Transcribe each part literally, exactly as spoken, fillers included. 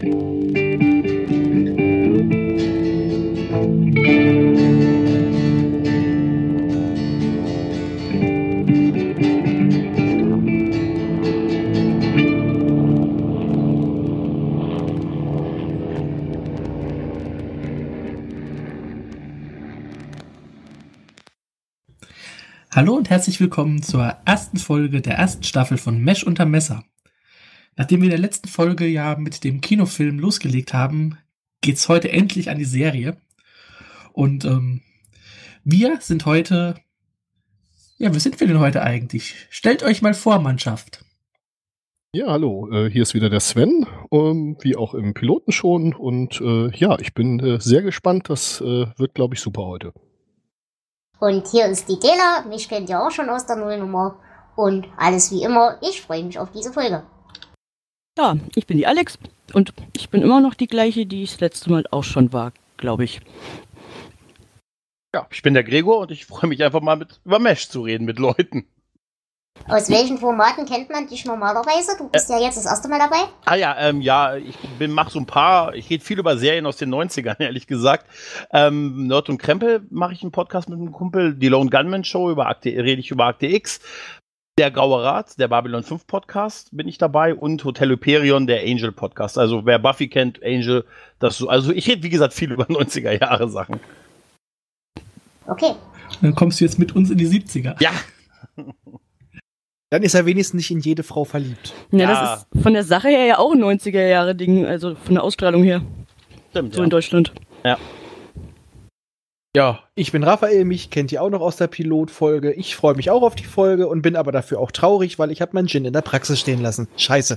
Hallo und herzlich willkommen zur ersten Folge der ersten Staffel von Mesh unter Messer. Nachdem wir in der letzten Folge ja mit dem Kinofilm losgelegt haben, geht's heute endlich an die Serie. Und ähm, wir sind heute... Ja, wer sind wir denn heute eigentlich? Stellt euch mal vor, Mannschaft. Ja, hallo, äh, hier ist wieder der Sven, ähm, wie auch im Piloten schon. Und äh, ja, ich bin äh, sehr gespannt. Das äh, wird, glaube ich, super heute. Und hier ist die Dela, mich kennt ihr auch schon aus der Nullnummer. Und alles wie immer, ich freue mich auf diese Folge. Ja, ich bin die Alex und ich bin immer noch die gleiche, die ich das letzte Mal auch schon war, glaube ich. Ja, ich bin der Gregor und ich freue mich einfach mal mit über Mesh zu reden mit Leuten. Aus welchen Formaten kennt man dich normalerweise? Du bist äh, ja jetzt das erste Mal dabei. Ah ja, ähm, ja, ich bin, mach so ein paar, ich rede viel über Serien aus den neunzigern, ehrlich gesagt. Ähm, Nerd und Krempel mache ich einen Podcast mit einem Kumpel, die Lone Gunman Show, über Akte, rede ich über Akte X. Der Graue Rat, der Babylon fünf Podcast bin ich dabei und Hotel Hyperion, der Angel Podcast. Also wer Buffy kennt, Angel, das so, also ich rede wie gesagt viel über neunziger Jahre Sachen. Okay. Dann kommst du jetzt mit uns in die siebziger. Ja. Dann ist er wenigstens nicht in jede Frau verliebt. Ja, Ja. das ist von der Sache her ja auch ein neunziger Jahre Ding, also von der Ausstrahlung her. Stimmt, So ja. in Deutschland. Ja. Ja, ich bin Raphael, mich kennt ihr auch noch aus der Pilotfolge. Ich freue mich auch auf die Folge und bin aber dafür auch traurig, weil ich habe meinen Gin in der Praxis stehen lassen. Scheiße.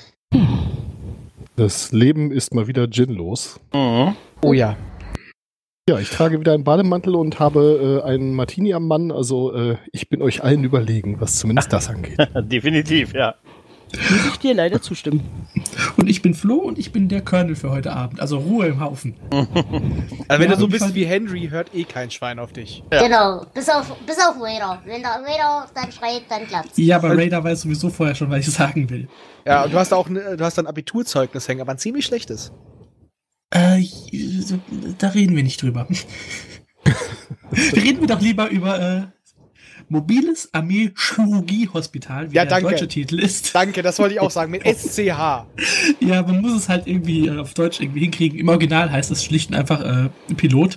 Das Leben ist mal wieder ginlos. Mhm. Oh ja. Ja, ich trage wieder einen Bademantel und habe äh, einen Martini am Mann. Also äh, ich bin euch allen überlegen, was zumindest das angeht. Definitiv, ja. Muss ich dir leider zustimmen. Und ich bin Flo und ich bin der Colonel für heute Abend. Also Ruhe im Haufen. Also wenn Ja, du so auf jeden bist Fall. wie Henry, hört eh kein Schwein auf dich. Ja. Genau, bis auf, bis auf Raider. Wenn der Raider dann schreit, dann klappt's. Ja, aber Raider weiß sowieso vorher schon, was ich sagen will. Ja, und du hast auch ne, du hast ein Abiturzeugnis hängen, aber ein ziemlich schlechtes. Äh, da reden wir nicht drüber. Reden wir doch lieber über äh, Mobiles Armee-Chirurgie-Hospital, wie Ja, der danke. deutsche Titel ist. Danke, das wollte ich auch sagen, mit S C H. Ja, man muss es halt irgendwie äh, auf Deutsch irgendwie hinkriegen. Im Original heißt es schlicht und einfach äh, Pilot.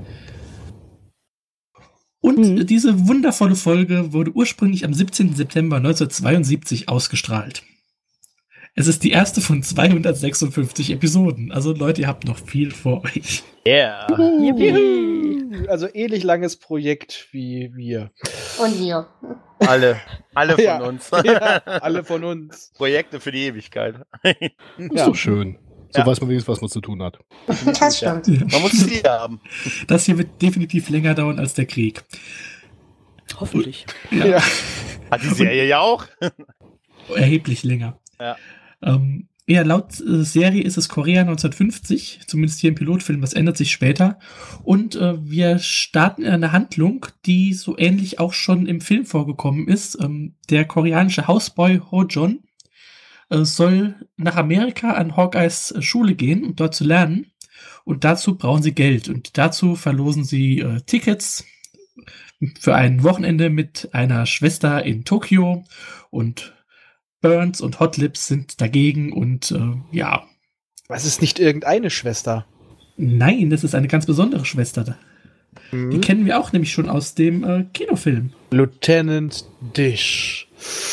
Und Mhm. äh, diese wundervolle Folge wurde ursprünglich am siebzehnten September neunzehnhundertzweiundsiebzig ausgestrahlt. Es ist die erste von zweihundertsechsundfünfzig Episoden. Also Leute, ihr habt noch viel vor euch. Yeah. Yippie. Also ähnlich langes Projekt wie wir. Und wir. Alle, alle von Ja. uns. Ja, alle von uns. Projekte für die Ewigkeit. Ist Ja. doch schön. So Ja. weiß man wenigstens, was man zu tun hat. Das stimmt. Man muss es wieder haben. Das hier wird definitiv länger dauern als der Krieg. Hoffentlich. Ja, Ja. Hat die Serie ja auch. erheblich länger. Ja. Ähm, ja, laut äh, Serie ist es Korea neunzehnhundertfünfzig, zumindest hier im Pilotfilm, das ändert sich später. Und äh, wir starten in eine Handlung, die so ähnlich auch schon im Film vorgekommen ist. Ähm, der koreanische Houseboy Ho Jon äh, soll nach Amerika an Hawkeyes äh, Schule gehen, um dort zu lernen. Und dazu brauchen sie Geld. Und dazu verlosen sie äh, Tickets für ein Wochenende mit einer Schwester in Tokio. Und Burns und Hot Lips sind dagegen und äh, ja, Was ist nicht irgendeine Schwester? nein, das ist eine ganz besondere Schwester. Die Mhm. kennen wir auch nämlich schon aus dem äh, Kinofilm. Lieutenant Dish.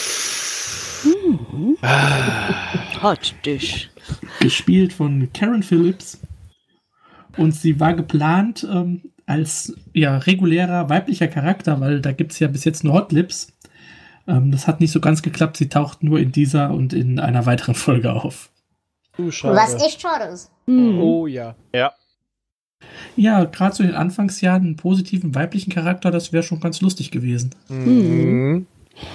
Mhm. Ah. Hot Dish. Gespielt von Karen Phillips. Und sie war geplant ähm, als ja, regulärer weiblicher Charakter, weil da gibt es ja bis jetzt nur Hot Lips. Ähm, das hat nicht so ganz geklappt. Sie taucht nur in dieser und in einer weiteren Folge auf. Du schade. Was echt schade ist. Mhm. Oh ja. Ja. Ja, gerade so in den Anfangsjahren einen positiven weiblichen Charakter, das wäre schon ganz lustig gewesen. Mhm.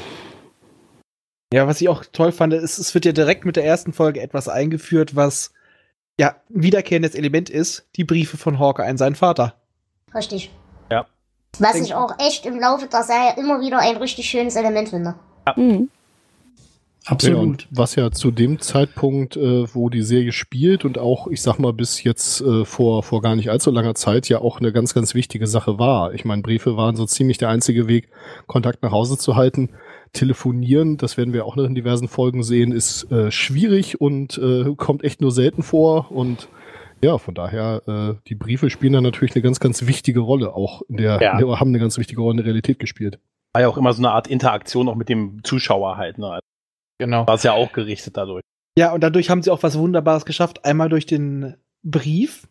Ja, was ich auch toll fand, ist, es wird ja direkt mit der ersten Folge etwas eingeführt, was ja ein wiederkehrendes Element ist, die Briefe von Hawkeye an seinen Vater. Richtig. Ja. Was Denk- ich auch echt im Laufe der Serie immer wieder ein richtig schönes Element finde. Mhm. Absolut. Ja, und was ja zu dem Zeitpunkt, äh, wo die Serie spielt und auch, ich sag mal, bis jetzt äh, vor, vor gar nicht allzu langer Zeit ja auch eine ganz, ganz wichtige Sache war. Ich meine, Briefe waren so ziemlich der einzige Weg, Kontakt nach Hause zu halten. Telefonieren, das werden wir auch noch in diversen Folgen sehen, ist äh, schwierig und äh, kommt echt nur selten vor. Und ja, von daher, äh, die Briefe spielen da natürlich eine ganz, ganz wichtige Rolle, auch in der, Ja. in der haben eine ganz wichtige Rolle in der Realität gespielt. War ja auch immer so eine Art Interaktion auch mit dem Zuschauer halt, ne? Genau. War es ja auch gerichtet dadurch. Ja, und dadurch haben sie auch was Wunderbares geschafft. Einmal durch den Brief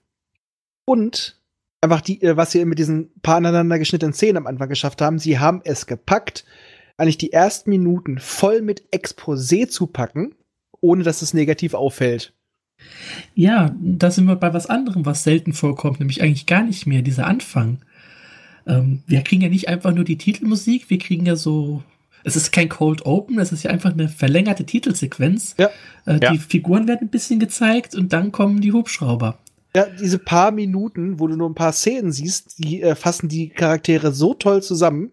und einfach die, äh, was sie mit diesen paar aneinander geschnittenen Szenen am Anfang geschafft haben. Sie haben es gepackt, eigentlich die ersten Minuten voll mit Exposé zu packen, ohne dass es negativ auffällt. Ja, da sind wir bei was anderem, was selten vorkommt, nämlich eigentlich gar nicht mehr, dieser Anfang. Ähm, wir kriegen ja nicht einfach nur die Titelmusik, wir kriegen ja so, es ist kein Cold Open, es ist ja einfach eine verlängerte Titelsequenz. Ja. Äh, Ja. Die Figuren werden ein bisschen gezeigt und dann kommen die Hubschrauber. Ja, diese paar Minuten, wo du nur ein paar Szenen siehst, die äh, fassen die Charaktere so toll zusammen.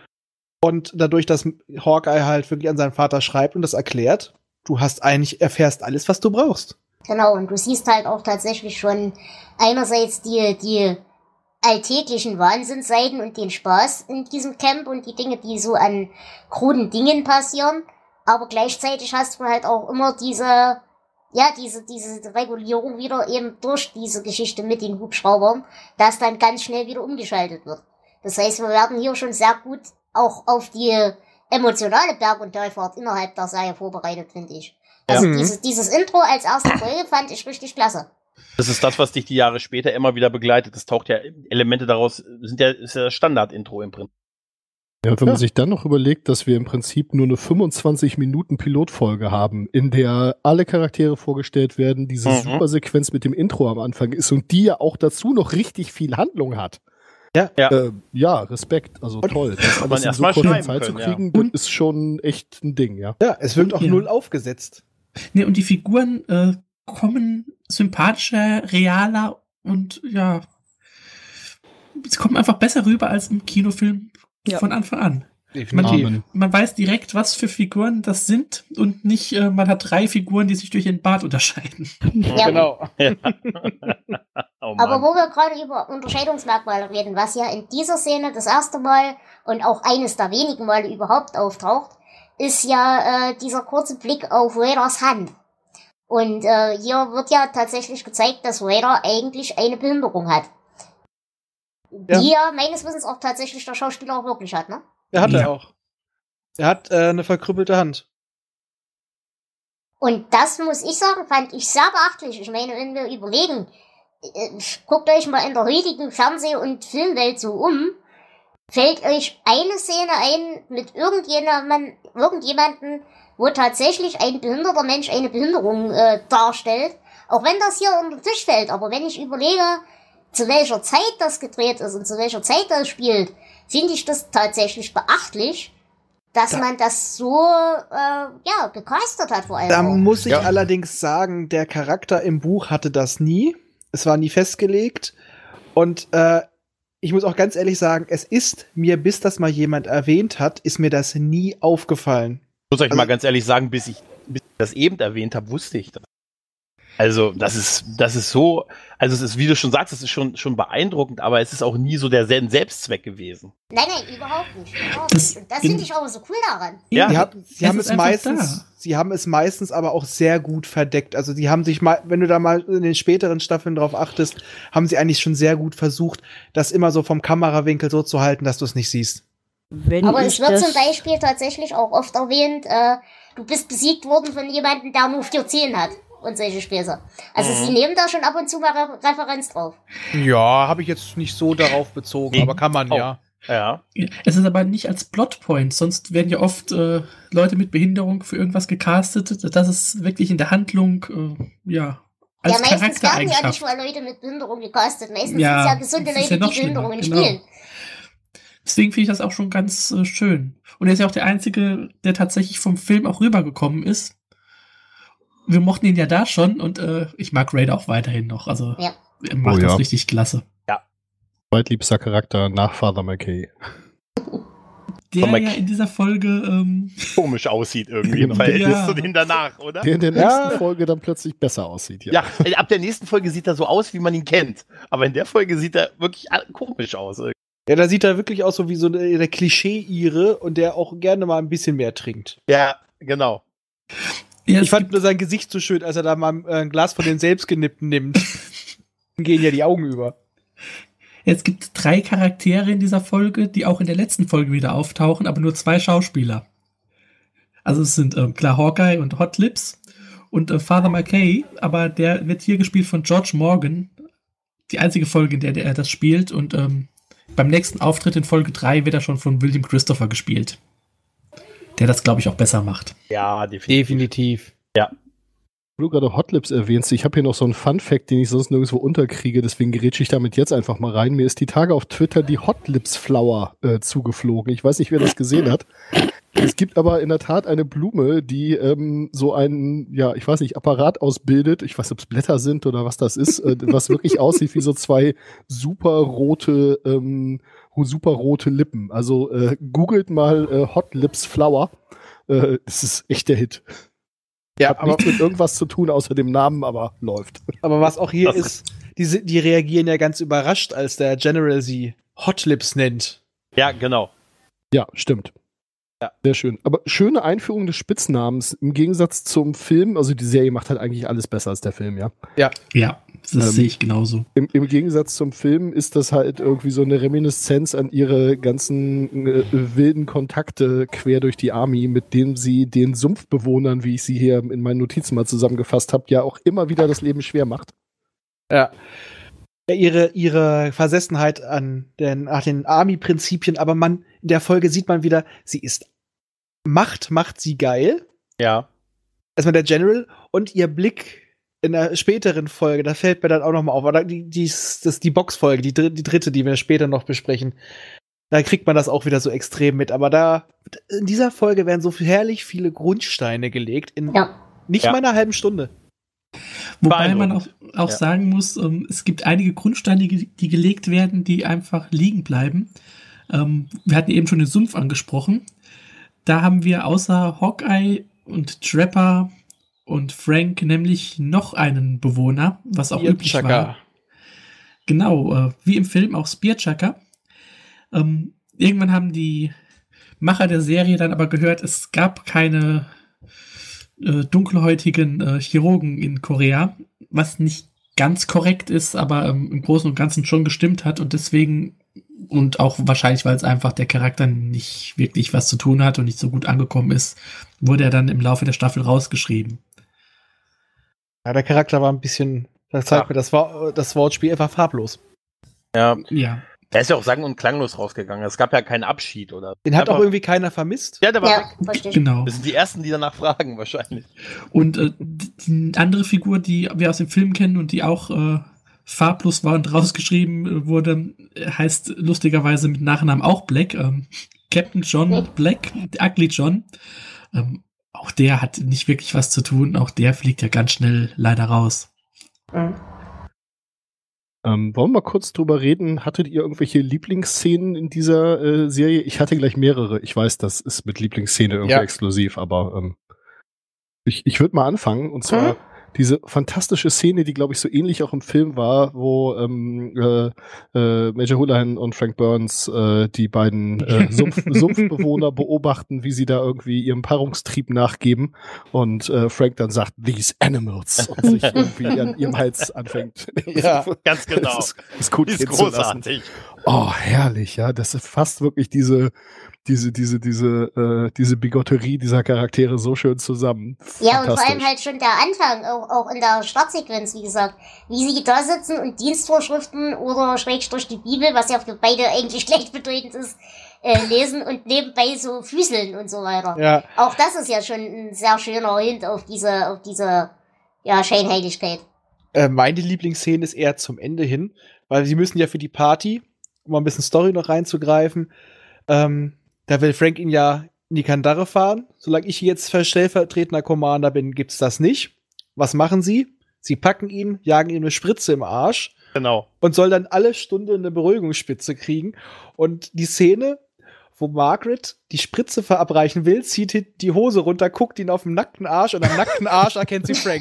Und dadurch, dass Hawkeye halt wirklich an seinen Vater schreibt und das erklärt, du hast eigentlich, erfährst alles, was du brauchst. Genau, und du siehst halt auch tatsächlich schon einerseits die, die alltäglichen Wahnsinnsseiten und den Spaß in diesem Camp und die Dinge, die so an kruden Dingen passieren, aber gleichzeitig hast du halt auch immer diese, ja, diese, diese Regulierung wieder eben durch diese Geschichte mit den Hubschraubern, dass dann ganz schnell wieder umgeschaltet wird. Das heißt, wir werden hier schon sehr gut auch auf die emotionale Berg- und Talfahrt innerhalb der Serie vorbereitet, finde ich. Also Ja. dieses, dieses Intro als erste Folge fand ich richtig klasse. Das ist das, was dich die Jahre später immer wieder begleitet. Das taucht ja, Elemente daraus sind ja, ist ja das Standard-Intro im Prinzip. Ja, und wenn Ja. man sich dann noch überlegt, dass wir im Prinzip nur eine fünfundzwanzig Minuten Pilotfolge haben, in der alle Charaktere vorgestellt werden, diese Mhm. super Sequenz mit dem Intro am Anfang ist und die ja auch dazu noch richtig viel Handlung hat. Ja. Ja. Äh, ja, Respekt, also Und toll. Das man alles in erst so mal kurzer schreiben Zeit zu können, kriegen, ja. das ist schon echt ein Ding, ja. Ja, es wirkt auch Ja. null aufgesetzt. Nee, und die Figuren äh, kommen sympathischer, realer und ja, sie kommen einfach besser rüber als im Kinofilm Ja. von Anfang an. Definitiv. Amen. Man weiß direkt, was für Figuren das sind und nicht, äh, man hat drei Figuren, die sich durch den Bart unterscheiden. Ja. Genau. Ja. Oh Mann. Aber wo wir gerade über Unterscheidungsmerkmale reden, was ja in dieser Szene das erste Mal und auch eines der wenigen Male überhaupt auftaucht, ist ja äh, dieser kurze Blick auf Raiders Hand. Und äh, hier wird ja tatsächlich gezeigt, dass Raider eigentlich eine Behinderung hat. Ja. Die ja meines Wissens auch tatsächlich der Schauspieler auch wirklich hat, ne? Er hat Ja. er auch. Er hat äh, eine verkrüppelte Hand. Und das, muss ich sagen, fand ich sehr beachtlich. Ich meine, wenn wir überlegen, äh, guckt euch mal in der heutigen Fernseh- und Filmwelt so um, fällt euch eine Szene ein mit irgendjemandem, irgendjemanden, wo tatsächlich ein behinderter Mensch eine Behinderung äh, darstellt. Auch wenn das hier unter den Tisch fällt. Aber wenn ich überlege, zu welcher Zeit das gedreht ist und zu welcher Zeit das spielt, finde ich das tatsächlich beachtlich, dass Da- man das so äh, ja gecastet hat vor allem. Da auch. muss ich Ja. allerdings sagen, der Charakter im Buch hatte das nie. Es war nie festgelegt. Und äh, ich muss auch ganz ehrlich sagen, es ist mir, bis das mal jemand erwähnt hat, ist mir das nie aufgefallen. Ich muss euch Also- mal ganz ehrlich sagen, bis ich, bis ich das eben erwähnt habe, wusste ich das. Also, das ist, das ist so, also es ist, wie du schon sagst, es ist schon, schon beeindruckend, aber es ist auch nie so der Sel- Selbstzweck gewesen. Nein, nein, überhaupt nicht. Überhaupt Das- nicht. Und das in- finde ich aber so cool daran. Ja. Sie, haben, sie es haben ist es einfach meistens, da. sie haben es meistens aber auch sehr gut verdeckt. Also die haben sich mal, wenn du da mal in den späteren Staffeln drauf achtest, haben sie eigentlich schon sehr gut versucht, das immer so vom Kamerawinkel so zu halten, dass du es nicht siehst. Wenn Aber ich es wird das, zum Beispiel tatsächlich auch oft erwähnt, äh, du bist besiegt worden von jemandem, der nur vier Zehen hat. Und solche Späße. Also Mhm. sie nehmen da schon ab und zu mal Re Referenz drauf. Ja, habe ich jetzt nicht so darauf bezogen, Nee. aber kann man Oh. ja. Ja. Es ist aber nicht als Plotpoint, sonst werden ja oft äh, Leute mit Behinderung für irgendwas gecastet. Das ist wirklich in der Handlung, äh, ja, als ja, meistens werden ja nicht Charaktereigenschaft. mal Leute mit Behinderung gecastet. Meistens Ja, sind es ja gesunde das ist Leute, ja noch die schlimmer, Behinderungen genau. spielen. Deswegen finde ich das auch schon ganz äh, schön. Und er ist ja auch der Einzige, der tatsächlich vom Film auch rübergekommen ist. Wir mochten ihn ja da schon und äh, ich mag Raider auch weiterhin noch. Also Ja. er macht Oh das ja. richtig klasse. Zweitliebster Charakter nach Father McKay. der Von ja Mc- in dieser Folge ähm, Komisch aussieht irgendwie Genau. im Verhältnis Ja. zu den danach, oder? Der in der nächsten Ja. Folge dann plötzlich besser aussieht. Ja. Ja, äh, ab der nächsten Folge sieht er so aus, wie man ihn kennt. Aber in der Folge sieht er wirklich a- komisch aus. irgendwie. Ja, da sieht er wirklich aus so wie so eine, der Klischee-Ire und der auch gerne mal ein bisschen mehr trinkt. Ja, genau. ja, Ich es fand nur sein Gesicht so schön, als er da mal äh, ein Glas von den Selbstgenippten nimmt. Dann gehen ja die Augen über. Es gibt drei Charaktere in dieser Folge, die auch in der letzten Folge wieder auftauchen, aber nur zwei Schauspieler. Also es sind ähm, klar Hawkeye und Hot Lips und äh, Father McKay, aber der wird hier gespielt von George Morgan. Die einzige Folge, in der, der er das spielt. Und ähm, beim nächsten Auftritt in Folge drei wird er schon von William Christopher gespielt. Der das, glaube ich, auch besser macht. Ja, definitiv. Definitiv. Wo du gerade Hot Lips erwähnst, ich habe hier noch so einen Fun-Fact, den ich sonst nirgendwo unterkriege, deswegen gerätsche ich damit jetzt einfach mal rein. Mir ist die Tage auf Twitter die Hot Lips Flower äh, zugeflogen. Ich weiß nicht, wer das gesehen hat. Es gibt aber in der Tat eine Blume, die ähm, so einen, ja, ich weiß nicht, Apparat ausbildet. Ich weiß nicht, ob es Blätter sind oder was das ist, äh, was wirklich aussieht wie so zwei super rote, ähm, super rote Lippen. Also äh, googelt mal äh, Hot Lips Flower. Äh, das ist echt der Hit. Ja, Hat aber, nichts mit irgendwas zu tun, außer dem Namen, aber läuft. aber was auch hier Das ist, die, si- die reagieren ja ganz überrascht, als der General sie Hot Lips nennt. Ja, genau. Ja, stimmt. Ja. Sehr schön. Aber schöne Einführung des Spitznamens im Gegensatz zum Film. Also die Serie macht halt eigentlich alles besser als der Film, ja. Ja, das Ähm, sehe ich genauso. Im, Im Gegensatz zum Film ist das halt irgendwie so eine Reminiszenz an ihre ganzen äh, wilden Kontakte quer durch die Army, mit denen sie den Sumpfbewohnern, wie ich sie hier in meinen Notizen mal zusammengefasst habe, ja auch immer wieder das Leben schwer macht. Ja. Ja, ihre, ihre Versessenheit an den, nach den Army-Prinzipien, aber man, in der Folge sieht man wieder, sie ist Macht, macht sie geil. Ja. Erstmal der General und ihr Blick in der späteren Folge, da fällt mir dann auch noch mal auf, oder die, die, das ist die Boxfolge, die, dr- die dritte, die wir später noch besprechen. Da kriegt man das auch wieder so extrem mit. Aber da, in dieser Folge werden so herrlich viele Grundsteine gelegt, in Ja. nicht Ja. mal einer halben Stunde. Wobei man auch, beeindruckend. auch Ja. sagen muss, ähm, es gibt einige Grundsteine, die, die gelegt werden, die einfach liegen bleiben. Ähm, wir hatten eben schon den Sumpf angesprochen. Da haben wir außer Hawkeye und Trapper und Frank nämlich noch einen Bewohner, was auch üblich war. Spearchucker. Genau, äh, wie im Film auch Spearchucker. Ähm, irgendwann haben die Macher der Serie dann aber gehört, es gab keine äh, dunkelhäutigen äh, Chirurgen in Korea, was nicht ganz korrekt ist, aber ähm, im Großen und Ganzen schon gestimmt hat und deswegen und auch wahrscheinlich, weil es einfach der Charakter nicht wirklich was zu tun hat und nicht so gut angekommen ist, wurde er dann im Laufe der Staffel rausgeschrieben. Ja, der Charakter war ein bisschen, das zeigt Ach. mir, das, war, das Wortspiel einfach farblos. Ja. Ja. Er ist ja auch sang- und klanglos rausgegangen. Es gab ja keinen Abschied, oder? Den hat Aber- auch irgendwie keiner vermisst. Ja, der war Ja, weg. verstehe ich. Genau. Das sind die Ersten, die danach fragen, wahrscheinlich. Und äh, die andere Figur, die wir aus dem Film kennen und die auch äh, farblos war und rausgeschrieben äh, wurde, äh, heißt lustigerweise mit Nachnamen auch Black. Ähm, Captain John Black, Ugly John. Ähm, auch der hat nicht wirklich was zu tun. Auch der fliegt ja ganz schnell leider raus. Mhm. Ähm, wollen wir mal kurz drüber reden? Hattet ihr irgendwelche Lieblingsszenen in dieser äh, Serie? Ich hatte gleich mehrere. Ich weiß, das ist mit Lieblingsszene irgendwie Ja. exklusiv, aber ähm, ich, ich würde mal anfangen. Und zwar Mhm. diese fantastische Szene, die, glaube ich, so ähnlich auch im Film war, wo ähm, äh, äh, Major Houlihan und Frank Burns äh, die beiden äh, Sumpf, Sumpfbewohner beobachten, wie sie da irgendwie ihrem Paarungstrieb nachgeben. Und äh, Frank dann sagt, these animals, und sich irgendwie an ihrem Hals anfängt. Ja, Ganz genau. Das ist, ist gut Die ist gehen zu lassen. großartig. Oh, herrlich, ja. Das ist fast wirklich diese, diese, diese, diese, äh, diese Bigotterie dieser Charaktere so schön zusammen. Ja, und vor allem Fantastisch. halt schon der Anfang, auch, auch in der Startsequenz, wie gesagt, wie sie da sitzen und Dienstvorschriften oder Schrägstrich die Bibel, was ja für beide eigentlich gleichbedeutend ist, äh, lesen und nebenbei so füßeln und so weiter. ja. Auch das ist ja schon ein sehr schöner Hint auf diese, auf diese, ja, Scheinheiligkeit. Äh, meine Lieblingsszene ist eher zum Ende hin, weil sie müssen ja für die Party, um mal ein bisschen Story noch reinzugreifen, ähm, da will Frank ihn ja in die Kandare fahren. Solange ich jetzt stellvertretender Commander bin, gibt's das nicht. Was machen sie? Sie packen ihn, jagen ihm eine Spritze im Arsch Genau. und soll dann alle Stunde eine Beruhigungsspitze kriegen. Und die Szene, wo Margaret die Spritze verabreichen will, zieht die Hose runter, guckt ihn auf den nackten Arsch und am nackten Arsch erkennt sie Frank.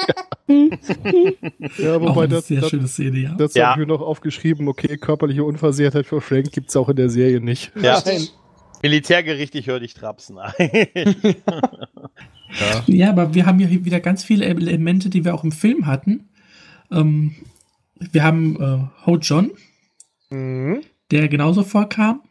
Ja, wobei Auch eine das, sehr das, schöne Szene, ja. das Ja. habe ich mir noch aufgeschrieben, okay, körperliche Unversehrtheit für Frank gibt's auch in der Serie nicht. Ja. Richtig. Militärgericht, ich höre dich trapsen. Ja. Ja, aber wir haben ja hier wieder ganz viele Elemente, die wir auch im Film hatten. Ähm, wir haben äh, Ho John, Mhm. der genauso vorkam.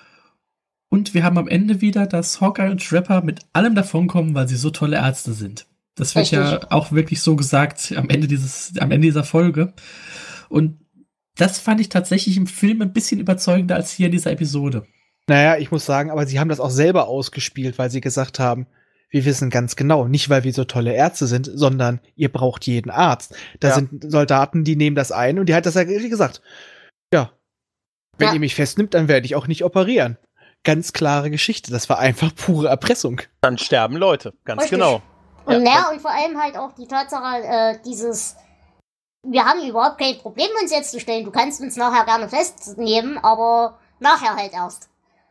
Und wir haben am Ende wieder, dass Hawkeye und Trapper mit allem davonkommen, weil sie so tolle Ärzte sind. Das wird Richtig. ja auch wirklich so gesagt am Ende dieses, am Ende dieser Folge. Und das fand ich tatsächlich im Film ein bisschen überzeugender als hier in dieser Episode. Naja, ich muss sagen, aber sie haben das auch selber ausgespielt, weil sie gesagt haben, wir wissen ganz genau, nicht weil wir so tolle Ärzte sind, sondern ihr braucht jeden Arzt. Da Ja. sind Soldaten, die nehmen das ein und die hat das ja gesagt. Ja, wenn Ja. ihr mich festnimmt, dann werde ich auch nicht operieren. Ganz klare Geschichte. Das war einfach pure Erpressung. Dann sterben Leute, ganz Richtig. genau. Und Ja. naja, und vor allem halt auch die Tatsache, äh, dieses, wir haben überhaupt kein Problem, uns jetzt zu stellen. Du kannst uns nachher gerne festnehmen, aber nachher halt erst.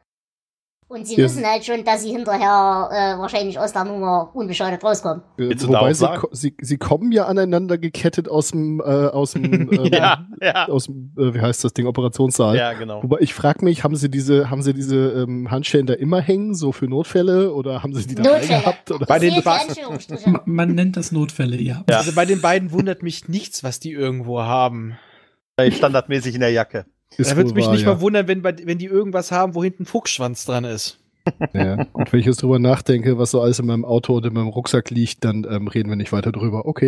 Und sie Ja. wissen halt schon, dass sie hinterher äh, wahrscheinlich aus der Nummer unbeschadet rauskommen. Äh, Willst du Wobei darauf sie, sagen? ko- sie, sie kommen ja aneinander gekettet aus dem, äh, aus dem, ähm, Ja, ja. aus dem, äh, wie heißt das Ding, Operationssaal. Ja, genau. Wobei ich frage mich, haben sie diese, haben sie diese ähm, Handschellen da immer hängen, so für Notfälle, oder haben sie die dabei Notfälle. gehabt? Oder? Bei den Fehlt die Ba- Anführungsstriche. Ma- Man nennt das Notfälle, ja. Ja. Also bei den beiden wundert mich nichts, was die irgendwo haben. Standardmäßig in der Jacke. Ist Da würde es wohl mich wahr, nicht ja. mal wundern, wenn, bei, wenn die irgendwas haben, wo hinten ein Fuchsschwanz dran ist. Ja. Und wenn ich jetzt drüber nachdenke, was so alles in meinem Auto und in meinem Rucksack liegt, dann ähm, reden wir nicht weiter drüber. Okay,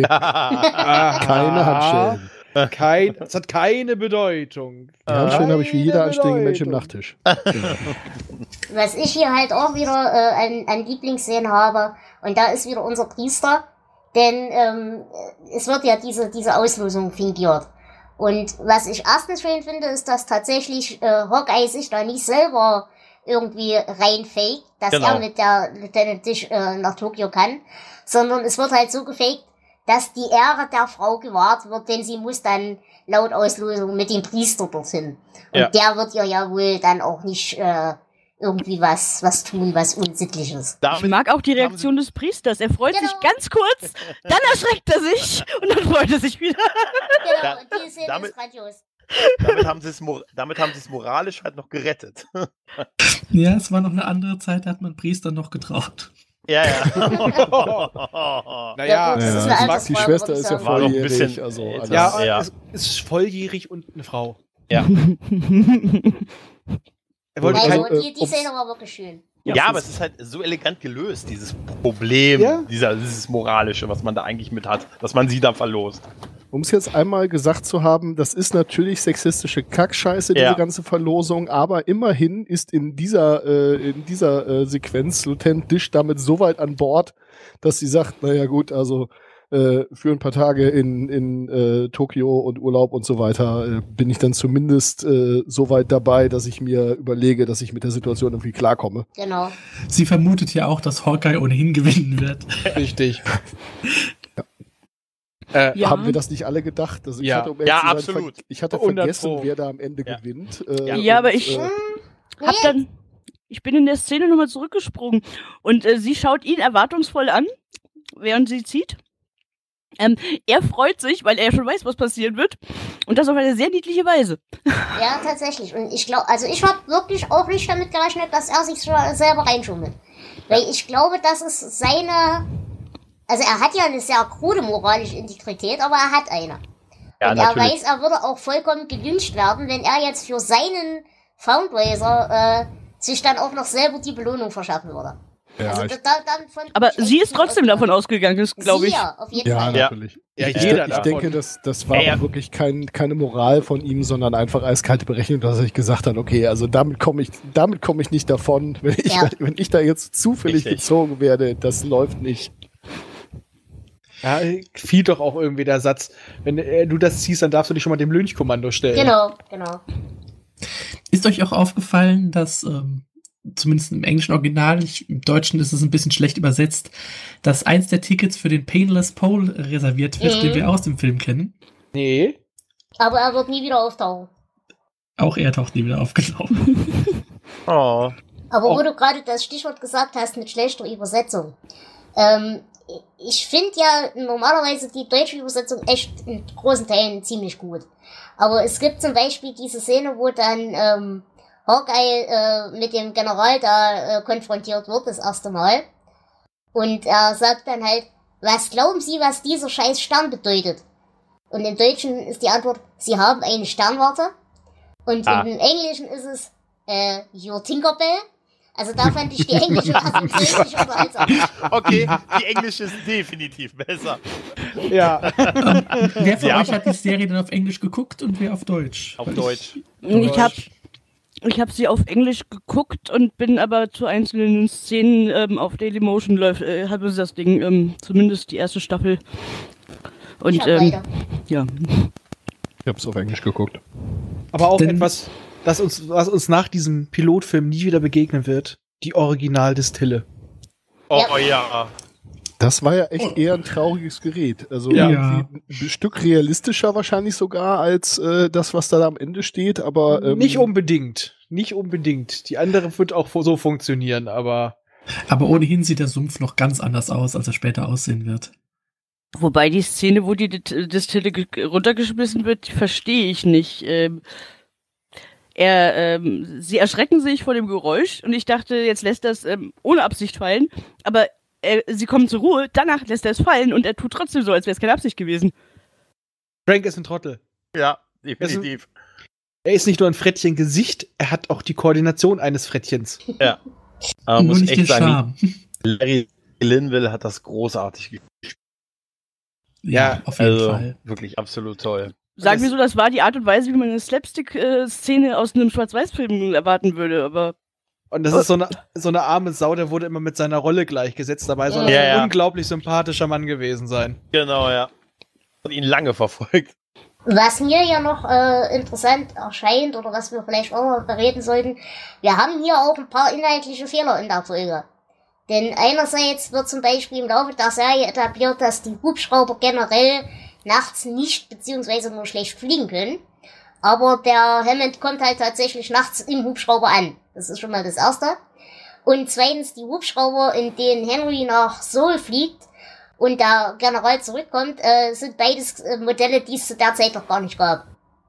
keine Handschellen. Kein, das hat keine Bedeutung. Die Handschellen habe ich wie jeder Keine anständige Mensch im Bedeutung. Nachttisch. Genau. Was ich hier halt auch wieder äh, an, an Lieblingsszenen habe, und da ist wieder unser Priester, denn ähm, es wird ja diese, diese Auslosung fingiert. Und was ich erstens schön finde, ist, dass tatsächlich äh, Hawkeye sich da nicht selber irgendwie reinfaked, dass Genau. er mit der Lieutenant Dish äh, nach Tokio kann, sondern es wird halt so gefaked, dass die Ehre der Frau gewahrt wird, denn sie muss dann laut Auslosung mit dem Priester dorthin. Und Ja. der wird ihr ja wohl dann auch nicht äh, irgendwie was, was tun, was unsittlich ist. Ich Damit, mag auch die haben Reaktion des Priesters. Er freut Genau. sich ganz kurz, dann erschreckt er sich und dann freut er sich wieder. Genau, Da- und die Szene damit- ist grandios. damit haben sie es mor- damit haben sie es moralisch halt noch gerettet. Ja, es war noch eine andere Zeit, da hat man Priester noch getraut. Ja, ja. Naja, Ja, gut, das ist eine es mag- Altersfrage, die Schwester würde ich ist ja sagen. War noch ein volljährig. bisschen Also, älter. alles- ja, Ja. es ist volljährig und eine Frau. Ja. Er wollte Also, kein, äh, die, die ups. Szene war wirklich schön. Ja, aber es ist halt so elegant gelöst, dieses Problem, Ja. dieser, dieses Moralische, was man da eigentlich mit hat, dass man sie da verlost. Um es jetzt einmal gesagt zu haben, das ist natürlich sexistische Kackscheiße, diese Ja. ganze Verlosung, aber immerhin ist in dieser, äh, in dieser äh, Sequenz Lieutenant Dish damit so weit an Bord, dass sie sagt, naja gut, also äh, für ein paar Tage in, in äh, Tokio und Urlaub und so weiter äh, bin ich dann zumindest äh, so weit dabei, dass ich mir überlege, dass ich mit der Situation irgendwie klarkomme. Genau. Sie vermutet ja auch, dass Hawkeye ohnehin gewinnen wird. richtig. Äh, Ja. Haben wir das nicht alle gedacht? Also ich Ja. hatte, um ehrlich Ja, zu sein, absolut. ver- ich hatte hundert vergessen, Pro. wer da am Ende Ja. gewinnt. Äh, Ja. Ja, aber und, ich- äh, Hab dann, ich bin in der Szene nochmal zurückgesprungen und äh, sie schaut ihn erwartungsvoll an, während sie zieht. Ähm, er freut sich, weil er schon weiß, was passieren wird. Und das auf eine sehr niedliche Weise. Ja, tatsächlich. Und ich glaube, also ich habe wirklich auch nicht damit gerechnet, dass er sich schon selber reinschummelt. Weil ich glaube, das ist seine, also er hat ja eine sehr krude moralische Integrität, aber er hat eine. Ja, und er natürlich. weiß, er würde auch vollkommen gelyncht werden, wenn er jetzt für seinen Foundraiser äh, sich dann auch noch selber die Belohnung verschaffen würde. ja, also ich, da, da, davon bin Aber ich echt sie ist gut trotzdem davon ausgegangen. ausgegangen, glaube ich. Sie ja, auf jeden ja, Fall. Ja. natürlich. Ja, ich, jeder ich davon. denke, das, das war Ja, ja. auch wirklich kein, keine Moral von ihm, sondern einfach eiskalte Berechnung, dass er sich gesagt hat, okay, also damit komme ich, damit komme ich nicht davon, wenn ich, Ja. wenn ich da jetzt zufällig Richtig. gezogen werde, das läuft nicht. Ja, fiel doch auch irgendwie der Satz, wenn äh, du das ziehst, dann darfst du dich schon mal dem Lynchkommando stellen. Genau, genau. Ist euch auch aufgefallen, dass, ähm, zumindest im englischen Original, ich, im Deutschen ist es ein bisschen schlecht übersetzt, dass eins der Tickets für den Painless Pole reserviert wird, Mhm. den wir aus dem Film kennen. Nee. Aber er wird nie wieder auftauchen. Auch er taucht nie wieder aufgenommen. Oh. Aber Auch- wo du gerade das Stichwort gesagt hast mit schlechter Übersetzung. Ähm, ich finde ja normalerweise die deutsche Übersetzung echt in großen Teilen ziemlich gut. Aber es gibt zum Beispiel diese Szene, wo dann ähm, Hawkeye äh, mit dem General da äh, konfrontiert wird, das erste Mal. Und er sagt dann halt, was glauben Sie, was dieser scheiß Stern bedeutet? Und im Deutschen ist die Antwort, Sie haben eine Sternwarte. Und Ah. im Englischen ist es, äh, Your Tinkerbell. Also da fand ich die englische Fassung wesentlich unterhaltsamer. Okay, die englische ist definitiv besser. Ja. Wer von Ja. euch hat die Serie dann auf Englisch geguckt und wer auf Deutsch? Auf Weil Deutsch. Ich habe ich hab sie auf Englisch geguckt und bin aber zu einzelnen Szenen ähm, auf Dailymotion läuft, äh, habe das Ding, ähm, zumindest die erste Staffel. Und Ich hab ähm, beide. ja. Ich hab's auf Englisch geguckt. Aber auch Denn- etwas, das uns, was uns nach diesem Pilotfilm nie wieder begegnen wird. Die Originaldistille. Oh Ja. ja. Das war ja echt eher ein trauriges Gerät. Also Ja. irgendwie ein Stück realistischer wahrscheinlich sogar als äh, das, was da am Ende steht, aber ähm, Nicht unbedingt. Nicht unbedingt. Die andere wird auch so funktionieren, aber Aber ohnehin sieht der Sumpf noch ganz anders aus, als er später aussehen wird. Wobei die Szene, wo die Dit- Distille ge- runtergeschmissen wird, die verstehe ich nicht. Ähm, er, ähm, sie erschrecken sich vor dem Geräusch und ich dachte, jetzt lässt er es ähm, ohne Absicht fallen, aber äh, sie kommen zur Ruhe, danach lässt er es fallen und er tut trotzdem so, als wäre es keine Absicht gewesen. Frank ist ein Trottel. Ja, definitiv. Er ist nicht nur ein Frettchen Gesicht, er hat auch die Koordination eines Frettchens. Aber man Nur muss nicht den echt sagen, Charme. Larry Linville hat das großartig gespielt. Ja, auf jeden Also Fall. wirklich absolut toll. Sagen Das- wir so, das war die Art und Weise, wie man eine Slapstick-Szene aus einem Schwarz-Weiß-Film erwarten würde, aber Und das ist so eine, so eine arme Sau, der wurde immer mit seiner Rolle gleichgesetzt. Dabei soll er Ja, ein ja. unglaublich sympathischer Mann gewesen sein. Genau, ja. Hat ihn lange verfolgt. Was mir ja noch äh, interessant erscheint, oder was wir vielleicht auch mal bereden sollten, wir haben hier auch ein paar inhaltliche Fehler in der Folge. Denn einerseits wird zum Beispiel im Laufe der Serie etabliert, dass die Hubschrauber generell nachts nicht beziehungsweise nur schlecht fliegen können. Aber der Hammond kommt halt tatsächlich nachts im Hubschrauber an. Das ist schon mal das Erste. Und zweitens, die Hubschrauber, in denen Henry nach Seoul fliegt und der General zurückkommt, äh, sind beides äh, Modelle, die es zu der Zeit noch gar nicht gab.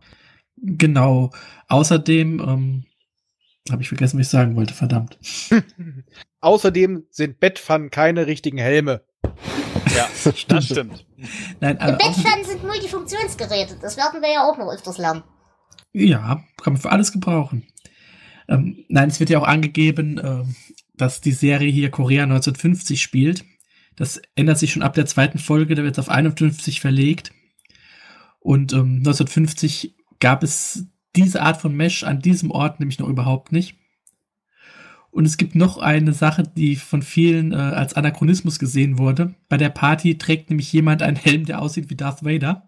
Genau. Außerdem, ähm, habe ich vergessen, was ich sagen wollte, verdammt. Außerdem sind Bettpfannen keine richtigen Helme. Ja, das stimmt. Nein, äh, außerdem, Bettpfannen sind Multifunktionsgeräte. Das werden wir ja auch noch öfters lernen. ja, kann man für alles gebrauchen. Ähm, nein, es wird ja auch angegeben, ähm, dass die Serie hier Korea neunzehnhundertfünfzig spielt. Das ändert sich schon ab der zweiten Folge, da wird es auf einundfünfzig verlegt. Und ähm, neunzehnhundertfünfzig gab es diese Art von Mesh an diesem Ort nämlich noch überhaupt nicht. Und es gibt noch eine Sache, die von vielen äh, als Anachronismus gesehen wurde. Bei der Party trägt nämlich jemand einen Helm, der aussieht wie Darth Vader.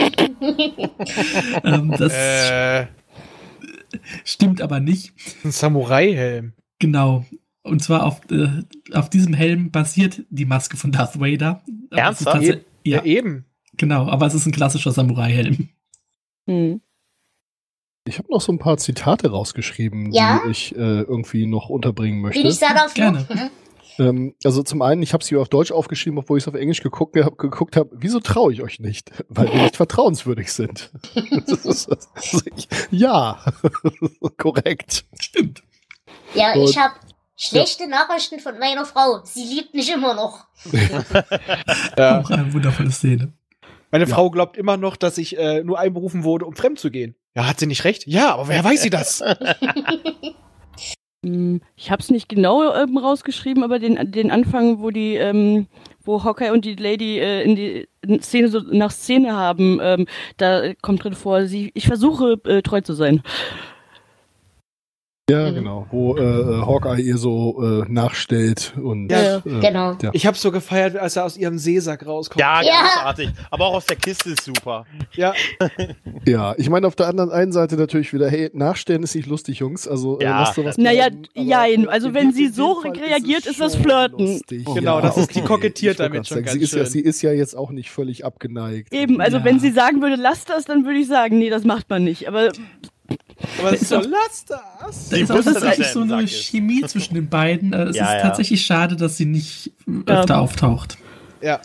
ähm, das Äh, stimmt aber nicht. ein Samurai-Helm. Genau. Und zwar auf, äh, auf diesem Helm basiert die Maske von Darth Vader. Aber es ist Ernsthaft? tats- Ja, Ja, eben. genau. Aber es ist ein klassischer Samurai-Helm. hm. Ich habe noch so ein paar Zitate rausgeschrieben, Ja? die ich äh, irgendwie noch unterbringen möchte. Bin ich sehr dafür? Gerne. Ähm, also zum einen, ich habe sie auf Deutsch aufgeschrieben, obwohl ich es auf Englisch geguckt habe. Geguckt hab, wieso traue ich euch nicht? Weil wir nicht vertrauenswürdig sind. Das ist, also ich, ja, korrekt. Stimmt. Ja, Und- ich habe schlechte Nachrichten von meiner Frau. Sie liebt mich immer noch. Ja. Auch eine wundervolle Szene. Meine Frau glaubt immer noch, dass ich äh, nur einberufen wurde, um fremd zu gehen. Ja, hat sie nicht recht? Ja, aber wer weiß sie das? Hm, Ich habe es nicht genau ähm, rausgeschrieben, aber den, den Anfang, wo die, ähm, wo Hawkeye und die Lady äh, in die in Szene so nach Szene haben, ähm, da kommt drin vor, sie, ich versuche äh, treu zu sein. Ja, Mhm. genau. Wo äh, Hawkeye ihr so äh, nachstellt und Ja, äh, Genau. ja. Ich habe so gefeiert, als er aus ihrem Seesack rauskommt. Ja, Ja. großartig. Aber auch aus der Kiste ist super. Ja. Ja, ich meine auf der anderen einen Seite natürlich wieder, hey, nachstellen ist nicht lustig, Jungs. Also äh, Ja. lasst sowas Naja, bleiben, aber, jein. äh, Also in wenn dem- sie in so dem Fall reagiert, es ist das schon Flirten. lustig. Genau, das ist- die kokettiert Ich wollte damit gerade schon sagen, ganz sie ist, ja, schön. sie ist ja jetzt auch nicht völlig abgeneigt. Eben, also Ja. wenn sie sagen würde, lass das, dann würde ich sagen, nee, das macht man nicht. Aber Aber Da ist so auch- lass das. Da Die ist auch wusste, dass tatsächlich er so im eine Sack ist. Chemie zwischen den beiden. Äh, Es Ja, ist ja. tatsächlich schade, dass sie nicht äh, Ja. öfter auftaucht. Ja.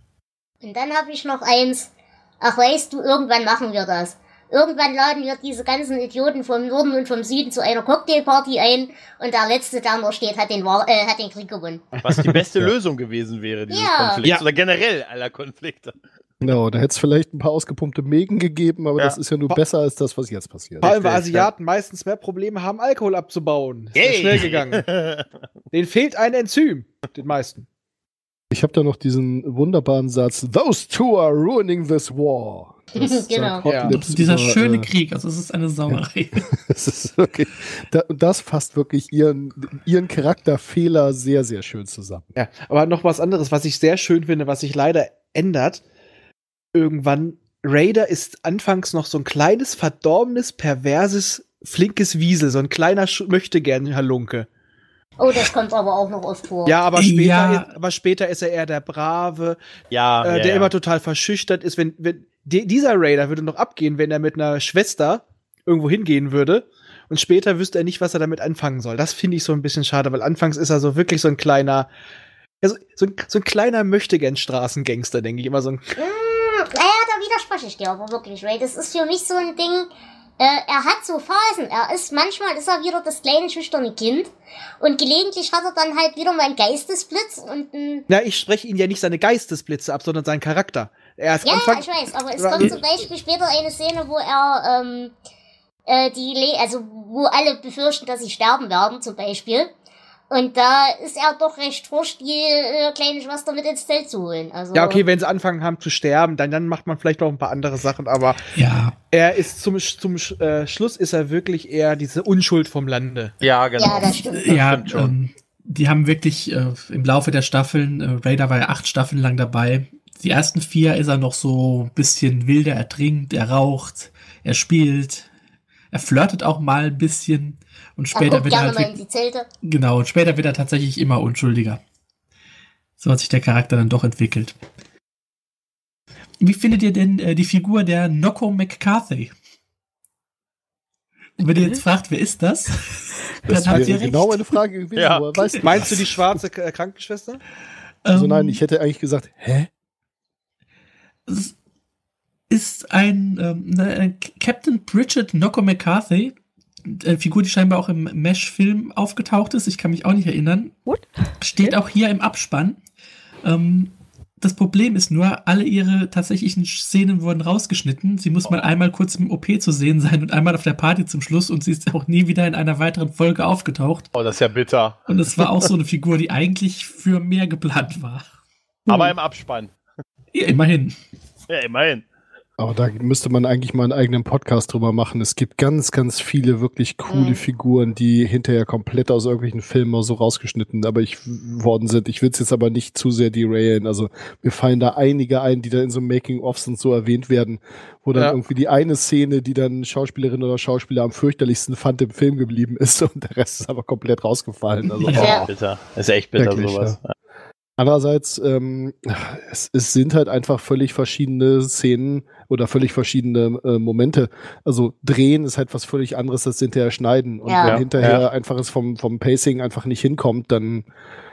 Und dann habe ich noch eins. Ach, weißt du, irgendwann machen wir das. Irgendwann laden wir diese ganzen Idioten vom Norden und vom Süden zu einer Cocktailparty ein und der Letzte, der noch steht, hat den, War äh, hat den Krieg gewonnen. Was die beste Lösung gewesen wäre, dieses Ja. Konflikts. Ja. Oder generell aller Konflikte. Genau, da hätte es vielleicht ein paar ausgepumpte Mägen gegeben, aber Ja. das ist ja nur besser als das, was jetzt passiert. Vor allem, weil Richtig, Asiaten meistens mehr Probleme haben, Alkohol abzubauen. Ist ja Yay. schnell gegangen. Denen fehlt ein Enzym. Den meisten. Ich habe da noch diesen wunderbaren Satz: Those two are ruining this war. Das Genau. sagt Hot Ja. Lips Dieser über, schöne äh, Krieg, also es ist eine Sauerei. Das ist wirklich, da, das fasst wirklich ihren, ihren Charakterfehler sehr, sehr schön zusammen. Ja, aber noch was anderes, was ich sehr schön finde, was sich leider ändert. Irgendwann, Raider ist anfangs noch so ein kleines, verdorbenes, perverses, flinkes Wiesel, so ein kleiner Sch- Möchtegern-Halunke. Oh, das kommt aber auch noch oft vor. Ja, aber später, Ja. Ist, aber später ist er eher der Brave, Ja, äh, ja, der ja. immer total verschüchtert ist. Wenn, wenn die, dieser Raider würde noch abgehen, wenn er mit einer Schwester irgendwo hingehen würde. Und später wüsste er nicht, was er damit anfangen soll. Das finde ich so ein bisschen schade, weil anfangs ist er so wirklich so ein kleiner, ja, so, so, ein, so ein kleiner Möchtegern-Straßengangster, denke ich. Immer so ein. Hm, naja, da widerspreche ich dir aber wirklich, Ray. Das ist für mich so ein Ding, äh, er hat so Phasen. Er ist, manchmal ist er wieder das kleine, schüchterne Kind. Und gelegentlich hat er dann halt wieder mal einen Geistesblitz und ein. Na, ich spreche ihn ja nicht seine Geistesblitze ab, sondern seinen Charakter. Er ist Ja, Anfang. ja, ich weiß, aber es Ja, kommt äh, zum Beispiel später eine Szene, wo er, ähm, äh, die, Le also, wo alle befürchten, dass sie sterben werden, zum Beispiel. Und da ist er doch recht forsch, die äh, kleine Schwester mit ins Zelt zu holen. Also, Ja, okay, wenn sie anfangen haben zu sterben, dann, dann macht man vielleicht auch ein paar andere Sachen, aber Ja, er ist zum, zum äh, Schluss ist er wirklich eher diese Unschuld vom Lande. Ja, genau. Ja, das stimmt. ja, stimmt schon. ähm, die haben wirklich äh, im Laufe der Staffeln, äh, Raider war ja acht Staffeln lang dabei. Die ersten vier ist er noch so ein bisschen wilder, er trinkt, er raucht, er spielt, er flirtet auch mal ein bisschen und Er später guckt wird er gerne halt mal in wirklich- die Zelte. genau, und später wird er tatsächlich immer unschuldiger. So hat sich der Charakter dann doch entwickelt. Wie findet ihr denn äh, die Figur der Nocco McCarthy? Und wenn ihr jetzt fragt, wer ist das? Das dann habt ihr wäre recht. genau eine Frage gewesen. Ja. Woher weißt du Meinst du das? die schwarze K- Krankenschwester? Also Ähm, nein, ich hätte eigentlich gesagt, hä? Es ist ein ähm, ne, Captain Bridget Nocco McCarthy, eine Figur, die scheinbar auch im Mesh-Film aufgetaucht ist. Ich kann mich auch nicht erinnern. What? Steht auch hier im Abspann. Ähm, das Problem ist nur, alle ihre tatsächlichen Szenen wurden rausgeschnitten. Sie muss mal einmal kurz im O P zu sehen sein und einmal auf der Party zum Schluss und sie ist auch nie wieder in einer weiteren Folge aufgetaucht. Oh, das ist ja bitter. Und es war auch so eine Figur, die eigentlich für mehr geplant war. Aber im Abspann. Ja, immerhin. Ja, immerhin. Aber da müsste man eigentlich mal einen eigenen Podcast drüber machen. Es gibt ganz, ganz viele wirklich coole Mhm. Figuren, die hinterher komplett aus irgendwelchen Filmen mal so rausgeschnitten aber ich worden sind. Ich will es jetzt aber nicht zu sehr derailen. Also mir fallen da einige ein, die da in so Making-ofs und so erwähnt werden, wo dann Ja. irgendwie die eine Szene, die dann Schauspielerin oder Schauspieler am fürchterlichsten fand, im Film geblieben ist und der Rest ist aber komplett rausgefallen. Also, Ja. Oh, bitter. Das ist echt bitter, Wirklich, sowas. Andererseits, ähm, es, es sind halt einfach völlig verschiedene Szenen oder völlig verschiedene äh, Momente. Also drehen ist halt was völlig anderes als hinterher schneiden. Und Ja. wenn Ja, hinterher ja. einfach es vom, vom Pacing einfach nicht hinkommt, dann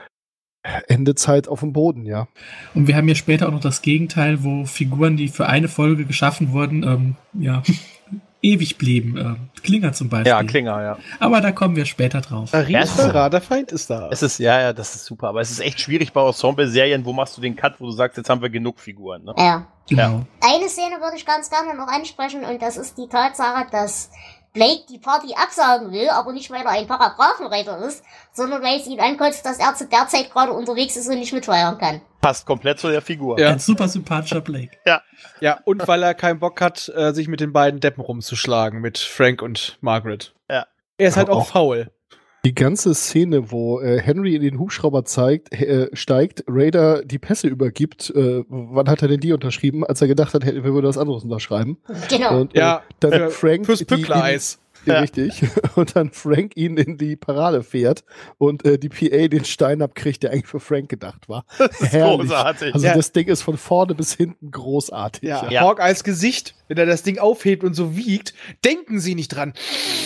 endet es halt auf dem Boden, ja. Und wir haben ja später auch noch das Gegenteil, wo Figuren, die für eine Folge geschaffen wurden, ähm, ja, ewig blieben. Ähm, Klinger zum Beispiel. Ja, Klinger, ja. Aber da kommen wir später drauf. Riesenverrat, der Feind ist da. Es ist, ja, ja, das ist super. Aber es ist echt schwierig bei Ensemble-Serien. Wo machst du den Cut, wo du sagst, jetzt haben wir genug Figuren, ne? Ja. Genau. Eine Szene würde ich ganz gerne noch ansprechen und das ist die Tatsache, dass Blake die Party absagen will, aber nicht, weil er ein Paragraphenreiter ist, sondern weil es ihn ankotzt, dass er zu der Zeit gerade unterwegs ist und nicht mitfeiern kann. Passt komplett zu der Figur. Ja. Ein super sympathischer Blake. Ja, und weil er keinen Bock hat, äh, sich mit den beiden Deppen rumzuschlagen, mit Frank und Margaret. Ja. Er ist halt Aber auch auch- faul. Die ganze Szene, wo äh, Henry in den Hubschrauber zeigt, äh, steigt, Raider die Pässe übergibt, äh, wann hat er denn die unterschrieben, als er gedacht hat, er würde was anderes unterschreiben? Genau. Und äh, Ja, dann für- Frank fürs die- den- Pückler-Eis. Ja. Richtig. Und dann Frank ihn in die Parade fährt und äh, die P A den Stein abkriegt, der eigentlich für Frank gedacht war. Das ist Herrlich. großartig. Also Ja. das Ding ist von vorne bis hinten großartig. Ja, Ja. Hawkeyes Gesicht, wenn er das Ding aufhebt und so wiegt, denken Sie nicht dran.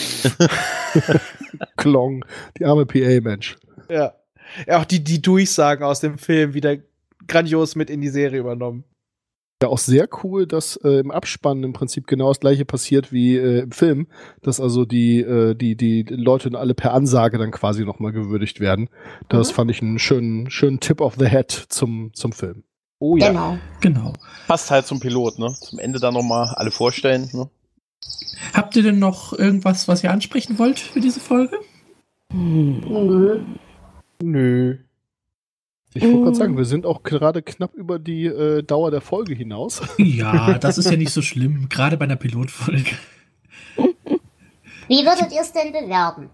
Klong, die arme P A, Mensch. Ja. Ja, auch die, die Durchsagen aus dem Film wieder grandios mit in die Serie übernommen. Ja, auch sehr cool, dass äh, im Abspann im Prinzip genau das gleiche passiert wie äh, im Film, dass also die, äh, die, die Leute alle per Ansage dann quasi nochmal gewürdigt werden. Das Mhm. fand ich einen schönen, schönen Tip of the Head zum, zum Film. Oh ja. Genau. Genau. Passt halt zum Pilot, ne? Zum Ende dann nochmal alle vorstellen, ne? Habt ihr denn noch irgendwas, was ihr ansprechen wollt für diese Folge? Nö. Nö. Ich wollte Mm. gerade sagen, wir sind auch gerade knapp über die äh, Dauer der Folge hinaus. Ja, das ist ja nicht so schlimm, gerade bei einer Pilotfolge. Wie würdet ihr es denn bewerten?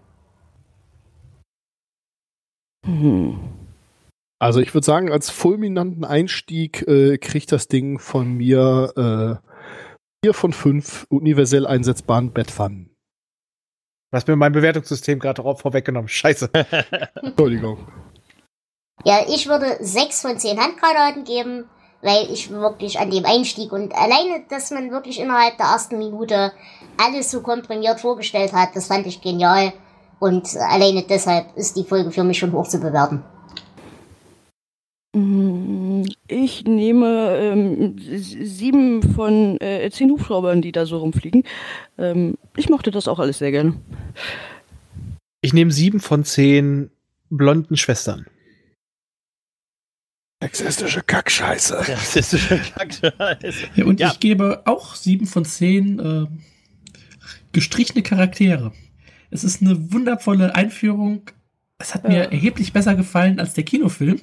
Hm. Also ich würde sagen, als fulminanten Einstieg äh, kriegt das Ding von mir äh, vier von fünf universell einsetzbaren Bettpfannen. Du hast mir mein Bewertungssystem gerade darauf vorweggenommen. Scheiße. Entschuldigung. Ja, ich würde sechs von zehn Handgranaten geben, weil ich wirklich an dem Einstieg und alleine, dass man wirklich innerhalb der ersten Minute alles so komprimiert vorgestellt hat, das fand ich genial. Und alleine deshalb ist die Folge für mich schon hoch zu bewerten. Ich nehme ähm, sieben von äh, zehn Hubschraubern, die da so rumfliegen. Ähm, ich mochte das auch alles sehr gerne. Ich nehme sieben von zehn blonden Schwestern. Sexistische Kackscheiße. Das ist schon kacke. Ja, und Ja. ich gebe auch sieben von zehn äh, gestrichene Charaktere. Es ist eine wundervolle Einführung. Es hat mir Ja. erheblich besser gefallen als der Kinofilm.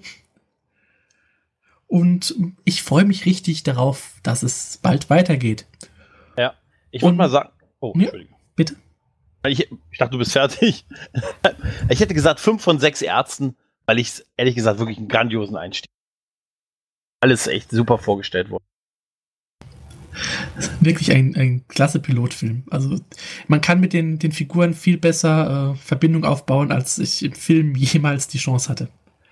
Und ich freue mich richtig darauf, dass es bald weitergeht. Ich würde Und- mal sagen. Oh, Ja. Entschuldigung. Bitte? Ich, ich dachte, du bist fertig. Ich hätte gesagt fünf von sechs Ärzten, weil ich es ehrlich gesagt wirklich einen grandiosen Einstieg. Alles echt super vorgestellt worden. Das ist wirklich ein, ein klasse Pilotfilm. Also man kann mit den, den Figuren viel besser äh, Verbindung aufbauen, als ich im Film jemals die Chance hatte.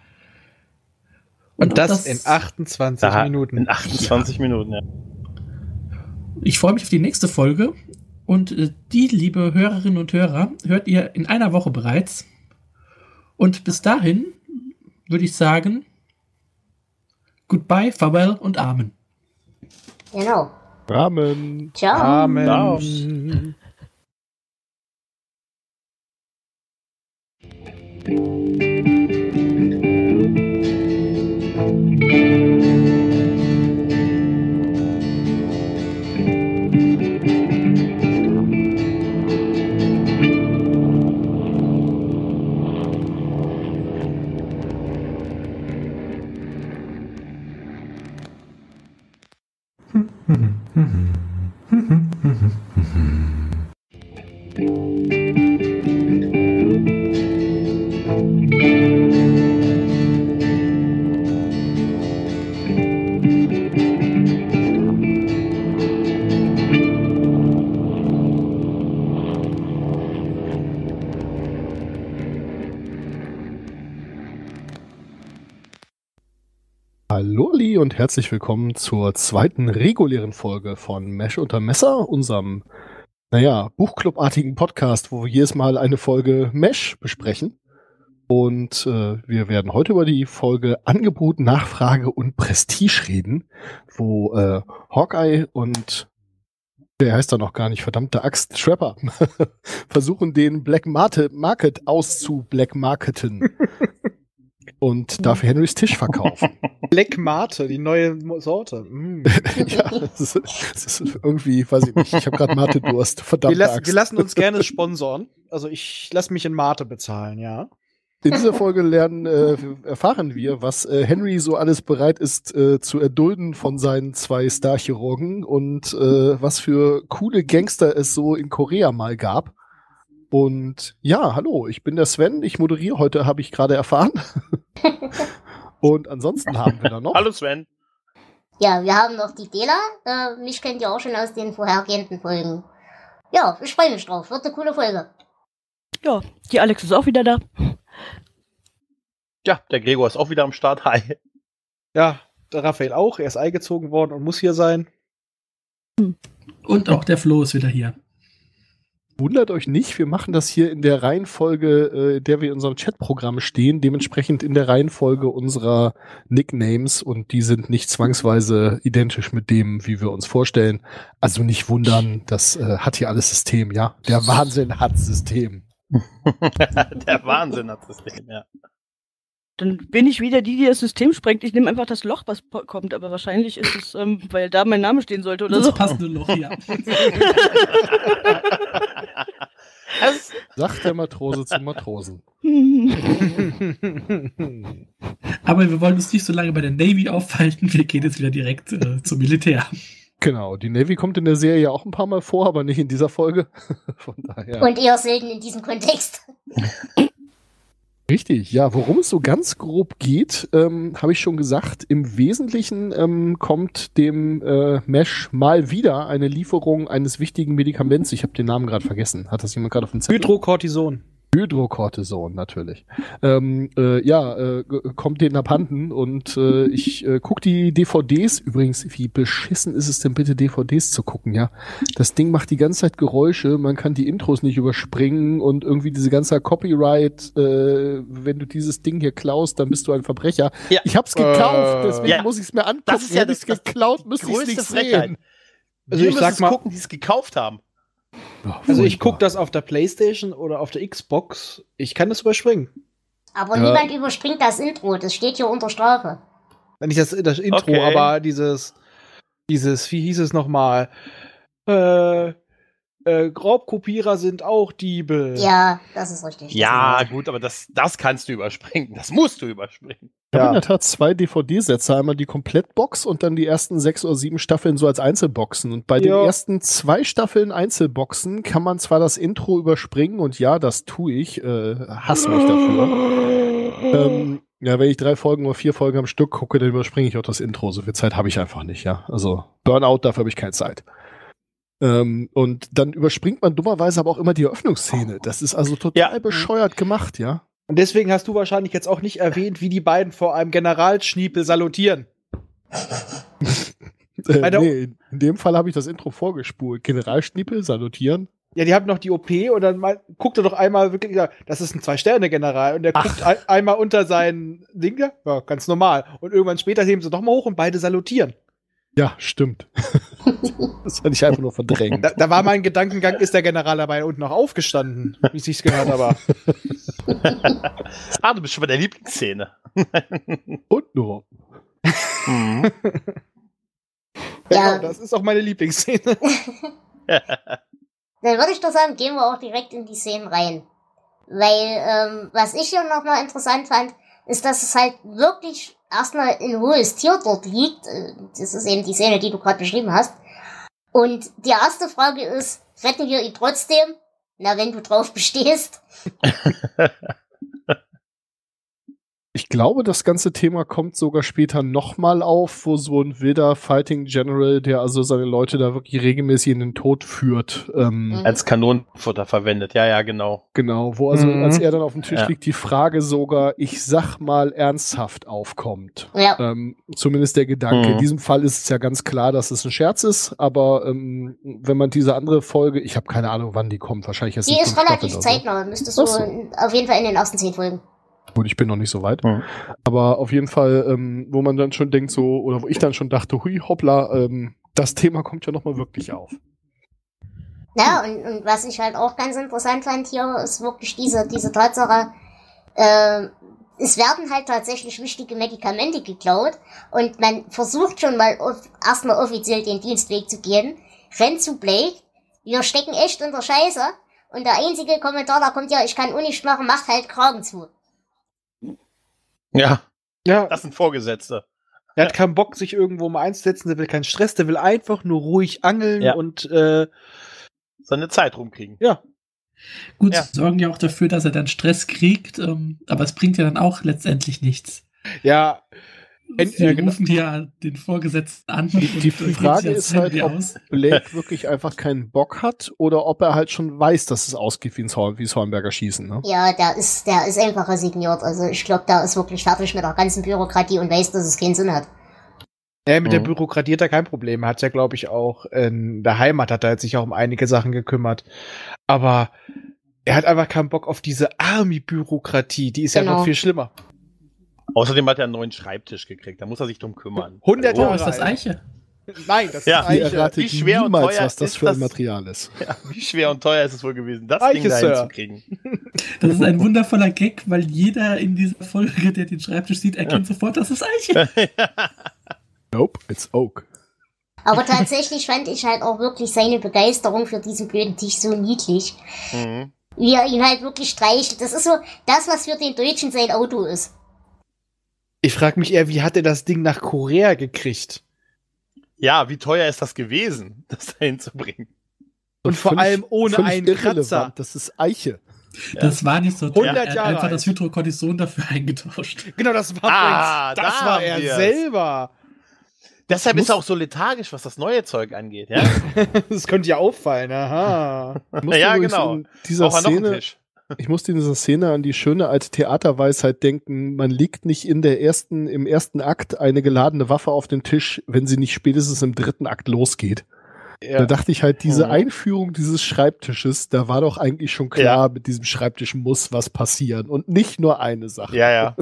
Und auch das, in achtundzwanzig Da- Minuten. In achtundzwanzig Minuten, ja. Ich freue mich auf die nächste Folge. Und äh, die, liebe Hörerinnen und Hörer, hört ihr in einer Woche bereits. Und bis dahin würde ich sagen, goodbye, farewell und Amen. Genau. Rahmen. Ciao. Amen. Applaus. Hallo Ali und herzlich willkommen zur zweiten regulären Folge von Mesh unter Messer, unserem, naja, Buchclub-artigen Podcast, wo wir jedes Mal eine Folge Mesh besprechen. Und äh, wir werden heute über die Folge Angebot, Nachfrage und Prestige reden, wo äh, Hawkeye und der heißt da noch gar nicht, verdammte Axt, Trapper, versuchen den Black Market, Market auszublackmarketen und dafür Henrys Tisch verkaufen. Black Mate, die neue Mo- Sorte. Mm. Ja, das ist, das ist irgendwie, weiß ich nicht, ich habe gerade Mate-Durst, Wir, verdammte lassen, Axt. wir lassen uns gerne sponsoren. Also ich lasse mich in Mate bezahlen, ja. In dieser Folge lernen, äh, erfahren wir, was äh, Henry so alles bereit ist äh, zu erdulden von seinen zwei Starchirurgen und äh, was für coole Gangster es so in Korea mal gab. Und ja, hallo, ich bin der Sven, ich moderiere heute, habe ich gerade erfahren. Und ansonsten haben wir da noch. Hallo Sven. Ja, wir haben noch die Dela. Äh, mich kennt ihr auch schon aus den vorhergehenden Folgen. ja, ich freue mich drauf. Wird eine coole Folge. Ja, die Alex ist auch wieder da. Ja, der Gregor ist auch wieder am Start. Hi. Ja, der Raphael auch. Er ist eingezogen worden und muss hier sein. Und auch der Flo ist wieder hier. Wundert euch nicht, wir machen das hier in der Reihenfolge, äh, in der wir in unserem Chatprogramm stehen, dementsprechend in der Reihenfolge unserer Nicknames und die sind nicht zwangsweise identisch mit dem, wie wir uns vorstellen. Also nicht wundern, das äh, hat hier alles System, ja. Der Wahnsinn hat System. Der Wahnsinn hat System, ja. Dann bin ich wieder die, die das System sprengt. Ich nehme einfach das Loch, was po- kommt, aber wahrscheinlich ist es, ähm, weil da mein Name stehen sollte oder Das so. passende Loch, ja. Das, Sagt der Matrose zum Matrosen. Aber wir wollen uns nicht so lange bei der Navy aufhalten. Wir gehen jetzt wieder direkt äh, zum Militär. Genau, die Navy kommt in der Serie auch ein paar Mal vor, aber nicht in dieser Folge. Von daher. Und eher selten in diesem Kontext. Richtig, ja, worum es so ganz grob geht, ähm, habe ich schon gesagt. Im Wesentlichen ähm, kommt dem äh, Mesh mal wieder eine Lieferung eines wichtigen Medikaments. Ich habe den Namen gerade vergessen. Hat das jemand gerade auf dem Zettel? Hydrocortison. Hydrocortison, natürlich. Ähm, äh, ja, äh, g- kommt denen abhanden und äh, ich äh, gucke die D V Ds. Übrigens, wie beschissen ist es denn bitte, D V Ds zu gucken, ja? Das Ding macht die ganze Zeit Geräusche, man kann die Intros nicht überspringen und irgendwie diese ganze Copyright, äh, wenn du dieses Ding hier klaust, dann bist du ein Verbrecher. Ja. Ich hab's gekauft, Äh, deswegen ja. muss ich's mir angucken. Das ist ja Hätte ich's das- das geklaut, müsste ich's größte nicht Frechheit. sehen. Also wir ich müssen sag es mal- gucken, die es gekauft haben. Oh, Also ich furchtbar. gucke das auf der PlayStation oder auf der Xbox. Ich kann das überspringen. Aber Ja. niemand überspringt das Intro. Das steht hier unter Strafe. Nicht das, das Intro, Okay. aber dieses, dieses, wie hieß es nochmal? Äh, äh, Raubkopierer sind auch Diebe. Ja, das ist richtig. Ja, gut, aber das, das kannst du überspringen. Das musst du überspringen. Ich habe Ja. in der Tat zwei D V D-Sätze, einmal die Komplettbox und dann die ersten sechs oder sieben Staffeln so als Einzelboxen. Und bei den Ja. ersten zwei Staffeln Einzelboxen kann man zwar das Intro überspringen und ja, das tue ich, äh, hasse mich dafür. ähm, ja, wenn ich drei Folgen oder vier Folgen am Stück gucke, dann überspringe ich auch das Intro. So viel Zeit habe ich einfach nicht, ja. Also Burnout, dafür habe ich keine Zeit. Ähm, und dann überspringt man dummerweise aber auch immer die Eröffnungsszene. Das ist also total Ja. bescheuert gemacht, ja. Und deswegen hast du wahrscheinlich jetzt auch nicht erwähnt, wie die beiden vor einem Generalschniepel salutieren. Äh, Bei der- nee, in dem Fall habe ich das Intro vorgespult. Generalschniepel, salutieren. Ja, die haben noch die O P und dann mal, guckt er doch einmal wirklich, ja, das ist ein Zwei-Sterne-General. Und der guckt ein, einmal unter sein Ding, ja, ja, ganz normal. Und irgendwann später heben sie doch mal hoch und beide salutieren. Ja, stimmt. Das hatte ich einfach nur verdrängt. Da, da war mein Gedankengang, ist der General dabei unten noch aufgestanden, wie sich's gehört, aber. Ah, du bist schon bei der Lieblingsszene. Und nur. Mhm. Ja. Genau, das ist auch meine Lieblingsszene. Dann würde ich doch sagen, gehen wir auch direkt in die Szenen rein. Weil, ähm, was ich hier nochmal interessant fand, ist, dass es halt wirklich erstmal ein hohes Tier dort liegt. Äh, Das ist eben die Szene, die du gerade beschrieben hast. Und die erste Frage ist, retten wir ihn trotzdem? Na, wenn du drauf bestehst. Ich glaube, das ganze Thema kommt sogar später nochmal auf, wo so ein wilder Fighting General, der also seine Leute da wirklich regelmäßig in den Tod führt. Ähm, Mhm. Als Kanonenfutter verwendet. Ja, ja, genau. Genau, wo also, Mhm. als er dann auf dem Tisch Ja. liegt, die Frage sogar, ich sag mal, ernsthaft aufkommt. Ja. Ähm, zumindest der Gedanke. Mhm. In diesem Fall ist es ja ganz klar, dass es ein Scherz ist, aber ähm, wenn man diese andere Folge, ich habe keine Ahnung, wann die kommt, wahrscheinlich erst Die in ist fünf relativ Staffeln oder so. zeitnah. Müsstest du Ach so. in- auf jeden Fall in den ersten zehn Folgen. Gut, ich bin noch nicht so weit. Mhm. Aber auf jeden Fall, ähm, wo man dann schon denkt, so, oder wo ich dann schon dachte, hui, hoppla, ähm, das Thema kommt ja nochmal wirklich auf. Ja, und, und was ich halt auch ganz interessant fand hier, ist wirklich diese, diese Tatsache, äh, es werden halt tatsächlich wichtige Medikamente geklaut und man versucht schon mal off- erstmal offiziell den Dienstweg zu gehen, rennt zu Blake, wir stecken echt unter Scheiße und der einzige Kommentar, da kommt ja, ich kann auch nicht machen, macht halt Kragen zu. Ja, Ja, das sind Vorgesetzte. er hat keinen Bock, sich irgendwo mal einzusetzen, der will keinen Stress, der will einfach nur ruhig angeln Ja. und äh, Seine Zeit rumkriegen. ja. Gut, Ja. sie sorgen ja auch dafür, dass er dann Stress kriegt, ähm, aber es bringt ja dann auch letztendlich nichts. Ja, Sie Ja, genau. rufen hier den Vorgesetzten an. Die, die Frage ist halt, ob Blake wirklich einfach keinen Bock hat oder ob er halt schon weiß, dass es ausgeht wie ins Horn, wie das Hornberger Schießen. Ne? Ja, der ist, der ist einfach resigniert. Also ich glaube, der ist wirklich fertig mit der ganzen Bürokratie und weiß, dass es keinen Sinn hat. Ja, mit Mhm. der Bürokratie hat er kein Problem. Er hat ja, glaube ich, auch in der Heimat hat er sich auch um einige Sachen gekümmert. Aber er hat einfach keinen Bock auf diese Army-Bürokratie. Die ist ja Genau. noch viel schlimmer. Außerdem hat er einen neuen Schreibtisch gekriegt. Da muss er sich drum kümmern. hundert Oh, Jahre ist das alt. Eiche? Nein, das Ja. ist Ihr Eiche. erratet wie schwer und niemals, teuer was das ist für ein das? Material ist. Ja, wie schwer und teuer ist es wohl gewesen, das Eiche, Ding da Sir. hinzukriegen. Das ist ein wundervoller Gag, weil jeder in dieser Folge, der den Schreibtisch sieht, erkennt sofort, das ist Eiche. Nope, it's Oak. Aber tatsächlich fand ich halt auch wirklich seine Begeisterung für diesen blöden Tisch so niedlich. Mhm. Wie er ihn halt wirklich streichelt. Das ist so das, was für den Deutschen sein Auto ist. Ich frage mich eher, wie hat er das Ding nach Korea gekriegt? Ja, wie teuer ist das gewesen, das da hinzubringen? Und vor allem ohne völlig einen irrelevant. Kratzer. Das ist Eiche. Das war nicht so teuer. hundert Er hat Jahre einfach alt. das Hydrocortison dafür eingetauscht. Genau, das war, Ah, das da war haben er wir's. selber. Deshalb Muss- ist er auch so lethargisch, was das neue Zeug angeht. Ja, Das könnte ja auffallen. Aha. Ich musste ja übrigens genau. in dieser Auch an noch einen Szene, Tisch. ich musste in dieser Szene an die schöne alte Theaterweisheit denken, man legt nicht in der ersten, im ersten Akt eine geladene Waffe auf den Tisch, wenn sie nicht spätestens im dritten Akt losgeht. Ja. Da dachte ich halt, diese Mhm. Einführung dieses Schreibtisches, da war doch eigentlich schon klar, mit diesem Schreibtisch muss was passieren und nicht nur eine Sache. Ja, ja.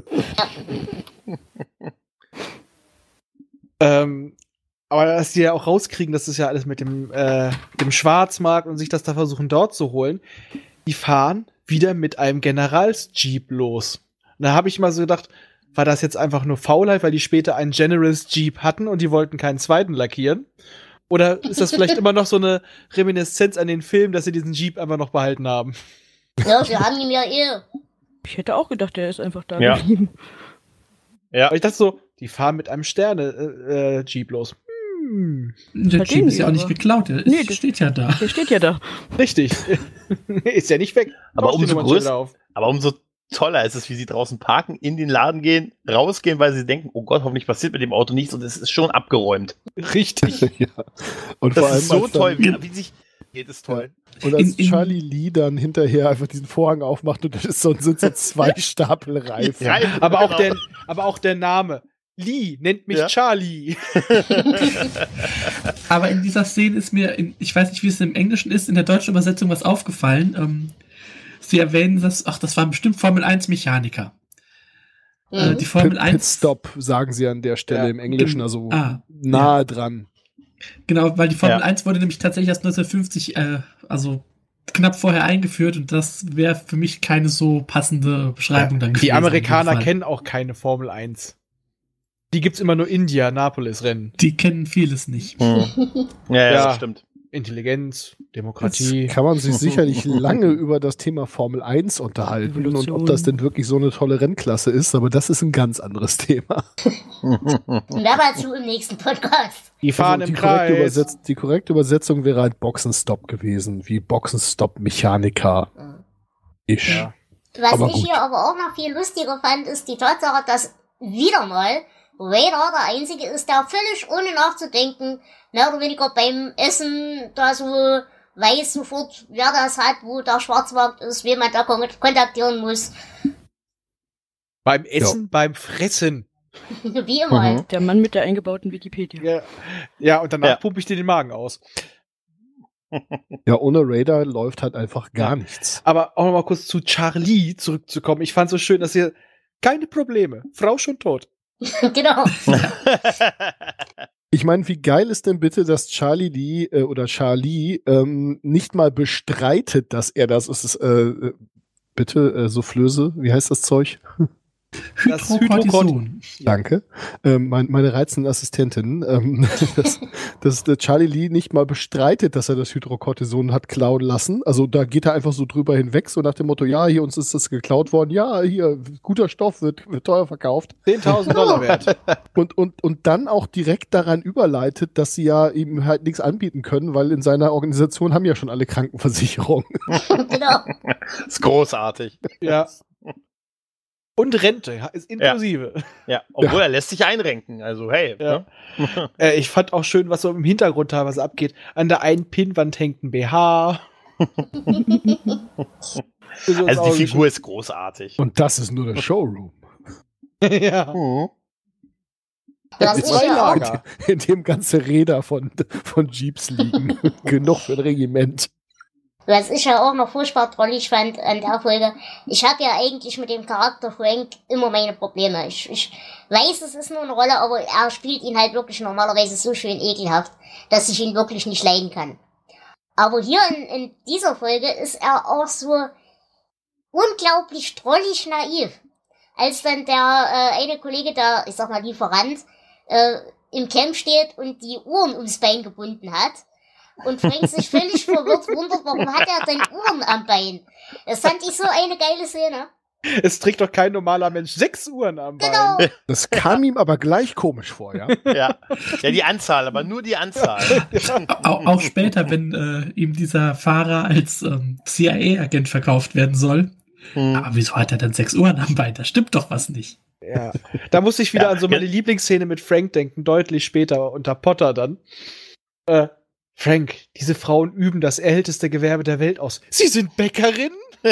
Ähm, aber dass die ja auch rauskriegen, das ist ja alles mit dem, äh, dem Schwarzmarkt und sich das da versuchen dort zu holen, die fahren wieder mit einem Generals-Jeep los. Und da habe ich mal so gedacht, war das jetzt einfach nur Faulheit, weil die später einen Generals-Jeep hatten und die wollten keinen zweiten lackieren? Oder ist das vielleicht immer noch so eine Reminiszenz an den Film, dass sie diesen Jeep einfach noch behalten haben? Ja, wir haben ihn ja eh. Ich hätte auch gedacht, der ist einfach da Ja. geblieben. Ja. Weil ich dachte so, die fahren mit einem Sterne-Jeep los. Hm, Der Verstehen Jeep ist Sie ja auch nicht aber. geklaut, der Nee, ist, das- steht ja da. Der steht ja da. richtig. Ist ja nicht weg. Aber Tausch die umso Nummernschilder größer- auf. Aber umso toller ist es, wie sie draußen parken, in den Laden gehen, rausgehen, weil sie denken, oh Gott, hoffentlich passiert mit dem Auto nichts und es ist schon abgeräumt. Richtig. ja. Und Das vor allem ist so als dann- toll, wie, wie sich geht, ist toll. Und als In- in- Charlie Lee dann hinterher einfach diesen Vorhang aufmacht und das ist so, sind so zwei Stapel Reifen. Ja. Aber auch, Genau. der, aber auch der Name. Lee nennt mich Ja. Charlie. Aber in dieser Szene ist mir, in, ich weiß nicht, wie es im Englischen ist, in der deutschen Übersetzung was aufgefallen. Ähm, sie erwähnen das, ach, das waren bestimmt Formel eins Mechaniker. Äh, Mhm. die Formel Pit, eins. Pitstop sagen sie an der Stelle Ja. im Englischen, also Ah, nahe dran. genau, weil die Formel Ja. eins wurde nämlich tatsächlich erst neunzehnhundertfünfzig, äh, also knapp vorher eingeführt und das wäre für mich keine so passende Beschreibung dann gewesen. Die in dem Amerikaner Fall. kennen auch keine Formel eins. Die gibt's immer nur Indianapolis-Rennen. Die kennen vieles nicht. Ja, ja, Ja. das stimmt. Intelligenz, Jetzt Demokratie. kann man sich sicherlich lange über das Thema Formel eins unterhalten Evolution. und ob das denn wirklich so eine tolle Rennklasse ist, aber das ist ein ganz anderes Thema. Mehr dazu im nächsten Podcast. Die fahren Also im die, korrekte Kreis. Übersetz die korrekte Übersetzung wäre halt Boxenstopp gewesen, wie Boxenstopp-Mechaniker. Ich. Ja. Was Aber ich gut. hier aber auch noch viel lustiger fand, ist die Tatsache, dass wieder mal Vader der Einzige ist, der völlig ohne nachzudenken, mehr oder weniger beim Essen da so weiß sofort, wer das hat, wo der Schwarzmarkt ist, wen man da kon kontaktieren muss. Beim Essen, beim Fressen. Wie immer Mhm. halt. Der Mann mit der eingebauten Wikipedia. Ja, ja und danach Ja. pumpe ich dir den Magen aus. Ja, ohne Raider läuft halt einfach gar Ja. nichts. Aber auch noch mal kurz zu Charlie zurückzukommen. Ich fand so schön, dass ihr keine Probleme. Frau schon tot. Genau. Ich meine, wie geil ist denn bitte, dass Charlie Lee äh, oder Charlie ähm, nicht mal bestreitet, dass er das ist. Äh, äh, bitte, äh, Soufflöse, wie heißt das Zeug? Das Hydrocortison. Danke. Ähm, mein, meine reizende Assistentin, ähm, dass, dass der Charlie Lee nicht mal bestreitet, dass er das Hydrocortison hat klauen lassen. Also da geht er einfach so drüber hinweg, so nach dem Motto, ja, hier uns ist das geklaut worden, ja, hier, guter Stoff, wird, wird teuer verkauft. zehntausend Dollar wert. Und, und, und dann auch direkt daran überleitet, dass sie ja ihm halt nichts anbieten können, weil in seiner Organisation haben ja schon alle Krankenversicherungen. Genau. ist großartig. Ja. Und Rente ist inklusive. Ja, obwohl er lässt sich einrenken. Also, hey. Ja. Ne? äh, ich fand auch schön, was so im Hintergrund teilweise abgeht. An der einen Pinnwand hängt ein B H. Also die Figur ist großartig. Und das ist nur der Showroom. Ja. Mhm. Das ist Zwei ja auch, Lager. In dem ganze Räder von, von Jeeps liegen. Genug für ein Regiment. was ich ja auch noch furchtbar drollig fand an der Folge. Ich habe ja eigentlich mit dem Charakter Frank immer meine Probleme. Ich, ich weiß, es ist nur eine Rolle, aber er spielt ihn halt wirklich normalerweise so schön ekelhaft, dass ich ihn wirklich nicht leiden kann. Aber hier in, in dieser Folge ist er auch so unglaublich drollig naiv. Als dann der äh, eine Kollege, der, ich sag mal, Lieferant, äh, im Camp steht und die Uhren ums Bein gebunden hat und Frank sich völlig verwirrt wundert, warum hat er denn Uhren am Bein? Das fand ich so eine geile Szene. Es trägt doch kein normaler Mensch sechs Uhren am Bein. Genau. Das kam ihm aber gleich komisch vor, ja? Ja. Ja, die Anzahl, aber nur die Anzahl. Auch, auch später, wenn äh, ihm dieser Fahrer als ähm, C I A-Agent verkauft werden soll. Hm. Aber wieso hat er dann sechs Uhren am Bein? Da stimmt doch was nicht. Ja. Da musste ich wieder Ja, an so meine ja. Lieblingsszene mit Frank denken, deutlich später unter Potter dann. Äh, Frank, diese Frauen üben das älteste Gewerbe der Welt aus. Sie sind Bäckerin?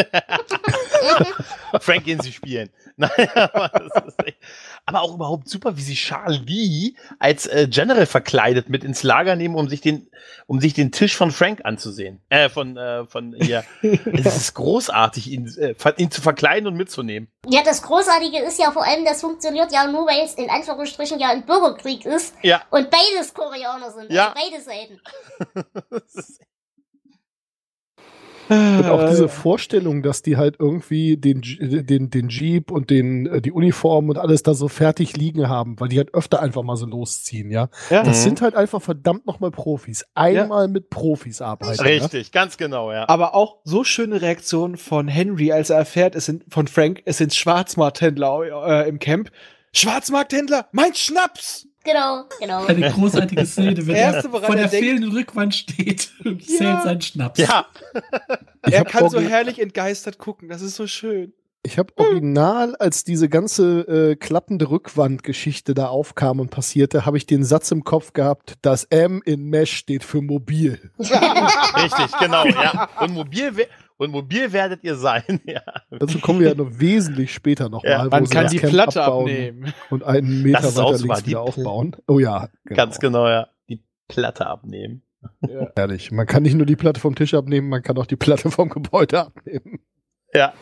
Frank gehen sie spielen. Nein, aber, das ist echt, aber auch überhaupt super, wie sie Charles Lee als äh, General verkleidet mit ins Lager nehmen, um sich den, um sich den Tisch von Frank anzusehen. Äh, von, äh, von ihr. Es ist großartig, ihn, äh, ihn zu verkleiden und mitzunehmen. Ja, das Großartige ist ja vor allem, das funktioniert ja nur, weil es in Anführungsstrichen ja ein Bürgerkrieg ist Ja. und beides Koreaner sind, Ja. also beide Seiten. Das ist Und auch diese Äh, Vorstellung, dass die halt irgendwie den, J- den, den Jeep und den, äh, die Uniform und alles da so fertig liegen haben, weil die halt öfter einfach mal so losziehen, ja. ja. Das Mhm. sind halt einfach verdammt nochmal Profis. Einmal mit Profis arbeiten. richtig, ganz genau, ja. Aber auch so schöne Reaktion von Henry, als er erfährt, es sind von Frank, es sind Schwarzmarkthändler äh, im Camp. Schwarzmarkthändler, mein Schnaps! Genau, genau. Eine großartige Szene, wenn Erste, er woran vor er der denkt- fehlenden Rückwand steht und Ja. zählt seinen Schnaps. Ja, Ich Er hab kann so orgi- herrlich entgeistert gucken, das ist so schön. Ich habe original, als diese ganze äh, klappende Rückwandgeschichte da aufkam und passierte, habe ich den Satz im Kopf gehabt, das M in Mesh steht für mobil. richtig, genau, ja. Und mobil, we- und mobil werdet ihr sein, ja. Dazu kommen wir ja noch wesentlich später nochmal. Ja, wo Man sie kann das die Camp Platte abbauen abnehmen. und einen Meter Das ist auch weiter super, links die wieder Pl- aufbauen. Oh ja, genau. Ganz genau, ja. Die Platte abnehmen. Ja. Ehrlich, man kann nicht nur die Platte vom Tisch abnehmen, man kann auch die Platte vom Gebäude abnehmen. Ja.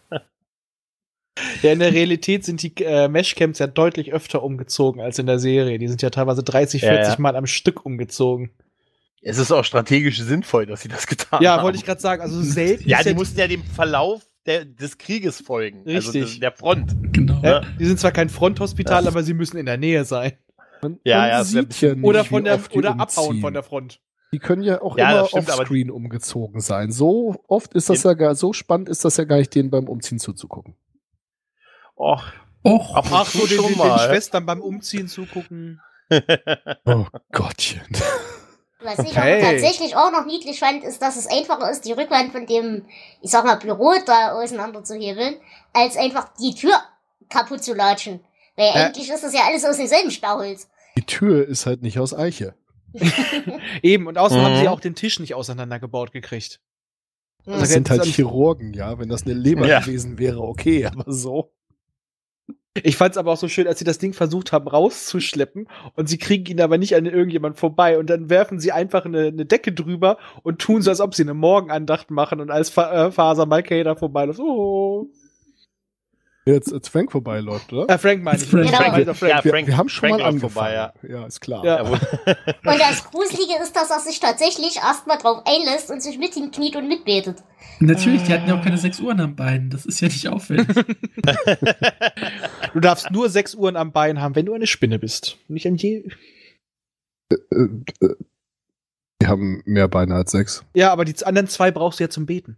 Ja, in der Realität sind die äh, Meshcamps ja deutlich öfter umgezogen als in der Serie. Die sind ja teilweise dreißig, Ja, vierzig ja. Mal am Stück umgezogen. Es ist auch strategisch sinnvoll, dass sie das getan Ja, haben. wollte ich gerade sagen. Also selten. Ja, ist die jetzt- mussten ja dem Verlauf der, des Krieges folgen. Also Richtig. des, der Front. Genau. Ja, die sind zwar kein Fronthospital, Ja. aber sie müssen in der Nähe sein. Man, Ja, man ja, es wär- sieht ja nicht, Oder wie von der oft die oder abhauen umziehen. von der Front. Die können ja auch Ja, immer das stimmt, aber- offscreen umgezogen sein. So oft ist das ja gar, so spannend ist das ja gar nicht, denen beim Umziehen zuzugucken. Och, Och, ab und Ach zu so, den, schon den, den mal. Schwestern beim Umziehen zugucken. Oh Gottchen. Was ich Okay. aber tatsächlich auch noch niedlich fand, ist, dass es einfacher ist, die Rückwand von dem, ich sag mal, Büro da auseinander zu hebeln, als einfach die Tür kaputt zu latschen. Weil Ja. eigentlich ist das ja alles aus demselben Stauholz. Die Tür ist halt nicht aus Eiche. Eben, und außerdem Mhm. haben sie auch den Tisch nicht auseinandergebaut gekriegt. Hm. Das Also sind halt jetzt- Chirurgen, ja. Wenn das eine Leber Ja. gewesen wäre, okay, aber so. Ich fand's aber auch so schön, als sie das Ding versucht haben rauszuschleppen und sie kriegen ihn aber nicht an irgendjemand vorbei und dann werfen sie einfach eine, eine Decke drüber und tun so, als ob sie eine Morgenandacht machen und als Fa äh, Faser Malkader da vorbeiläuft. Oh. Jetzt, als Frank vorbeiläuft, oder? Äh, Frank meine ich. Frank. Frank, Genau. also Frank. Ja, wir, Frank- wir haben schon Frank mal läuft angefangen. vorbei, ja. ist klar. Ja. Jawohl. Und das Gruselige ist, dass er sich tatsächlich erstmal drauf einlässt und sich mit ihm kniet und mitbetet. natürlich, die hatten ja auch keine sechs Uhren am Bein. Das ist ja nicht auffällig. Du darfst nur sechs Uhren am Bein haben, wenn du eine Spinne bist. Nicht an je. Äh, äh, wir haben mehr Beine als sechs. Ja, aber die anderen zwei brauchst du ja zum Beten.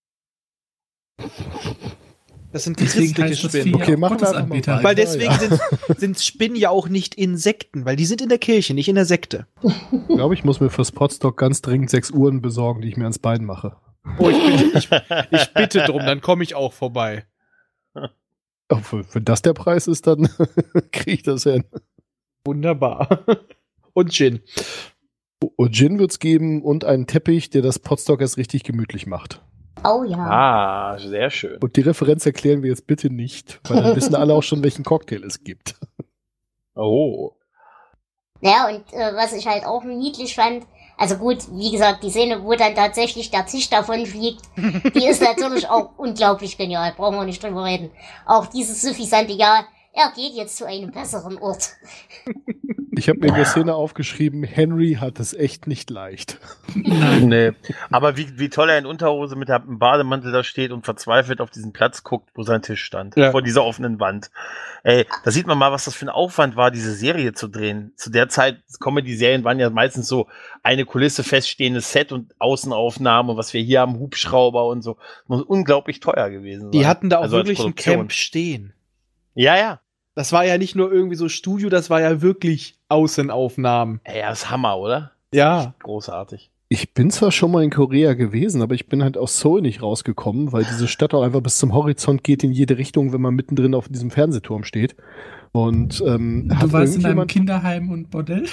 Das sind Deswegen christliche heißt das Spinnen. Vieh Okay, auch machen wir einfach mal Gottesanbeter. weiter. Weil deswegen ja. sind, sind Spinnen ja auch nicht Insekten, weil die sind in der Kirche, nicht in der Sekte. Ich glaube, ich muss mir fürs Podstock ganz dringend sechs Uhren besorgen, die ich mir ans Bein mache. Oh, ich bitte, ich, ich bitte drum, dann komme ich auch vorbei. Wenn das der Preis ist, dann kriege ich das hin. Wunderbar. Und Gin. Und Gin wird's geben und einen Teppich, der das Potstock erst richtig gemütlich macht. Oh ja. Ah, sehr schön. Und die Referenz erklären wir jetzt bitte nicht, weil dann wissen alle auch schon, welchen Cocktail es gibt. Oh. Ja, und äh, was ich halt auch niedlich fand, also gut, wie gesagt, die Szene, wo dann tatsächlich der Tisch davon fliegt, die ist natürlich auch unglaublich genial, brauchen wir nicht drüber reden. Auch dieses suffisante, ja, er geht jetzt zu einem besseren Ort. Ich habe mir in der Szene aufgeschrieben, Henry hat es echt nicht leicht. Nein. Nee. Aber wie, wie toll er in Unterhose mit dem Bademantel da steht und verzweifelt auf diesen Platz guckt, wo sein Tisch stand. Ja. Vor dieser offenen Wand. Ey, da sieht man mal, was das für ein Aufwand war, diese Serie zu drehen. Zu der Zeit, Comedy-Serien waren ja meistens so eine Kulisse, feststehendes Set und Außenaufnahmen und was wir hier haben, Hubschrauber und so. Das muss unglaublich teuer gewesen sein. Die hatten da auch Also als wirklich ein Produktion. Camp stehen. Ja, ja. Das war ja nicht nur irgendwie so Studio, das war ja wirklich Außenaufnahmen. Ey, das ist Hammer, oder? Ja. Großartig. Ich bin zwar schon mal in Korea gewesen, aber ich bin halt aus Seoul nicht rausgekommen, weil diese Stadt auch einfach bis zum Horizont geht in jede Richtung, wenn man mittendrin auf diesem Fernsehturm steht. Und ähm, Du hat warst in einem irgendjemand Kinderheim und Bordell?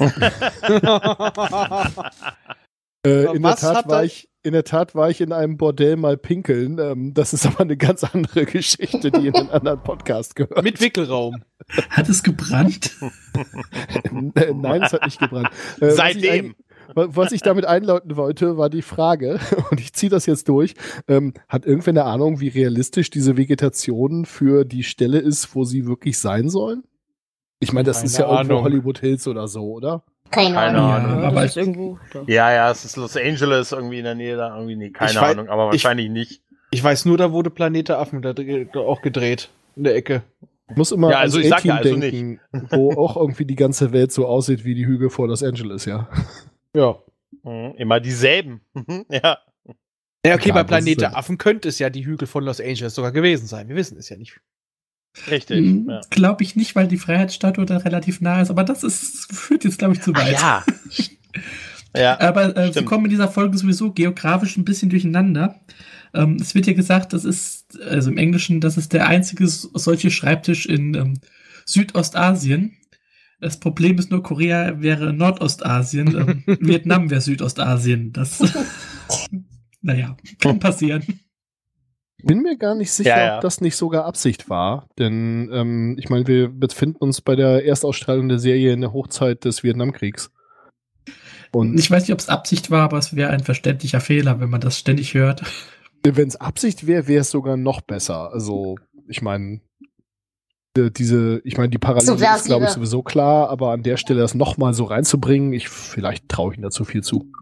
Äh, in, der Was Tat hat war er- ich, in der Tat war ich in einem Bordell mal pinkeln. Ähm, das ist aber eine ganz andere Geschichte, die in einen anderen Podcast gehört. Mit Wickelraum. Hat es gebrannt? Äh, Nein, es hat nicht gebrannt. Äh, was ich Seitdem. ein- wa- Was ich damit einläuten wollte, war die Frage, und ich ziehe das jetzt durch, ähm, hat irgendwer eine Ahnung, wie realistisch diese Vegetation für die Stelle ist, wo sie wirklich sein sollen? Ich meine, das Keine ist ja irgendwo Ahnung. Hollywood Hills oder so, oder? Keine Keine Ahnung. Ahnung. Ja, aber aber ist irgendwo. Da. Ja, ja, es ist Los Angeles irgendwie in der Nähe da. Irgendwie, nee, keine Ich wei- Ahnung, aber ich- wahrscheinlich nicht. Ich weiß nur, da wurde Planet der Affen da dr- auch gedreht. In der Ecke. Ich muss immer Ja, also ans ich sag ja A-Team also denken, wo auch irgendwie die ganze Welt so aussieht wie die Hügel vor Los Angeles, ja. Ja. Mhm, immer dieselben. ja. Ja, okay, Ja, bei das Planet ist der ja- Affen könnte es ja die Hügel von Los Angeles sogar gewesen sein. Wir wissen es ja nicht. Richtig. Hm, Ja. Glaube ich nicht, weil die Freiheitsstatue da relativ nah ist, aber das ist, führt jetzt, glaube ich, zu Ah, weit. ja. ja. Aber äh, sie Stimmt. kommen in dieser Folge sowieso geografisch ein bisschen durcheinander. Ähm, es wird ja gesagt, das ist, also im Englischen, das ist der einzige s- solche Schreibtisch in ähm, Südostasien. Das Problem ist nur, Korea wäre Nordostasien, ähm, Vietnam wäre Südostasien. Das, naja, kann passieren. Bin mir gar nicht sicher, Ja, ja. ob das nicht sogar Absicht war, denn ähm, ich meine, wir befinden uns bei der Erstausstrahlung der Serie in der Hochzeit des Vietnamkriegs. Und Ich weiß nicht, ob es Absicht war, aber es wäre ein verständlicher Fehler, wenn man das ständig hört. wenn es Absicht wäre, wäre es sogar noch besser. Also, ich meine, äh, diese, ich meine, die Parallele Subversive. ist, glaube ich, sowieso klar, aber an der Stelle das nochmal so reinzubringen, ich vielleicht traue ich ihnen dazu viel zu.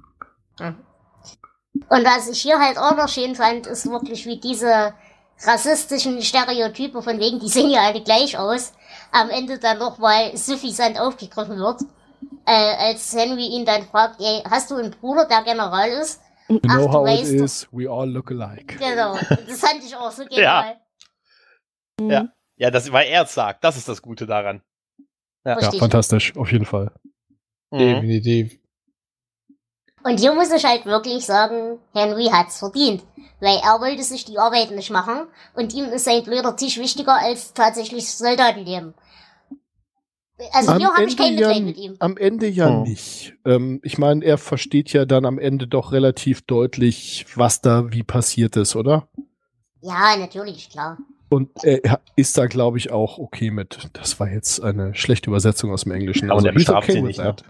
Und was ich hier halt auch noch schön fand, ist wirklich, wie diese rassistischen Stereotype von wegen, die sehen ja alle gleich aus, am Ende dann nochmal suffisant aufgegriffen wird. Äh, als Henry ihn dann fragt, ey, hast du einen Bruder, der General ist? You Ach, know du how it weißt doch. is, we all look alike. Genau, das fand ich auch so genial. Ja. Ja, das, weil er es sagt. Das ist das Gute daran. Ja, Richtig. fantastisch, auf jeden Fall. Mhm. Definitiv. Und hier muss ich halt wirklich sagen, Henry hat's verdient. Weil er wollte sich die Arbeit nicht machen und ihm ist sein blöder Tisch wichtiger als tatsächlich Soldatenleben. Also hier habe ich kein ja, Mitleid mit ihm. am Ende ja Hm. nicht. Ähm, ich meine, er versteht ja dann am Ende doch relativ deutlich, was da wie passiert ist, oder? Ja, natürlich, klar. Und er ist da, glaube ich, auch okay mit. Das war jetzt eine schlechte Übersetzung aus dem Englischen. Aber der he's bestraft sie with nicht, that.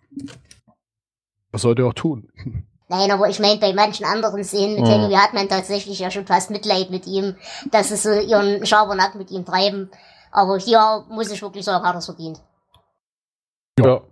Was sollte er auch tun? Nein, aber ich meine, bei manchen anderen Szenen mit Mhm. Henry hat man tatsächlich ja schon fast Mitleid mit ihm, dass sie so ihren Schabernack mit ihm treiben. Aber hier muss ich wirklich sagen, hat er es verdient. Ja.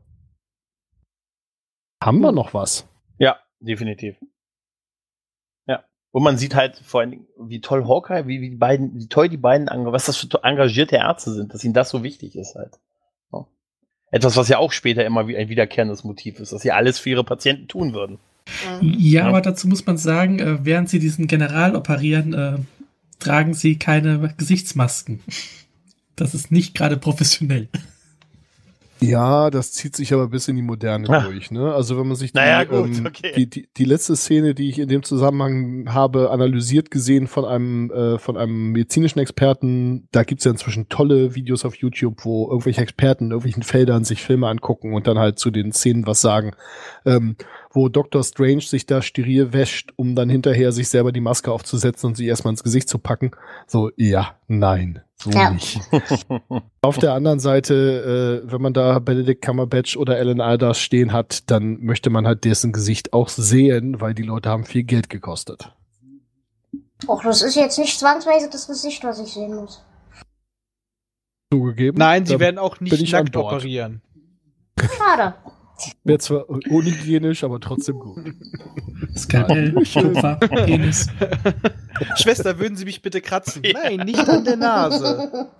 Haben wir noch was? Ja, definitiv. Ja. Und man sieht halt vor allen Dingen, wie toll Hawkeye, wie, wie die beiden, wie toll die beiden, enga- was das für to- engagierte Ärzte sind, dass ihnen das so wichtig ist halt. Ja. Etwas, was ja auch später immer wie ein wiederkehrendes Motiv ist, dass sie alles für ihre Patienten tun würden. Mhm. Ja, Ja. aber dazu muss man sagen, äh, während sie diesen General operieren, äh, tragen sie keine Gesichtsmasken. Das ist nicht gerade professionell. Ja, das zieht sich aber bis in die Moderne Ah. durch. Ne? Also wenn man sich die, Naja, gut, ähm, okay. die, die, die letzte Szene, die ich in dem Zusammenhang habe, analysiert gesehen von einem, äh, von einem medizinischen Experten, da gibt's ja inzwischen tolle Videos auf YouTube, wo irgendwelche Experten in irgendwelchen Feldern sich Filme angucken und dann halt zu den Szenen was sagen, ähm, wo Doctor Strange sich da steril wäscht, um dann hinterher sich selber die Maske aufzusetzen und sie erstmal ins Gesicht zu packen. So, ja, nein, so Ja. nicht. Auf der anderen Seite, äh, wenn man da Benedict Cumberbatch oder Alan Alda stehen hat, dann möchte man halt dessen Gesicht auch sehen, weil die Leute haben viel Geld gekostet. Och, das ist jetzt nicht zwangsweise das Gesicht, was ich sehen muss. Zugegeben. Nein, sie Da werden auch bin nicht ich an nackt Bord. operieren. Schade. Wäre zwar unhygienisch, aber trotzdem gut. Skalpell, Kupfer, Penis. Schwester, würden Sie mich bitte kratzen? Nein, nicht an der Nase.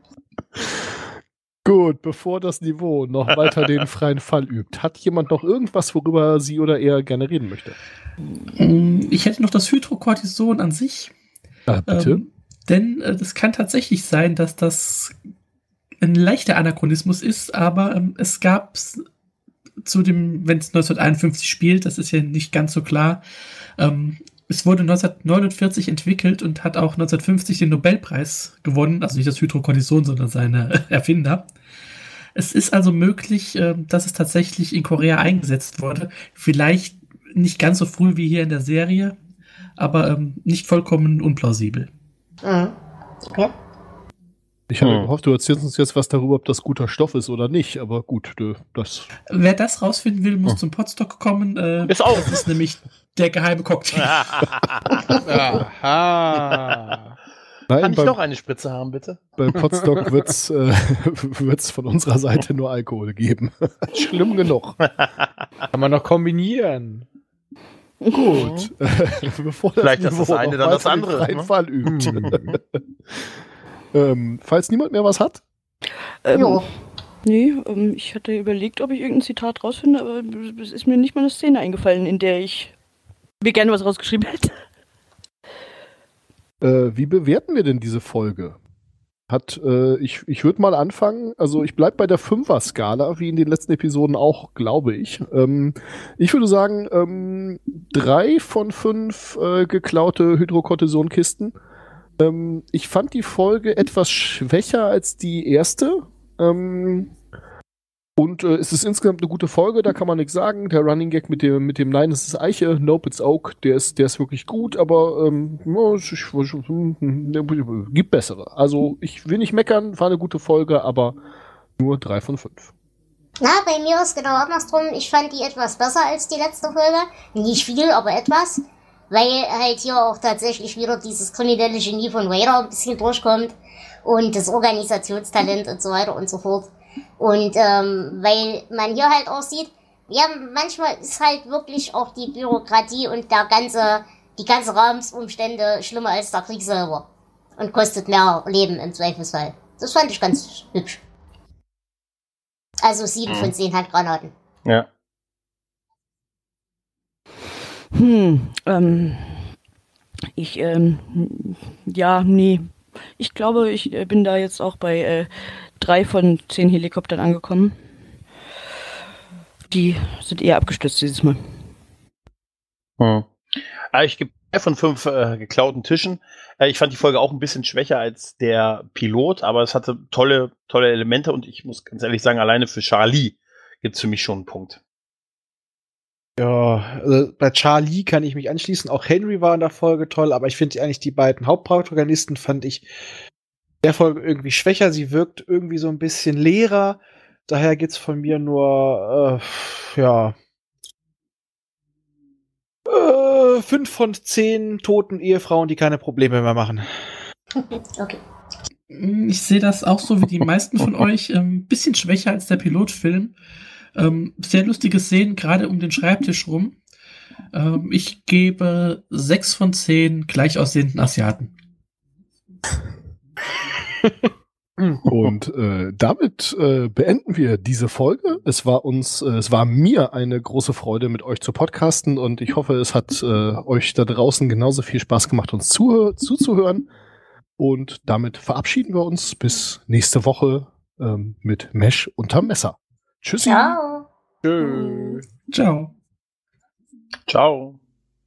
Gut, bevor das Niveau noch weiter den freien Fall übt, hat jemand noch irgendwas, worüber sie oder er gerne reden möchte? Mm, Ich hätte noch das Hydrocortison an sich. Ah, bitte? Ähm, denn äh, das kann tatsächlich sein, dass das ein leichter Anachronismus ist, aber ähm, es gab zu dem, wenn es neunzehnhunderteinundfünfzig spielt, das ist ja nicht ganz so klar, ähm, es wurde neunzehnhundertneunundvierzig entwickelt und hat auch neunzehnhundertfünfzig den Nobelpreis gewonnen, also nicht das Hydrocortison, sondern seine Erfinder. Es ist also möglich, äh, dass es tatsächlich in Korea eingesetzt wurde. Vielleicht nicht ganz so früh wie hier in der Serie, aber ähm, nicht vollkommen unplausibel. Mhm. Okay. Ich hatte Hm. gehofft, du erzählst uns jetzt was darüber, ob das guter Stoff ist oder nicht, aber gut, du, das. Wer das rausfinden will, muss Oh. zum Podstock kommen. Äh, Ist auch. Das ist nämlich der geheime Cocktail. Aha. Nein, Kann ich beim, noch eine Spritze haben, bitte? beim Podstock wird's, äh, wird's von unserer Seite nur Alkohol geben. Schlimm genug. Kann man noch kombinieren. Gut. Bevor das Vielleicht ist das Niveau eine, noch dann das weiter den andere, freien ne? Fall übt. Hm. ähm, falls niemand mehr was hat, Ähm, Jo. Nee, ähm, ich hatte überlegt, ob ich irgendein Zitat rausfinde, aber es ist mir nicht mal eine Szene eingefallen, in der ich mir gerne was rausgeschrieben hätte. äh, wie bewerten wir denn diese Folge? Hat, äh, ich, ich würde mal anfangen, also ich bleib bei der Fünfer-Skala, wie in den letzten Episoden auch, glaube ich. Ähm, ich würde sagen, ähm, drei von fünf äh, geklaute Hydrocortison-Kisten. Ähm, ich fand die Folge etwas schwächer als die erste. Ähm, und äh, es ist insgesamt eine gute Folge, da kann man nichts sagen. Der Running Gag mit dem, mit dem Nein, es ist Eiche, Nope, it's Oak, der ist, der ist wirklich gut, aber ähm, ja, ich, ich, ich, gibt bessere. Also ich will nicht meckern, war eine gute Folge, aber nur drei von fünf. Na, bei mir ist genau andersrum. Ich fand die etwas besser als die letzte Folge. Nicht viel, aber etwas. Weil halt hier auch tatsächlich wieder dieses kriminelle Genie von Vader ein bisschen durchkommt. Und das Organisationstalent und so weiter und so fort. Und ähm, weil man hier halt auch sieht, ja, manchmal ist halt wirklich auch die Bürokratie und der ganze, die ganze Rahmensumstände schlimmer als der Krieg selber. Und kostet mehr Leben im Zweifelsfall. Das fand ich ganz hübsch. Also sieben von zehn Handgranaten. Ja. Hm, ähm, ich, ähm, ja, nee. Ich glaube, ich äh, bin da jetzt auch bei äh, drei von zehn Helikoptern angekommen. Die sind eher abgestürzt dieses Mal. Hm. Ah, ich gebe drei von fünf äh, geklauten Tischen. Äh, ich fand die Folge auch ein bisschen schwächer als der Pilot, aber es hatte tolle, tolle Elemente und ich muss ganz ehrlich sagen, alleine für Charlie gibt es für mich schon einen Punkt. Ja, also bei Charlie kann ich mich anschließen. Auch Henry war in der Folge toll, aber ich finde eigentlich die beiden Hauptprotagonisten fand ich in der Folge irgendwie schwächer. Sie wirkt irgendwie so ein bisschen leerer. Daher geht's von mir nur, äh, ja, äh, fünf von zehn toten Ehefrauen, die keine Probleme mehr machen. Okay. Ich sehe das auch so wie die meisten von euch. Ein ähm, bisschen schwächer als der Pilotfilm. Ähm, sehr lustige Szenen, gerade um den Schreibtisch rum. Ähm, ich gebe sechs von zehn gleich aussehenden Asiaten. Und äh, damit äh, beenden wir diese Folge. Es war uns, äh, es war mir eine große Freude, mit euch zu podcasten und ich hoffe, es hat äh, euch da draußen genauso viel Spaß gemacht, uns zu, zuzuhören. Und damit verabschieden wir uns bis nächste Woche ähm, mit Mesh unterm Messer. Tschüssi. Ciao. Tschö. Ciao. Ciao.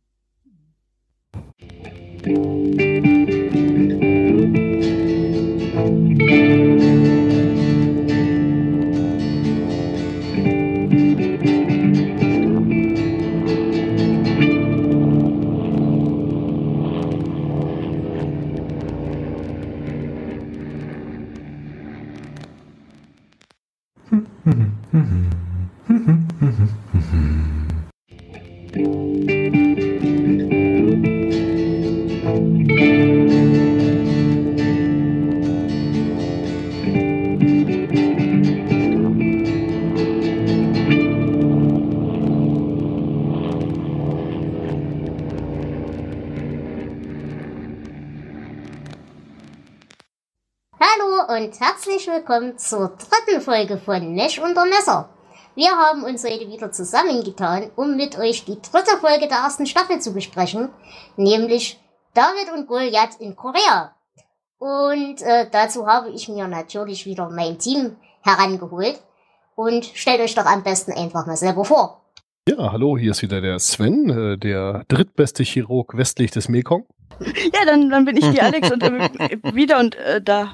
Hallo und herzlich willkommen zur dritten Folge von Mesh unter Messer. Wir haben uns heute wieder zusammengetan, um mit euch die dritte Folge der ersten Staffel zu besprechen, nämlich David und Goliath in Korea. Und äh, dazu habe ich mir natürlich wieder mein Team herangeholt. Und stellt euch doch am besten einfach mal selber vor. Ja, hallo, hier ist wieder der Sven, äh, der drittbeste Chirurg westlich des Mekong. Ja, dann, dann bin ich die Alex und äh, wieder und äh, da.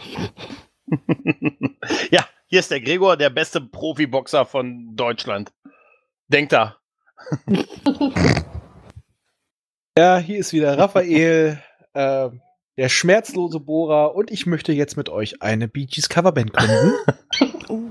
Ja, hier ist der Gregor, der beste Profiboxer von Deutschland. Denkt da. Ja, hier ist wieder Raphael, äh, der schmerzlose Bohrer, und ich möchte jetzt mit euch eine Bee Gees Coverband gründen. uh.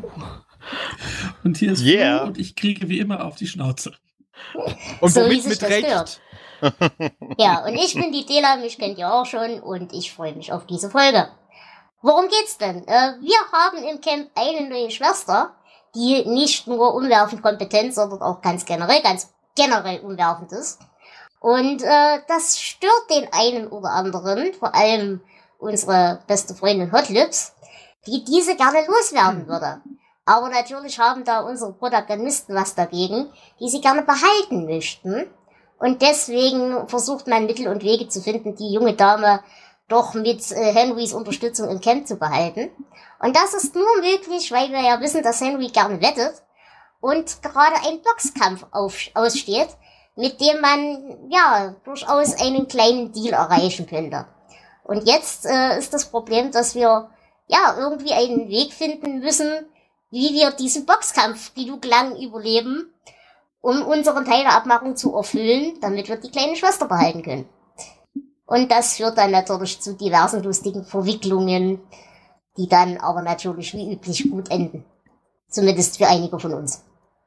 Und hier ist Yeah. Flo und ich kriege wie immer auf die Schnauze. Und So wie womit sich mit das Recht? gehört. Ja, und ich bin die Dela, mich kennt ihr auch schon, und ich freue mich auf diese Folge. Worum geht's denn? Äh, wir haben im Camp eine neue Schwester, die nicht nur umwerfend kompetent, sondern auch ganz generell, ganz generell umwerfend ist. Und äh, das stört den einen oder anderen, vor allem unsere beste Freundin Hot Lips, die diese gerne loswerden würde. Aber natürlich haben da unsere Protagonisten was dagegen, die sie gerne behalten möchten. Und deswegen versucht man Mittel und Wege zu finden, die junge Dame doch mit äh, Henrys Unterstützung im Camp zu behalten. Und das ist nur möglich, weil wir ja wissen, dass Henry gerne wettet und gerade ein Boxkampf auf, aussteht, mit dem man ja durchaus einen kleinen Deal erreichen könnte. Und jetzt äh, ist das Problem, dass wir ja irgendwie einen Weg finden müssen, wie wir diesen Boxkampf genug lang überleben, um unseren Teil der Abmachung zu erfüllen, damit wir die kleine Schwester behalten können. Und das führt dann natürlich zu diversen lustigen Verwicklungen, die dann aber natürlich wie üblich gut enden. Zumindest für einige von uns.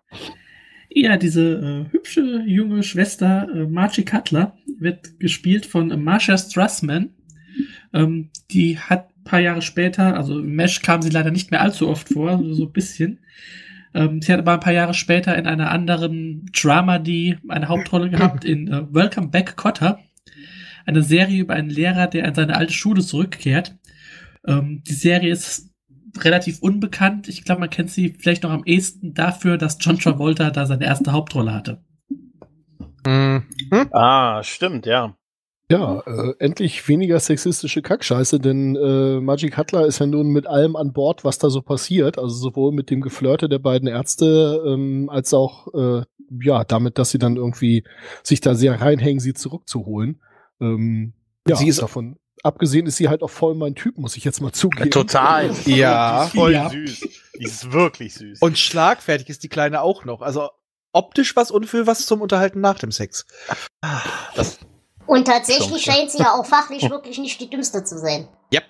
Ja, diese äh, hübsche junge Schwester äh, Margie Cutler wird gespielt von äh, Marsha Strassman. Ähm, die hat ein paar Jahre später, also im Mesh kam sie leider nicht mehr allzu oft vor, so ein bisschen. Ähm, sie hat aber ein paar Jahre später in einer anderen Dramedy eine Hauptrolle gehabt in äh, Welcome Back, Kotter. Eine Serie über einen Lehrer, der in seine alte Schule zurückkehrt. Ähm, die Serie ist relativ unbekannt. Ich glaube, man kennt sie vielleicht noch am ehesten dafür, dass John Travolta da seine erste Hauptrolle hatte. Mhm. Ah, stimmt, ja. Ja, äh, endlich weniger sexistische Kackscheiße, denn äh, Margie Cutler ist ja nun mit allem an Bord, was da so passiert. Also sowohl mit dem Geflirte der beiden Ärzte, ähm, als auch äh, ja damit, dass sie dann irgendwie sich da sehr reinhängen, sie zurückzuholen. Ähm, ja, Sie ist- davon abgesehen ist sie halt auch voll mein Typ, muss ich jetzt mal zugeben. Total. Ja. Die ist voll Ja. süß. Die ist wirklich süß. Und schlagfertig ist die Kleine auch noch. Also optisch was und für was zum Unterhalten nach dem Sex. das, Und tatsächlich Schon, ja. scheint sie ja auch fachlich wirklich nicht die dümmste zu sein.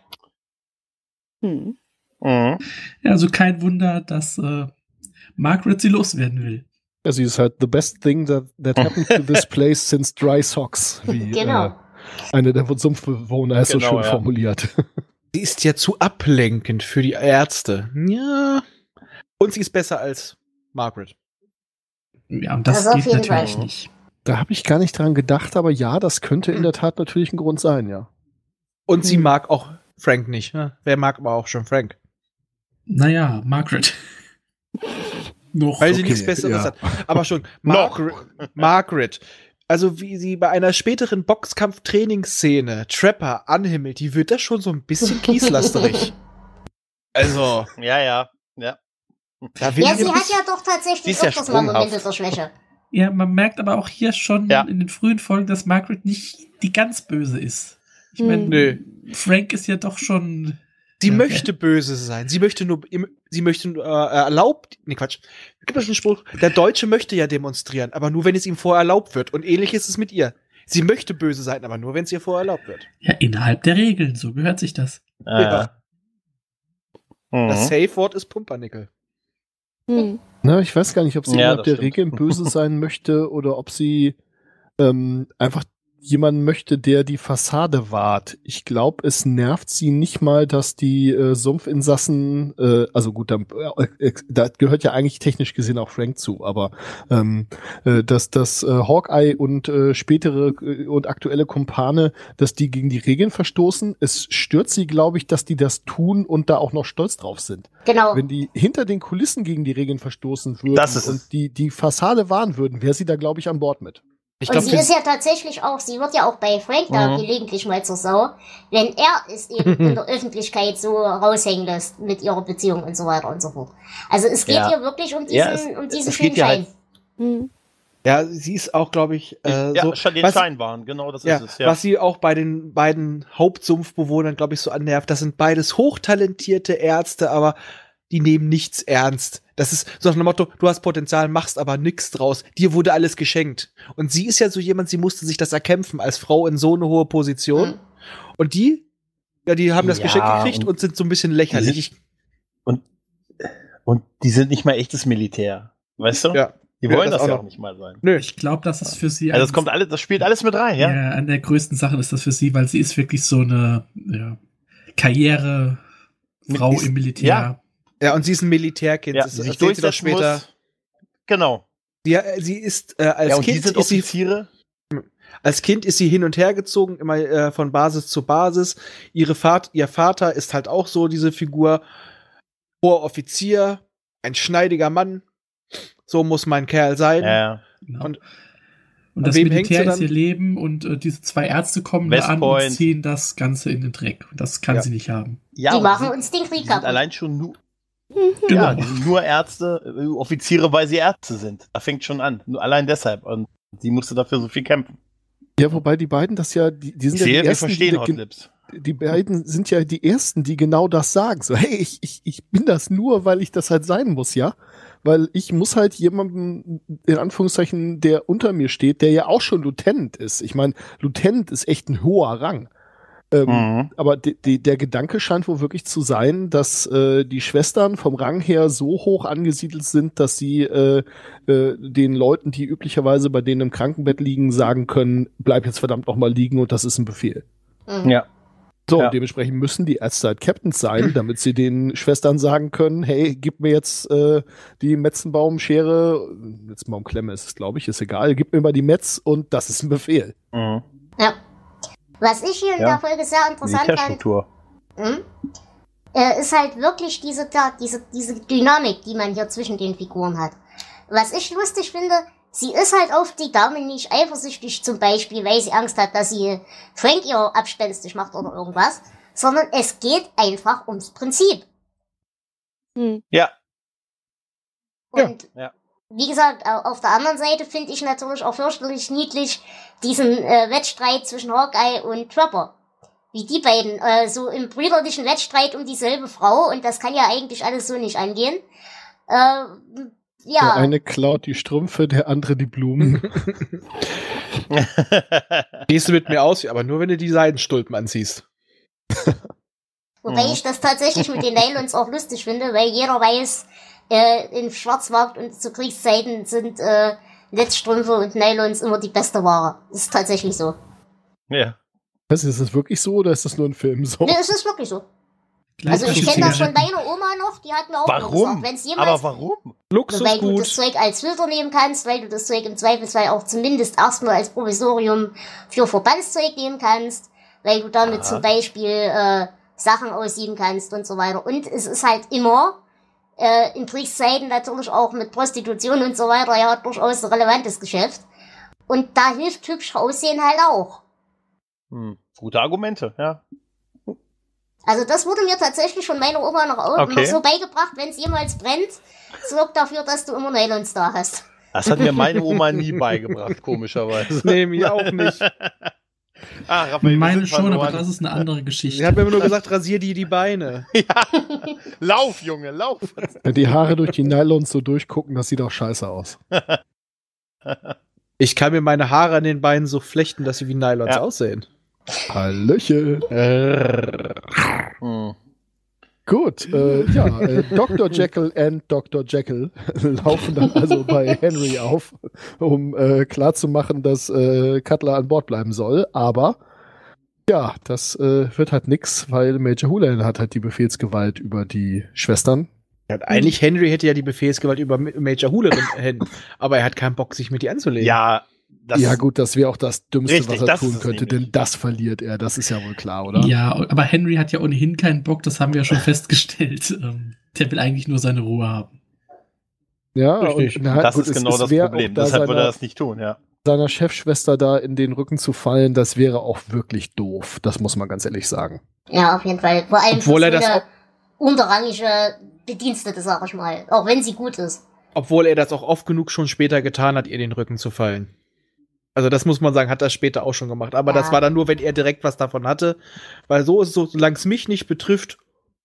Hm. mhm. Ja, also kein Wunder, dass äh, Margaret sie loswerden will. Ja, sie ist halt the best thing that, that happened to this place since dry socks, wie Genau. äh, eine der Sumpfbewohner es so Genau, schön ja. formuliert. Sie ist ja zu ablenkend für die Ärzte. Ja. Und sie ist besser als Margaret. Ja, und das Also auf geht jeden natürlich Fall. nicht. Da habe ich gar nicht dran gedacht, aber ja, das könnte in der Tat natürlich ein Grund sein, ja. Und sie Hm. mag auch Frank nicht. Ne? Wer mag aber auch schon Frank? Naja, Margaret. Noch. Weil sie okay, nichts Besseres ja. hat. Aber schon, Noch. Margaret, Margaret. Also wie sie bei einer späteren Boxkampf-Trainingsszene Trapper anhimmelt, die wird das schon so ein bisschen kieslasterig. Also, Ja, ja. Ja. Da will Ja, ich sie ein hat bisschen- ja doch Sie tatsächlich ist ja öfters mal Momente sprunghaft. der Schwäche. Ja, man merkt aber auch hier schon Ja. in den frühen Folgen, dass Margaret nicht die ganz böse ist. Ich Hm. meine, Nö. Frank ist ja doch schon. Sie Ja, möchte böse sein. Sie möchte nur, sie möchte nur, äh, erlaubt, nee, Quatsch. Gibt es einen Spruch? Der Deutsche möchte ja demonstrieren, aber nur, wenn es ihm vorher erlaubt wird. Und ähnlich ist es mit ihr. Sie möchte böse sein, aber nur, wenn es ihr vorher erlaubt wird. Ja, innerhalb der Regeln, so gehört sich das. Ja. Mhm. Das Safe-Wort ist Pumpernickel. Hm. Na, ich weiß gar nicht, ob sie Ja, innerhalb das der stimmt. Regeln böse sein möchte oder ob sie ähm, einfach jemanden möchte, der die Fassade wahrt. Ich glaube, es nervt sie nicht mal, dass die äh, Sumpfinsassen, äh, also gut, da, äh, da gehört ja eigentlich technisch gesehen auch Frank zu, aber ähm, äh, dass das äh, Hawkeye und äh, spätere äh, und aktuelle Kumpane, dass die gegen die Regeln verstoßen. Es stört sie, glaube ich, dass die das tun und da auch noch stolz drauf sind. Genau. Wenn die hinter den Kulissen gegen die Regeln verstoßen würden Das ist es. und die, die Fassade wahren würden, wäre sie da, glaube ich, an Bord mit. Ich Und glaube, sie ist ja tatsächlich auch, sie wird ja auch bei Frank da Mhm. gelegentlich mal zur Sau, wenn er es eben in der Öffentlichkeit so raushängen lässt mit ihrer Beziehung und so weiter und so fort. Also es geht Ja. hier wirklich um diesen, Ja, es- um diesen es geht ja Schein. Hm. ja, sie ist auch, glaube ich, äh, ja, so. schon den was, Schein waren, genau das ja, ist es. Ja. was sie auch bei den beiden Hauptsumpfbewohnern, glaube ich, so annervt. Das sind beides hochtalentierte Ärzte, aber die nehmen nichts ernst. Das ist so nach dem Motto, du hast Potenzial, machst aber nichts draus. Dir wurde alles geschenkt. Und sie ist ja so jemand, sie musste sich das erkämpfen als Frau in so eine hohe Position. Mhm. Und die, ja, die haben das Ja, Geschenk gekriegt und- und, sind so ein bisschen lächerlich. Die sind- Und, und die sind nicht mal echtes Militär. Weißt du? Ja. Die Ja, wollen das das, ja auch auch nicht mal sein. Nö. Ich glaube, das ist für sie. Also ein- das kommt alles, das spielt alles mit rein, ja? Ja, an der größten Sache ist das für sie, weil sie ist wirklich so eine ja, Karrierefrau Ist- im Militär. ja. Ja, und sie ist ein Militärkind. Ja, das die sich erzählt sie doch durchsetzen später. muss. Genau. Sie, äh, sie ist äh, als Ja, und die Kind sind ist sie Offiziere. Als Kind ist sie hin und her gezogen, immer äh, von Basis zu Basis. Ihre Vat ihr Vater ist halt auch so diese Figur. Hoher Offizier, ein schneidiger Mann. So muss mein Kerl sein. Ja, ja. Genau. Und Und an das wem hängt Militär sie ist ihr dann? Leben und äh, diese zwei Ärzte kommen West da an Point. und ziehen das Ganze in den Dreck. Und das kann Ja. sie nicht haben. ja Die und machen sind, uns den die Krieg sind kaputt. allein schon nur, Genau. ja, die sind nur Ärzte, äh, Offiziere, weil sie Ärzte sind. Da fängt schon an. Nur allein deshalb. Und sie musste dafür so viel kämpfen. Ja, wobei die beiden das ja, die, die sind Ich ja sehe, die wir ersten, die, verstehen da gen- Hotlips. die beiden sind ja die ersten, die genau das sagen. So, hey, ich, ich, ich bin das nur, weil ich das halt sein muss, ja? Weil ich muss halt jemanden, in Anführungszeichen, der unter mir steht, der ja auch schon Lieutenant ist. Ich meine, Lieutenant ist echt ein hoher Rang. Ähm, Mhm. Aber de, de, der Gedanke scheint wohl wirklich zu sein, dass äh, die Schwestern vom Rang her so hoch angesiedelt sind, dass sie äh, äh, den Leuten, die üblicherweise bei denen im Krankenbett liegen, sagen können, bleib jetzt verdammt noch mal liegen und das ist ein Befehl. Mhm. Ja. So, Ja. und dementsprechend müssen die Ärzte halt Captains sein, damit sie den Schwestern sagen können, hey, gib mir jetzt äh, die Metzenbaumschere, Metzenbaumklemme ist es, glaube ich, ist egal, gib mir mal die Metz und das ist ein Befehl. Mhm. Ja. Was ich hier in Ja. der Folge sehr interessant fand, Militärstruktur. hm, äh, ist halt wirklich diese, da, diese, diese Dynamik, die man hier zwischen den Figuren hat. Was ich lustig finde, sie ist halt auf die Dame nicht eifersüchtig, zum Beispiel, weil sie Angst hat, dass sie Frank ihr abspenstig macht oder irgendwas, sondern es geht einfach ums Prinzip. Hm. Ja. Und Ja. wie gesagt, au- auf der anderen Seite finde ich natürlich auch fürchterlich niedlich diesen äh, Wettstreit zwischen Hawkeye und Trapper. Wie die beiden, äh, so im brüderlichen Wettstreit um dieselbe Frau, und das kann ja eigentlich alles so nicht angehen. Äh, ja. Der eine klaut die Strümpfe, der andere die Blumen. Gehst du mit mir aus, aber nur wenn du die Seidenstulpen anziehst. Wobei Mhm. ich das tatsächlich mit den Nylons auch lustig finde, weil jeder weiß, äh, im Schwarzmarkt und zu Kriegszeiten sind äh, Netzstrümpfe und Nylons immer die beste Ware. Das ist tatsächlich so. Ja. Was, ist das wirklich so oder ist das nur ein Film so? Ne, es ist wirklich so. Also ich Gleichzeitig kenne das von Zigaretten. deiner Oma noch, die hat mir auch immer gesagt, Warum? wenn's jemals, Aber warum? weil du das Luxusgut. Zeug als Filter nehmen kannst, weil du das Zeug im Zweifelsfall auch zumindest erstmal als Provisorium für Verbandszeug nehmen kannst, weil du damit Aha. zum Beispiel äh, Sachen aussieben kannst und so weiter. Und es ist halt immer äh, in Kriegszeiten natürlich auch mit Prostitution und so weiter ja durchaus ein relevantes Geschäft. Und da hilft hübsch Aussehen halt auch. Hm. Gute Argumente, ja. Also das wurde mir tatsächlich von meiner Oma noch, auch, Okay. noch so beigebracht, wenn es jemals brennt, sorg dafür, dass du immer Nylons da hast. Das hat mir meine Oma nie beigebracht, komischerweise. Nee, mir auch nicht. Ah, Raphael, wir Meine sind schon, aber verloren. das ist eine andere Geschichte. Sie hat mir immer nur gesagt, rasier dir die Beine. Lauf, Junge, lauf. Wenn die Haare durch die Nylons so durchgucken, das sieht auch scheiße aus. Ich kann mir meine Haare an den Beinen so flechten, dass sie wie Nylons Ja. aussehen. Hallöchen. Hm. Gut, äh, ja, äh, Doktor Jekyll and Doktor Jekyll laufen dann also bei Henry auf, um äh, klarzumachen, dass äh, Cutler an Bord bleiben soll. Aber ja, das äh, wird halt nix, weil Major Houlihan hat halt die Befehlsgewalt über die Schwestern. Ja, eigentlich Henry hätte ja die Befehlsgewalt über Major Houlihan, aber er hat keinen Bock, sich mit ihr anzulegen. Ja, das ja gut, das wäre auch das Dümmste, Richtig, was er das tun ist es könnte, nämlich. denn das verliert er, das ist ja wohl klar, oder? Ja, aber Henry hat ja ohnehin keinen Bock, das haben wir ja schon festgestellt. Ähm, der will eigentlich nur seine Ruhe haben. Ja, Richtig. und na, das gut, ist es- genau es das wär Problem. auch da Deshalb würde er seiner- das nicht tun, ja. seiner Chefschwester da in den Rücken zu fallen, das wäre auch wirklich doof. Das muss man ganz ehrlich sagen. Ja, auf jeden Fall. Vor allem Obwohl für er so das eine auch- unterrangige Bedienstete, sag ich mal. Auch wenn sie gut ist. Obwohl er das auch oft genug schon später getan hat, ihr den Rücken zu fallen. Also das muss man sagen, hat er später auch schon gemacht. Aber Ja. das war dann nur, wenn er direkt was davon hatte. Weil so ist es so, solange es mich nicht betrifft,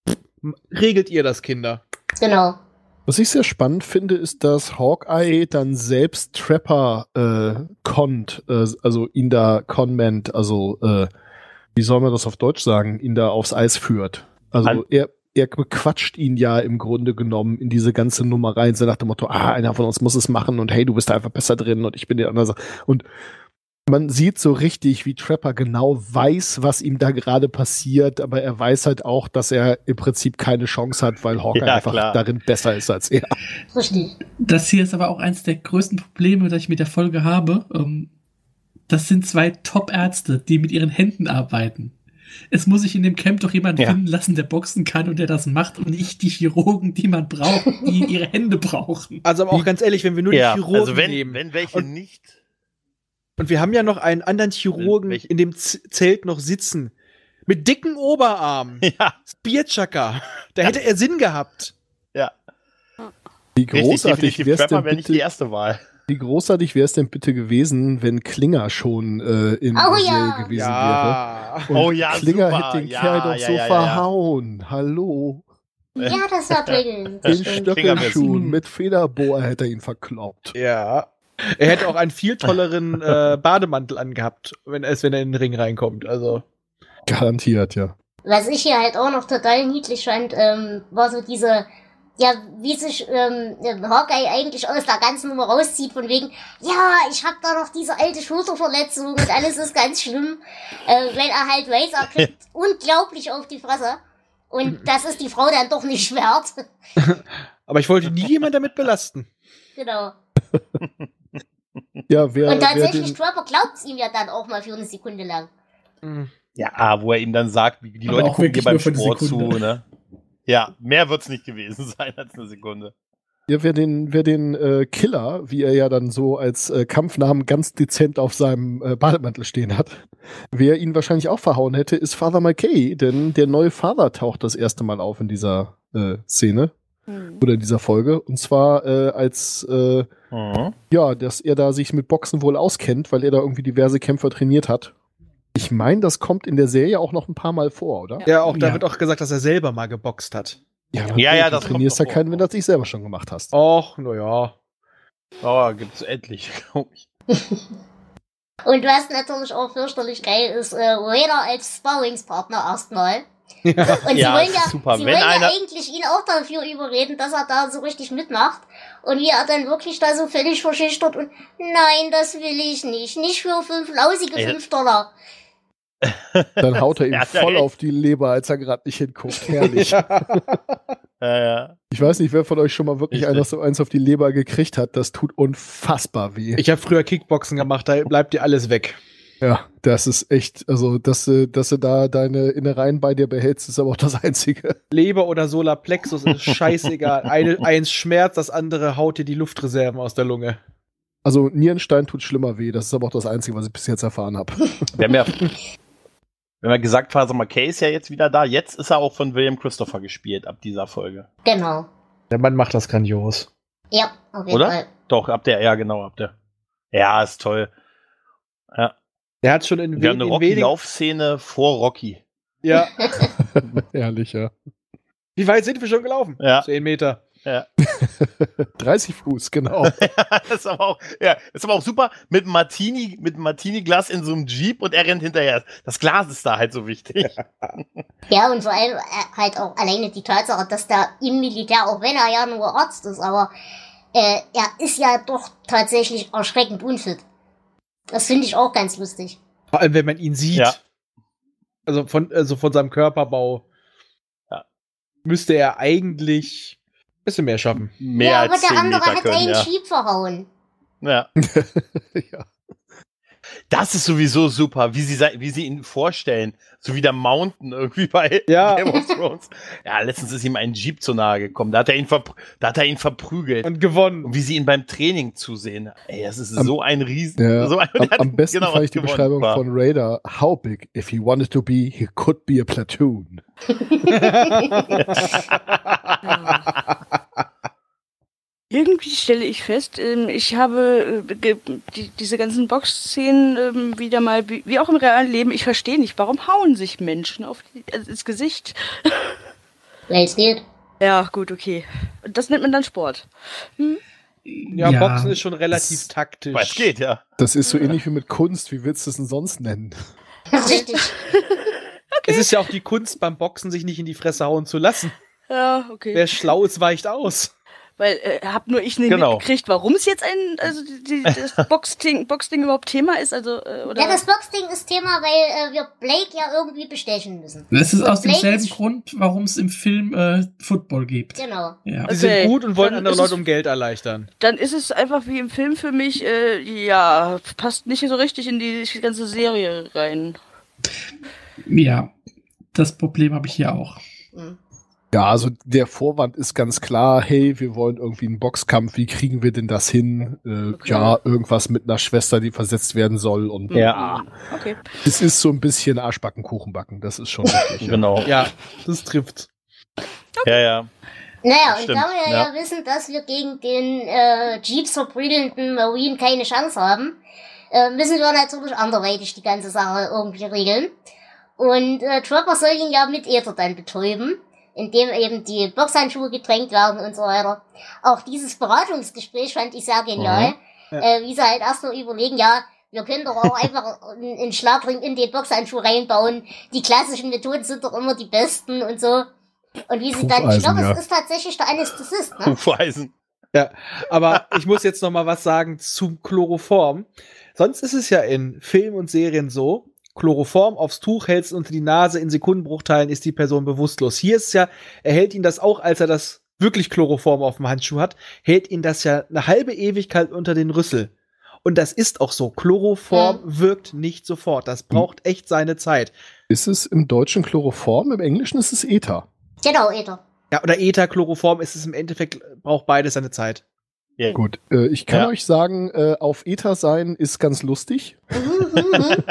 regelt ihr das, Kinder. Genau. Was ich sehr spannend finde, ist, dass Hawkeye dann selbst Trapper äh, connt, äh, also ihn da conment, also äh, wie soll man das auf Deutsch sagen, ihn da aufs Eis führt. Also An- er, er bequatscht ihn ja im Grunde genommen in diese ganze Nummer rein, so nach dem Motto, ah, einer von uns muss es machen und hey, du bist da einfach besser drin und ich bin der andere. Und man sieht so richtig, wie Trapper genau weiß, was ihm da gerade passiert, aber er weiß halt auch, dass er im Prinzip keine Chance hat, weil Hawkeye Ja, einfach klar. darin besser ist als er. Richtig. Das hier ist aber auch eins der größten Probleme, das ich mit der Folge habe. Ähm, das sind zwei Top-Ärzte, die mit ihren Händen arbeiten. Es muss sich in dem Camp doch jemand Ja. finden lassen, der boxen kann und der das macht und nicht die Chirurgen, die man braucht, die ihre Hände brauchen. Also aber auch ganz ehrlich, wenn wir nur ja, die Chirurgen also wenn, nehmen. wenn welche Und- nicht. Und wir haben ja noch einen anderen Chirurgen Welche- in dem Z Zelt noch sitzen. Mit dicken Oberarmen. Ja, Spearchucker. Da hätte er Sinn gehabt. ja. Wie Richtig, großartig definitiv. wäre es Trapper denn wäre nicht die bitte, erste Wahl. wie großartig wäre es denn bitte gewesen, wenn Klinger schon äh, in Oh der ja. Serie gewesen Ja. wäre. Und Oh ja, Klinger super. hätte den Ja, Kerl doch ja, so ja, ja, ja. verhauen. Hallo. Ja, das war toll. Den Stimmt. Stöckelschuhen mit Federbohr hätte er ihn verkloppt. Ja. Er hätte auch einen viel tolleren äh, Bademantel angehabt, wenn, als wenn er in den Ring reinkommt. Also. Garantiert, ja. Was ich hier halt auch noch total niedlich fand, ähm, war so diese, ja, wie sich ähm, Hawkeye eigentlich aus der ganzen Nummer rauszieht, von wegen, ja, ich hab da noch diese alte Schulterverletzung und alles ist ganz schlimm, äh, weil er halt weiß, er kriegt unglaublich auf die Fresse. Und das ist die Frau dann doch nicht wert. Aber ich wollte nie jemand damit belasten. Genau. Ja, wer, Und wer tatsächlich, den, Trapper glaubt's ihm ja dann auch mal für eine Sekunde lang. Mhm. Ja, wo er ihm dann sagt, wie die Aber Leute auch gucken dir wirklich beim nur für eine Sport zu, Sekunde. ne? Ja, mehr wird's nicht gewesen sein als eine Sekunde. ja, wer den, wer den äh, Killer, wie er ja dann so als äh, Kampfnamen ganz dezent auf seinem äh, Bademantel stehen hat, wer ihn wahrscheinlich auch verhauen hätte, ist Father McKay, denn der neue Vater taucht das erste Mal auf in dieser äh, Szene oder in dieser Folge. Und zwar äh, als äh, Mhm. ja, dass er da sich mit Boxen wohl auskennt, weil er da irgendwie diverse Kämpfer trainiert hat. Ich meine, das kommt in der Serie auch noch ein paar Mal vor, oder? Ja, auch da Ja. wird auch gesagt, dass er selber mal geboxt hat. natürlich, Ja, ja, du das kommt trainierst ja noch keinen, vor. wenn du das nicht selber schon gemacht hast. Och, naja. Oh, gibt's endlich, glaube ich. Und was natürlich auch fürchterlich geil ist, äh, Raider als Sparringspartner erstmal. Und sie Ja, wollen das ja, ist super. sie Wenn wollen einer- ja eigentlich ihn auch dafür überreden, dass er da so richtig mitmacht. Und wie er dann wirklich da so völlig verschüchtert und nein, das will ich nicht. Nicht für fünf lausige Ey, fünf Dollar. Dann haut er ihm Er hat ja voll recht. auf die Leber, als er gerade nicht hinguckt. Herrlich. Ja, ja. Ich weiß nicht, wer von euch schon mal wirklich Richtig. einer so eins auf die Leber gekriegt hat. Das tut unfassbar weh. Ich habe früher Kickboxen gemacht, da bleibt dir alles weg. ja, das ist echt, also, dass, du- dass du da deine Innereien bei dir behältst, ist aber auch das Einzige. Leber oder Solarplexus ist scheißegal. Eine, eins schmerzt, das andere haut dir die Luftreserven aus der Lunge. Also, Nierenstein tut schlimmer weh. Das ist aber auch das Einzige, was ich bis jetzt erfahren habe. Wir haben ja, Wenn wir gesagt haben, McKay ist ja jetzt wieder da. Jetzt ist er auch von William Christopher gespielt, ab dieser Folge. Genau. Der Mann macht das grandios. Ja, auf jeden Oder? Fall. Doch, ab der, ja genau, ab der. Ja, ist toll. Ja. Der hat schon in, Wir haben eine in wenigen... Rocky-Laufszene vor Rocky. Ja. Herrlich, ja. Wie weit sind wir schon gelaufen? Ja. Zehn Meter. Ja. dreißig Fuß, genau. das ist aber auch, ja, ist aber auch super mit einem Martini, mit einem Martini-Glas in so einem Jeep und er rennt hinterher. Das Glas ist da halt so wichtig. Ja, und vor allem äh, halt auch alleine die Tatsache, dass der im Militär, auch wenn er ja nur Arzt ist, aber äh, er ist ja doch tatsächlich erschreckend unfit. Das finde ich auch ganz lustig. Vor allem, wenn man ihn sieht. Ja. Also von, also von seinem Körperbau. Ja. Müsste er eigentlich ein bisschen mehr schaffen. Mehr ja, als aber der zehn andere Meter hat können, einen ja. Jeep verhauen. Ja. ja. Das ist sowieso super, wie sie, wie sie ihn vorstellen. So wie der Mountain irgendwie bei Ja. Game of Thrones. Ja, letztens ist ihm ein Jeep zu nahe gekommen. Da hat er ihn, verpr- da hat er ihn verprügelt. Und gewonnen. Und wie sie ihn beim Training zusehen. Ey, das ist Am- so ein Riesen. Ja, so ein, am, der hat am besten genau fand ich die gewonnen. Beschreibung War. von Raider. How big? If he wanted to be, he could be a platoon. Irgendwie stelle ich fest, ähm, ich habe äh, ge- die, diese ganzen Boxszenen ähm, wieder mal, wie, wie auch im realen Leben, ich verstehe nicht, warum hauen sich Menschen auf die, also ins Gesicht? Weil es geht. Ja, gut, okay. Und das nennt man dann Sport. Hm? Ja, Boxen ist schon relativ es- taktisch. Weil es geht, ja. Das ist so ähnlich wie mit Kunst. Wie willst du es denn sonst nennen? Richtig. Es ist ja auch die Kunst beim Boxen, sich nicht in die Fresse hauen zu lassen. Ja, okay. Wer schlau ist, weicht aus. Weil, äh, hab nur ich nicht Genau. mitgekriegt, warum es jetzt ein, also die, die, das Boxding, Boxding überhaupt Thema ist, also, äh, oder? Ja, das Boxding ist Thema, weil äh, wir Blake ja irgendwie bestechen müssen. Das ist aus Blake demselben ist- Grund, warum es im Film äh, Football gibt. Genau. Ja. Die Okay, sind gut und wollen dann andere ist Leute es- um Geld erleichtern. Dann ist es einfach wie im Film für mich, äh, ja, passt nicht so richtig in die ganze Serie rein. Ja, das Problem habe ich hier auch. Hm. Ja, also der Vorwand ist ganz klar, hey, wir wollen irgendwie einen Boxkampf, wie kriegen wir denn das hin? Äh, Okay. Ja, irgendwas mit einer Schwester, die versetzt werden soll und Ja. Okay. es ist so ein bisschen Arschbacken, Kuchenbacken, das ist schon richtig. ja. Genau. Ja, das trifft. Ja, ja. Naja, und Stimmt, da wir ja. ja wissen, dass wir gegen den äh, Jeeps verprügelnden Marine keine Chance haben, äh, müssen wir natürlich anderweitig die ganze Sache irgendwie regeln. Und äh, Trapper soll ihn ja mit Ether dann betäuben, indem eben die Boxhandschuhe getränkt werden und so weiter. Auch dieses Beratungsgespräch fand ich sehr genial, Mhm. Ja. äh, wie sie halt erst mal überlegen, ja, wir können doch auch einfach einen einen Schlagring in den Boxhandschuh reinbauen. Die klassischen Methoden sind doch immer die besten und so. Und wie sie dann, ich Hufeisen, glaube, ja. es ist tatsächlich der Anästhesist, ne? Hufeisen. Ja, aber ich muss jetzt noch mal was sagen zum Chloroform. Sonst ist es ja in Filmen und Serien so, Chloroform aufs Tuch hältst unter die Nase, in Sekundenbruchteilen ist die Person bewusstlos. Hier ist es ja, er hält ihn das auch, als er das wirklich Chloroform auf dem Handschuh hat, hält ihn das ja eine halbe Ewigkeit unter den Rüssel. Und das ist auch so. Chloroform wirkt nicht sofort. Das braucht echt seine Zeit. Ist es im Deutschen Chloroform, im Englischen ist es Ether. Genau, Ether. Ja, oder Ether, Chloroform ist es im Endeffekt, braucht beides seine Zeit. Ja. Gut, äh, ich kann Ja. euch sagen, äh, auf Ether sein ist ganz lustig. Mhm, mhm, mhm.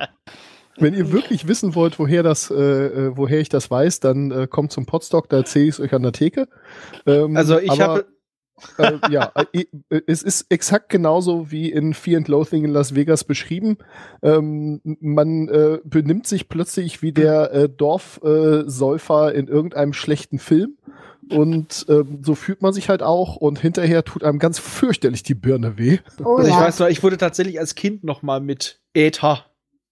Wenn ihr wirklich wissen wollt, woher das, äh, äh, woher ich das weiß, dann äh, kommt zum Podstock, da erzähle ich es euch an der Theke. Ähm, Also ich aber, habe, äh, ja, äh, äh, es ist exakt genauso wie in Fear and Loathing in Las Vegas beschrieben. Ähm, man äh, benimmt sich plötzlich wie der äh, Dorfsäufer in irgendeinem schlechten Film. Und ähm, so fühlt man sich halt auch und hinterher tut einem ganz fürchterlich die Birne weh. Oh, also ich ja. weiß noch, ich wurde tatsächlich als Kind noch mal mit Ether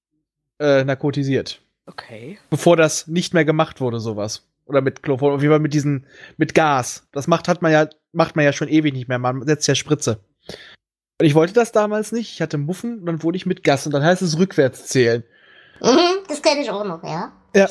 äh, narkotisiert. Okay. Bevor das nicht mehr gemacht wurde, sowas. Oder mit Chloroform, auf jeden Fall mit diesen, mit Gas. Das macht, hat man ja, macht man ja schon ewig nicht mehr. Man setzt ja Spritze. Und ich wollte das damals nicht. Ich hatte Muffen und dann wurde ich mit Gas und dann heißt es rückwärts zählen. Mhm, das kenne ich auch noch, ja. Ja.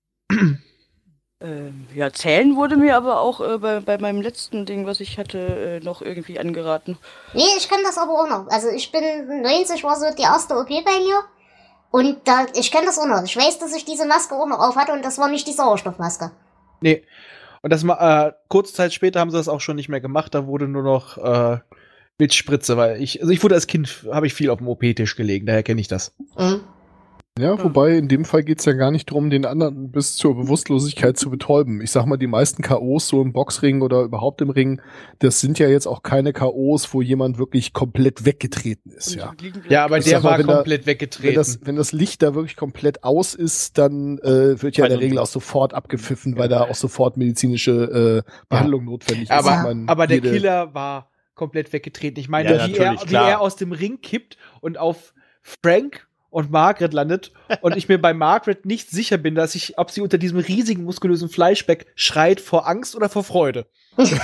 Ähm, ja, zählen wurde mir aber auch äh, bei, bei meinem letzten Ding, was ich hatte, äh, noch irgendwie angeraten. Nee, ich kann das aber auch noch. Also ich bin neunzig, war so die erste O P bei mir. Und da, ich kenne das auch noch. Ich weiß, dass ich diese Maske auch noch auf hatte und das war nicht die Sauerstoffmaske. Nee. Und das ma- äh, kurze Zeit später haben sie das auch schon nicht mehr gemacht. Da wurde nur noch äh, mit Spritze, weil ich, also ich wurde als Kind, habe ich viel auf dem O P-Tisch gelegen, daher kenne ich das. Mhm. Ja, wobei in dem Fall geht es ja gar nicht darum, den anderen bis zur Bewusstlosigkeit zu betäuben. Ich sag mal, die meisten K Os so im Boxring oder überhaupt im Ring, das sind ja jetzt auch keine K Os, wo jemand wirklich komplett weggetreten ist. Ja, Ja, aber Ich der sag mal, war wenn da- komplett wenn weggetreten. das, wenn das Licht da wirklich komplett aus ist, dann äh, wird ja in der Regel auch sofort abgepfiffen, weil da auch sofort medizinische äh, Behandlung notwendig ist. aber, Ich mein, aber der jede- Killer war komplett weggetreten. Ich meine, Ja, wie, er, natürlich, wie klar. er aus dem Ring kippt und auf Frank und Margaret landet und ich mir bei Margaret nicht sicher bin, dass ich, ob sie unter diesem riesigen muskulösen Fleischbeck schreit vor Angst oder vor Freude. Nein,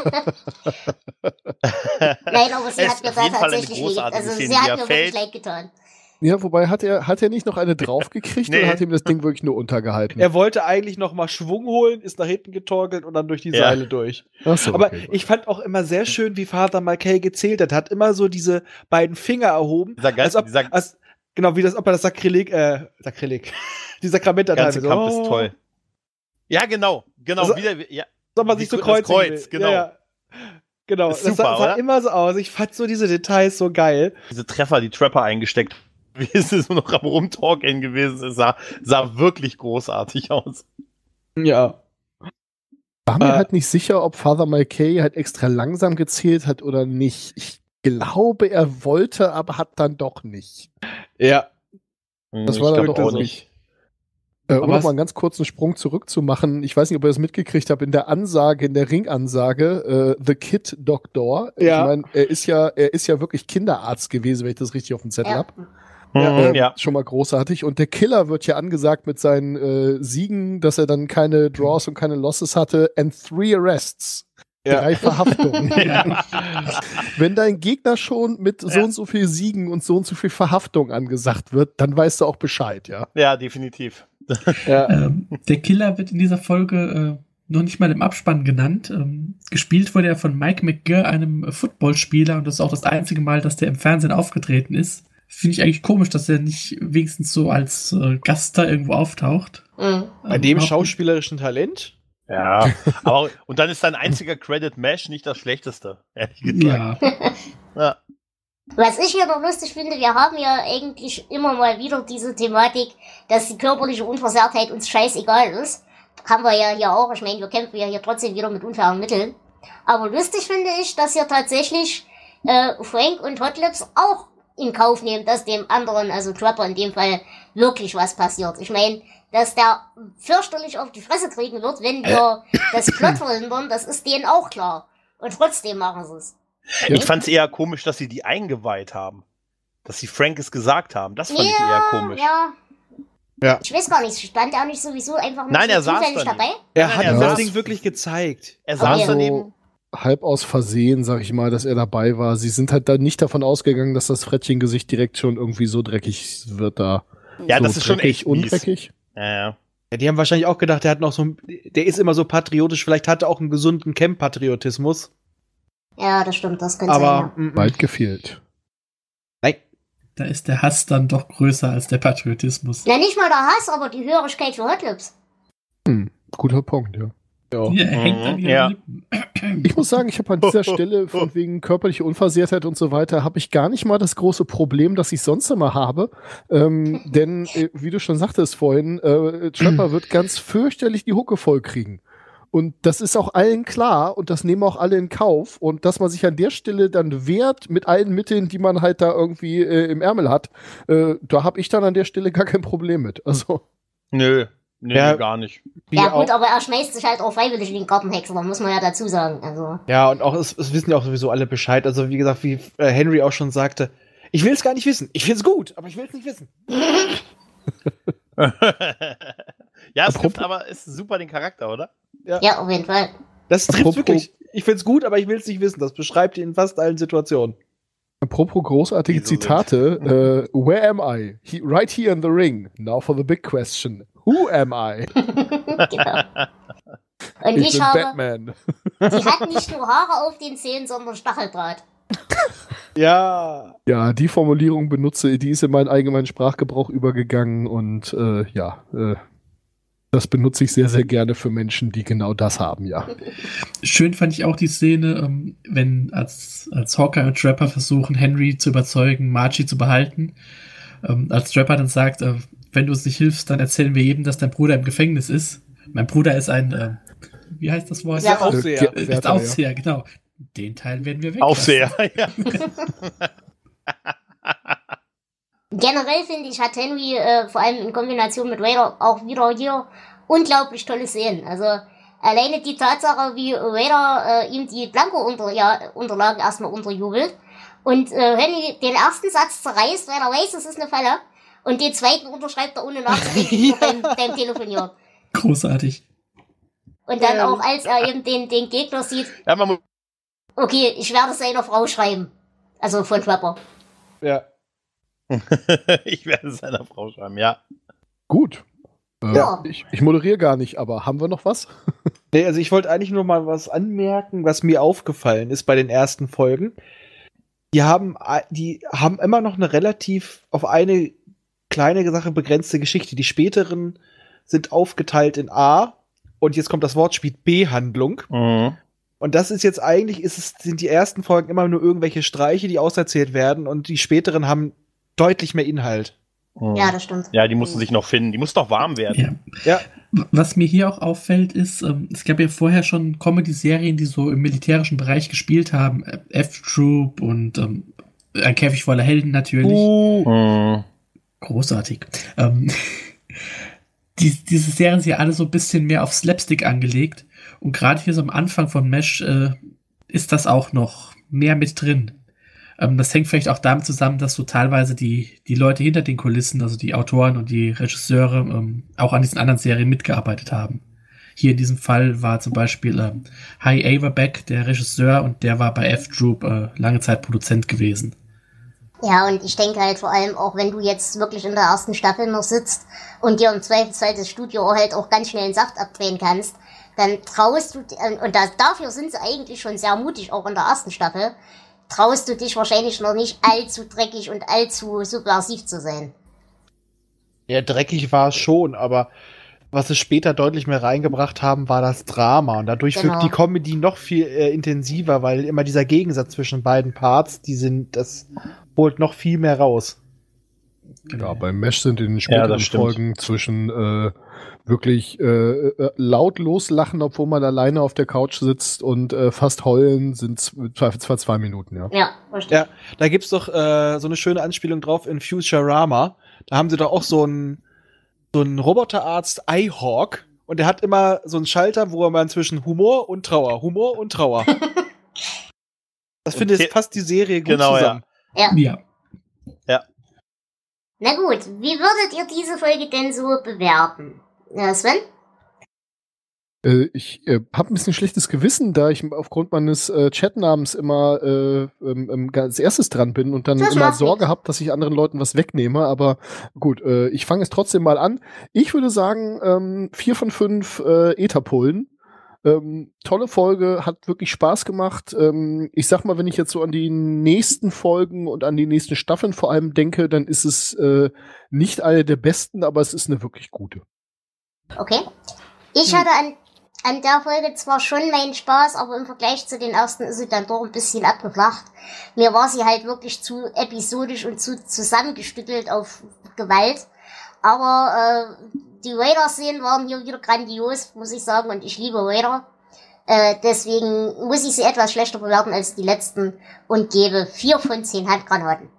aber sie Es hat ist mir auf da jeden Fall eine tatsächlich leid. großartige Also Szene, sie wie hat er mir wirklich fällt. leid getan. Ja, wobei hat er, hat er nicht noch eine draufgekriegt Nee. oder hat ihm das Ding wirklich nur untergehalten? Er wollte eigentlich noch mal Schwung holen, ist nach hinten getorkelt und dann durch die Ja. Seile durch. Ach so, Aber okay, gut. ich fand auch immer sehr schön, wie Vater Markey gezählt hat. Hat immer so diese beiden Finger erhoben. Dieser als ganze, ob, dieser als, genau, wie das, ob er das Sakrileg, äh, Sakrileg, die Sakramentanteile ganze so, Kampf oh, ist toll. Ja, genau, genau. Also- wieder, ja, Soll man Die sich so das kreuzen Kreuz, will. genau. Ja, ja. Genau, Ist das super, sah, sah oder? immer so aus. Ich fand so diese Details so geil. diese Treffer, die Trapper eingesteckt, wie es so noch am Rumtalken gewesen ist, sah, sah wirklich großartig aus. Ja. War mir Äh, halt nicht sicher, ob Father Malkay halt extra langsam gezählt hat oder nicht. Ich glaube, er wollte, aber hat dann doch nicht. Ja. Das Ich war dann glaub doch auch so. nicht. Äh, Aber um noch was- mal einen ganz kurzen Sprung zurückzumachen. Ich weiß nicht, ob ihr das mitgekriegt habt, in der Ansage, in der Ringansage, äh, The Kid Doctor. Ja. Ich meine, er ist ja, er ist ja wirklich Kinderarzt gewesen, wenn ich das richtig auf dem Zettel Ja. hab. Ja, Ähm, ja. Schon mal großartig. Und der Killer wird ja angesagt mit seinen äh, Siegen, dass er dann keine Draws und keine Losses hatte. And three arrests. Ja. Drei Verhaftungen. Ja. Wenn dein Gegner schon mit so Ja. und so viel Siegen und so und so viel Verhaftung angesagt wird, dann weißt du auch Bescheid, ja. Ja, definitiv. Ja. Ähm, der Killer wird in dieser Folge äh, noch nicht mal im Abspann genannt. Ähm, gespielt wurde er von Mike McGurr, einem äh, Footballspieler, und das ist auch das einzige Mal, dass der im Fernsehen aufgetreten ist. Finde ich eigentlich komisch, dass er nicht wenigstens so als äh, Gast da irgendwo auftaucht. Mhm. Bei Ähm, dem überhaupt schauspielerischen Talent? Ja, aber und dann ist dein einziger Credit Mesh nicht das schlechteste, ehrlich nicht. gesagt. Ja, Ja. Was ich hier noch lustig finde, wir haben ja eigentlich immer mal wieder diese Thematik, dass die körperliche Unversehrtheit uns scheißegal ist. Haben wir ja hier auch. Ich meine, wir kämpfen ja hier trotzdem wieder mit unfairen Mitteln. Aber lustig finde ich, dass hier tatsächlich äh, Frank und Hot Lips auch in Kauf nehmen, dass dem anderen, also Trapper in dem Fall, wirklich was passiert. Ich meine, dass der fürchterlich auf die Fresse kriegen wird, wenn wir das Plot verhindern, das ist denen auch klar. Und trotzdem machen sie es. Ich fand es eher komisch, dass sie die eingeweiht haben. Dass sie Frank es gesagt haben. Das fand ich eher komisch. Ja. Ja. Ich weiß gar nicht, stand er nicht sowieso einfach nur Nein, so er saß zufällig daneben. dabei? Er Nein, hat er ihm das saß- Ding wirklich gezeigt. Er saß Okay. daneben. Halb aus Versehen, sag ich mal, dass er dabei war. Sie sind halt da nicht davon ausgegangen, dass das Frettchengesicht direkt schon irgendwie so dreckig wird da. Ja, so das ist schon dreckig, echt mies. undreckig. Ja, ja. Ja, die haben wahrscheinlich auch gedacht, der hat noch so ein, der ist immer so patriotisch, vielleicht hat er auch einen gesunden Camp-Patriotismus. Ja, das stimmt, das könnte Aber sein. mm, mm. Weit gefehlt. Nein. da ist der Hass dann doch größer als der Patriotismus. Ja. Ja, nicht mal der Hass, aber die Hörigkeit für Hotlips. Hm, guter Punkt, ja. Ja. Ja, er hängt an ihren Ja. Lippen. Ich muss sagen, ich habe an dieser Stelle von wegen körperliche Unversehrtheit und so weiter, habe ich gar nicht mal das große Problem, das ich sonst immer habe. Ähm, denn, äh, wie du schon sagtest vorhin, äh, Trapper wird ganz fürchterlich die Hucke voll kriegen. Und das ist auch allen klar und das nehmen auch alle in Kauf. Und dass man sich an der Stelle dann wehrt mit allen Mitteln, die man halt da irgendwie äh, im Ärmel hat, äh, da habe ich dann an der Stelle gar kein Problem mit. Also, Nö, nö, Ja. nö, gar nicht. Wie Ja gut, auch, aber er schmeißt sich halt auch freiwillig in den Gartenhexer, muss man ja dazu sagen. Also. ja, und auch, es, es wissen ja auch sowieso alle Bescheid. Also, wie gesagt, wie äh, Henry auch schon sagte, ich will es gar nicht wissen. Ich find's gut, aber ich will es nicht wissen. Ja, es Apropos- trifft aber ist super den Charakter, oder? Ja, auf jeden Fall. Das trifft Apropos- wirklich. Ich find's gut, aber ich will es nicht wissen. Das beschreibt ihn in fast allen Situationen. apropos großartige Die so sind. Zitate, äh, where am I? He, right here in the ring. Now for the big question. Who am I? Genau. Und Ich ich, bin habe, Batman. sie hat nicht nur Haare auf den Zähnen, sondern Stacheldraht. Ja. Ja, die Formulierung benutze, die ist in meinen allgemeinen Sprachgebrauch übergegangen und äh, ja, äh, das benutze ich sehr, sehr gerne für Menschen, die genau das haben, ja. Schön fand ich auch die Szene, ähm, wenn als, als Hawkeye und Trapper versuchen, Henry zu überzeugen, Margie zu behalten. Ähm, als Trapper dann sagt, äh, wenn du uns nicht hilfst, dann erzählen wir jedem, dass dein Bruder im Gefängnis ist. Mein Bruder ist ein, äh, wie heißt das Wort? Ja, Aufseher. Äh, ist Aufseher, genau. Den Teil werden wir weg. Aufseher, ja. Generell finde ich, hat Henry äh, vor allem in Kombination mit Vader auch wieder hier unglaublich tolle Szenen. Also alleine die Tatsache, wie Vader äh, ihm die Blanko-Unterlagen erstmal unterjubelt und äh, Henry den ersten Satz zerreißt, weil er weiß, es ist eine Falle, und den zweiten unterschreibt er ohne nachzudenken ja. beim, beim Telefonieren. Großartig. Und dann Ja. auch, als er eben den, den Gegner sieht, Ja, man muss okay, ich werde seiner Frau schreiben. Also von Trapper. Ja. ich werde es seiner Frau schreiben, ja. Gut. Äh, Ja. ich, ich moderiere gar nicht, aber haben wir noch was? Nee, also ich wollte eigentlich nur mal was anmerken, was mir aufgefallen ist bei den ersten Folgen. Die haben, die haben immer noch eine relativ auf eine kleine Sache begrenzte Geschichte. Die späteren sind aufgeteilt in A, und jetzt kommt das Wortspiel B-Handlung. Mhm. Und das ist jetzt eigentlich, ist es, sind die ersten Folgen immer nur irgendwelche Streiche, die auserzählt werden, und die späteren haben deutlich mehr Inhalt. Mhm. Ja, das stimmt. Ja, die mussten sich noch finden. Die mussten doch warm werden. Ja. Ja. Was mir hier auch auffällt, ist, ähm, es gab ja vorher schon Comedy-Serien, die so im militärischen Bereich gespielt haben. Äh, F-Troop und ähm, Ein Käfig voller Helden natürlich. Uh. Mhm. Großartig. Ähm, die, diese Serien sind ja alle so ein bisschen mehr auf Slapstick angelegt. Und gerade hier so am Anfang von Mesh äh, ist das auch noch mehr mit drin. Ähm, das hängt vielleicht auch damit zusammen, dass so teilweise die, die Leute hinter den Kulissen, also die Autoren und die Regisseure, ähm, auch an diesen anderen Serien mitgearbeitet haben. Hier in diesem Fall war zum Beispiel ähm, Hy Averback der Regisseur, und der war bei F-Troop äh, lange Zeit Produzent gewesen. Ja, und ich denke halt vor allem auch, wenn du jetzt wirklich in der ersten Staffel noch sitzt und dir im Zweifelsfall das Studio halt auch ganz schnell den Saft abdrehen kannst, dann traust du, und das, dafür sind sie eigentlich schon sehr mutig, auch in der ersten Staffel, traust du dich wahrscheinlich noch nicht allzu dreckig und allzu subversiv zu sein. Ja, dreckig war es schon, aber was sie später deutlich mehr reingebracht haben, war das Drama. Und dadurch Genau. wirkt die Comedy noch viel äh, intensiver, weil immer dieser Gegensatz zwischen beiden Parts, die sind, das holt noch viel mehr raus. Ja, beim Mesh sind in den späteren das stimmt. Folgen zwischen äh, wirklich äh, äh, laut loslachen, obwohl man alleine auf der Couch sitzt, und äh, fast heulen, sind zwar zwei, zwei Minuten, ja. Ja, richtig. Ja, da gibt's doch äh, so eine schöne Anspielung drauf in Futurama. Da haben sie doch auch so einen so einen Roboterarzt iHawk, und der hat immer so einen Schalter, wo man zwischen Humor und Trauer, Humor und Trauer. Das finde ich, Okay. passt die Serie gut Genau, zusammen. Ja. Ja. Na gut, wie würdet ihr diese Folge denn so bewerten? Ja, Sven? Äh, ich äh, habe ein bisschen schlechtes Gewissen, da ich aufgrund meines äh, Chatnamens immer äh, ähm, ähm, als erstes dran bin und dann Das immer macht Sorge nichts. habe, dass ich anderen Leuten was wegnehme. Aber gut, äh, ich fange es trotzdem mal an. Ich würde sagen, ähm, vier von fünf äh, Etherpullen. Ähm, tolle Folge, hat wirklich Spaß gemacht. Ähm, ich sag mal, wenn ich jetzt so an die nächsten Folgen und an die nächsten Staffeln vor allem denke, dann ist es äh, nicht eine der besten, aber es ist eine wirklich gute. Okay. Ich hatte an, an der Folge zwar schon meinen Spaß, aber im Vergleich zu den ersten ist sie dann doch ein bisschen abgeflacht. Mir war sie halt wirklich zu episodisch und zu zusammengestückelt auf Gewalt. Aber äh, die Vader-Szenen waren hier wieder grandios, muss ich sagen, und ich liebe Vader. Äh, deswegen muss ich sie etwas schlechter bewerten als die letzten und gebe vier von zehn Handgranaten.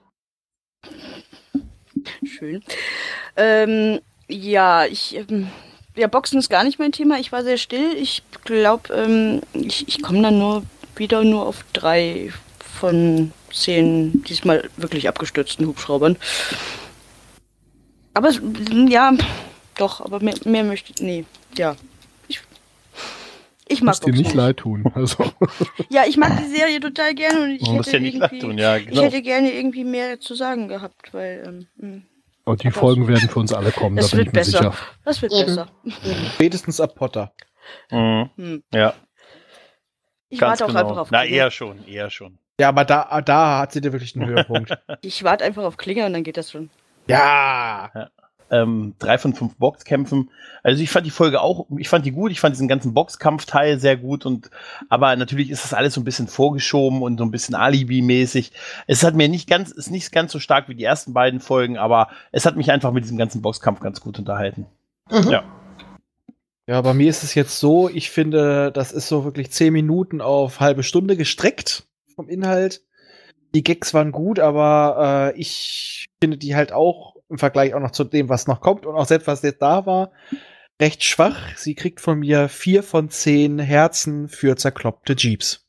Schön. Ähm, ja, ich, ähm, ja, Boxen ist gar nicht mein Thema. Ich war sehr still. Ich glaube, ähm, ich, ich komme dann nur wieder nur auf drei von zehn diesmal wirklich abgestürzten Hubschraubern. Aber es- ja, doch, aber mehr, mehr möchte ich, nee, ja. Ich, ich mag Muss dir Boxen nicht leid tun. Also. Ja, ich mag die Serie total gerne und ich Man muss hätte ja nicht irgendwie, leid tun, ja, ich genau. hätte gerne irgendwie mehr zu sagen gehabt, weil ähm, mh, Und die Aber Folgen werden für uns alle kommen, es da bin wird ich mir besser. sicher. Das wird Eben. besser. Spätestens ab Potter. Mhm. Hm. Ja, Ich ganz warte auch genau. einfach auf Na, Klinger. eher schon, eher schon. Ja, aber da, da hat sie dir wirklich einen Höhepunkt. Ich warte einfach auf Klinger und dann geht das schon. Ja! Ähm, drei von fünf Boxkämpfen. Also ich fand die Folge auch, ich fand die gut, ich fand diesen ganzen Boxkampfteil sehr gut und aber natürlich ist das alles so ein bisschen vorgeschoben und so ein bisschen Alibi-mäßig. Es hat mir nicht ganz, ist nicht ganz so stark wie die ersten beiden Folgen, aber es hat mich einfach mit diesem ganzen Boxkampf ganz gut unterhalten. Mhm. Ja. Ja, bei mir ist es jetzt so, ich finde, das ist so wirklich zehn Minuten auf halbe Stunde gestreckt vom Inhalt. Die Gags waren gut, aber äh, ich finde die halt auch im Vergleich auch noch zu dem, was noch kommt und auch selbst, was jetzt da war, recht schwach. Sie kriegt von mir vier von zehn Herzen für zerkloppte Jeeps.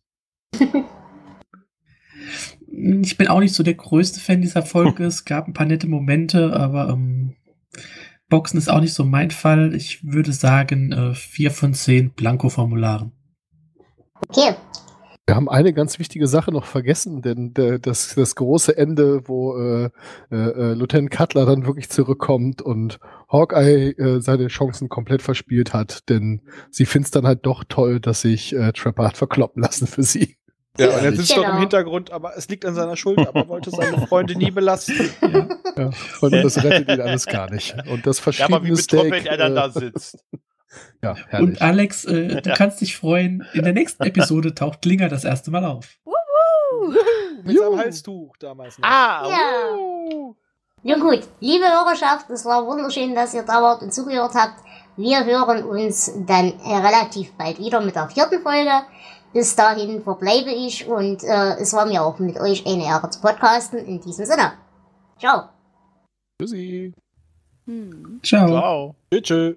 Ich bin auch nicht so der größte Fan dieser Folge. Es gab ein paar nette Momente, aber ähm, Boxen ist auch nicht so mein Fall. Ich würde sagen, äh, vier von zehn Blanko-Formularen. Okay. Wir haben eine ganz wichtige Sache noch vergessen, denn der, das, das große Ende, wo äh, äh, Lieutenant Cutler dann wirklich zurückkommt und Hawkeye äh, seine Chancen komplett verspielt hat, denn sie findet es dann halt doch toll, dass sich äh, Trapper hat verkloppen lassen für sie. Ja, und er sitzt Genau. doch im Hintergrund, aber es liegt an seiner Schuld, aber er wollte seine Freunde nie belasten. Ja. Ja, und das rettet ihn alles gar nicht. Und das Ja, verschiedene aber wie betroppelt er dann äh, da sitzt. Ja, herrlich. Und Alex, äh, du Ja. kannst dich freuen, in der nächsten Episode taucht Klinger das erste Mal auf. Mit seinem Halstuch damals noch. Ah, Ja. uh. Nun gut, liebe Hörerschaft, es war wunderschön, dass ihr da wart und zugehört habt. Wir hören uns dann äh, relativ bald wieder mit der vierten Folge. Bis dahin verbleibe ich und äh, es war mir auch mit euch eine Ehre zu podcasten. In diesem Sinne. Ciao. Tschüssi. Hm. Ciao. Ciao. Tschö, tschö.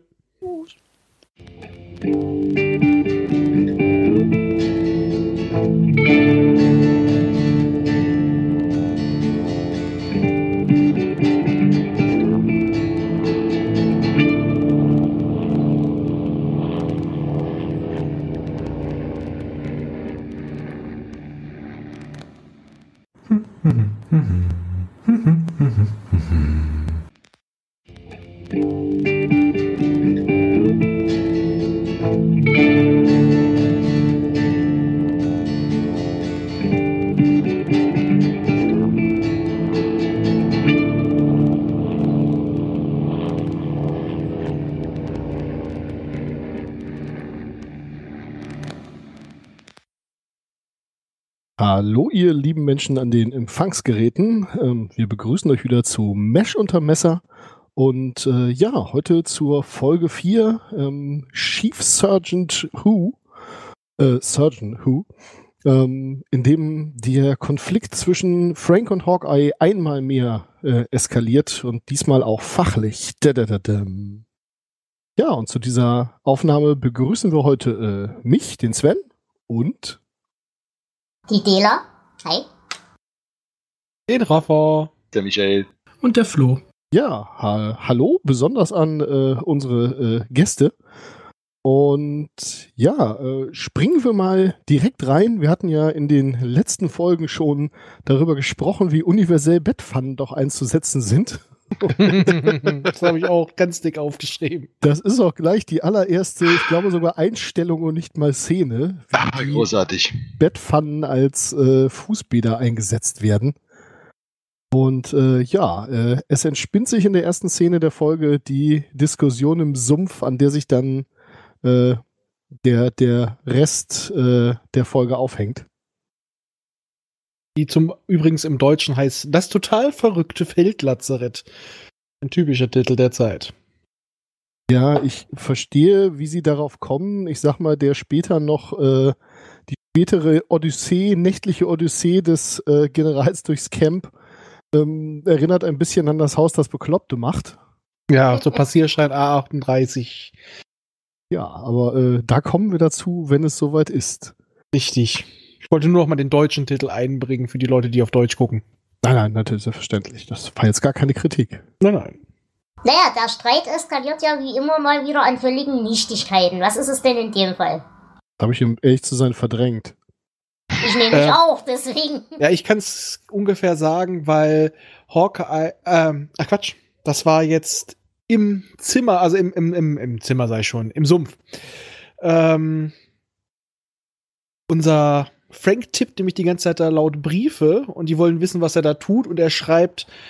Hallo, ihr lieben Menschen an den Empfangsgeräten. Ähm, wir begrüßen euch wieder zu Mesh unter Messer. Und äh, ja, heute zur Folge vier, ähm, Chief Sergeant Who, äh, Surgeon Who, ähm, in dem der Konflikt zwischen Frank und Hawkeye einmal mehr äh, eskaliert und diesmal auch fachlich. Dadadadam. Ja, und zu dieser Aufnahme begrüßen wir heute äh, mich, den Sven, und Die Dela. Hi. Den Rafa. Der Michael. Und der Flo. ja, ha hallo, besonders an äh, unsere äh, Gäste. Und ja, äh, springen wir mal direkt rein. Wir hatten ja in den letzten Folgen schon darüber gesprochen, wie universell Bettpfannen doch einzusetzen sind. Das habe ich auch ganz dick aufgeschrieben. Das ist auch gleich die allererste, ich glaube sogar Einstellung und nicht mal Szene, wie Ah, die großartig. Bettpfannen als äh, Fußbäder eingesetzt werden. Und äh, ja, äh, es entspinnt sich in der ersten Szene der Folge die Diskussion im Sumpf, an der sich dann äh, der, der Rest äh, der Folge aufhängt. Die zum übrigens im Deutschen heißt Das total verrückte Feldlazarett. Ein typischer Titel der Zeit. Ja, ich verstehe, wie sie darauf kommen. Ich sag mal, der später noch äh, die spätere Odyssee, nächtliche Odyssee des äh, Generals durchs Camp ähm, erinnert ein bisschen an das Haus, das Bekloppte macht. Ja, so Passierschein A achtunddreißig. Ja, aber äh, da kommen wir dazu, wenn es soweit ist. Richtig. Ich wollte nur noch mal den deutschen Titel einbringen für die Leute, die auf Deutsch gucken. Nein, nein, natürlich, selbstverständlich. Das war jetzt gar keine Kritik. Nein, nein. Naja, der Streit eskaliert ja wie immer mal wieder an völligen Nichtigkeiten. Was ist es denn in dem Fall? Da habe ich, um ehrlich zu sein, verdrängt. Ich nehme mich Äh. auch, deswegen. Ja, ich kann es ungefähr sagen, weil Hawkeye, ähm, ach Quatsch, das war jetzt im Zimmer, also im, im, im, im Zimmer sei ich schon, im Sumpf. Ähm, unser Frank tippt nämlich die ganze Zeit da laut Briefe und die wollen wissen, was er da tut und er schreibt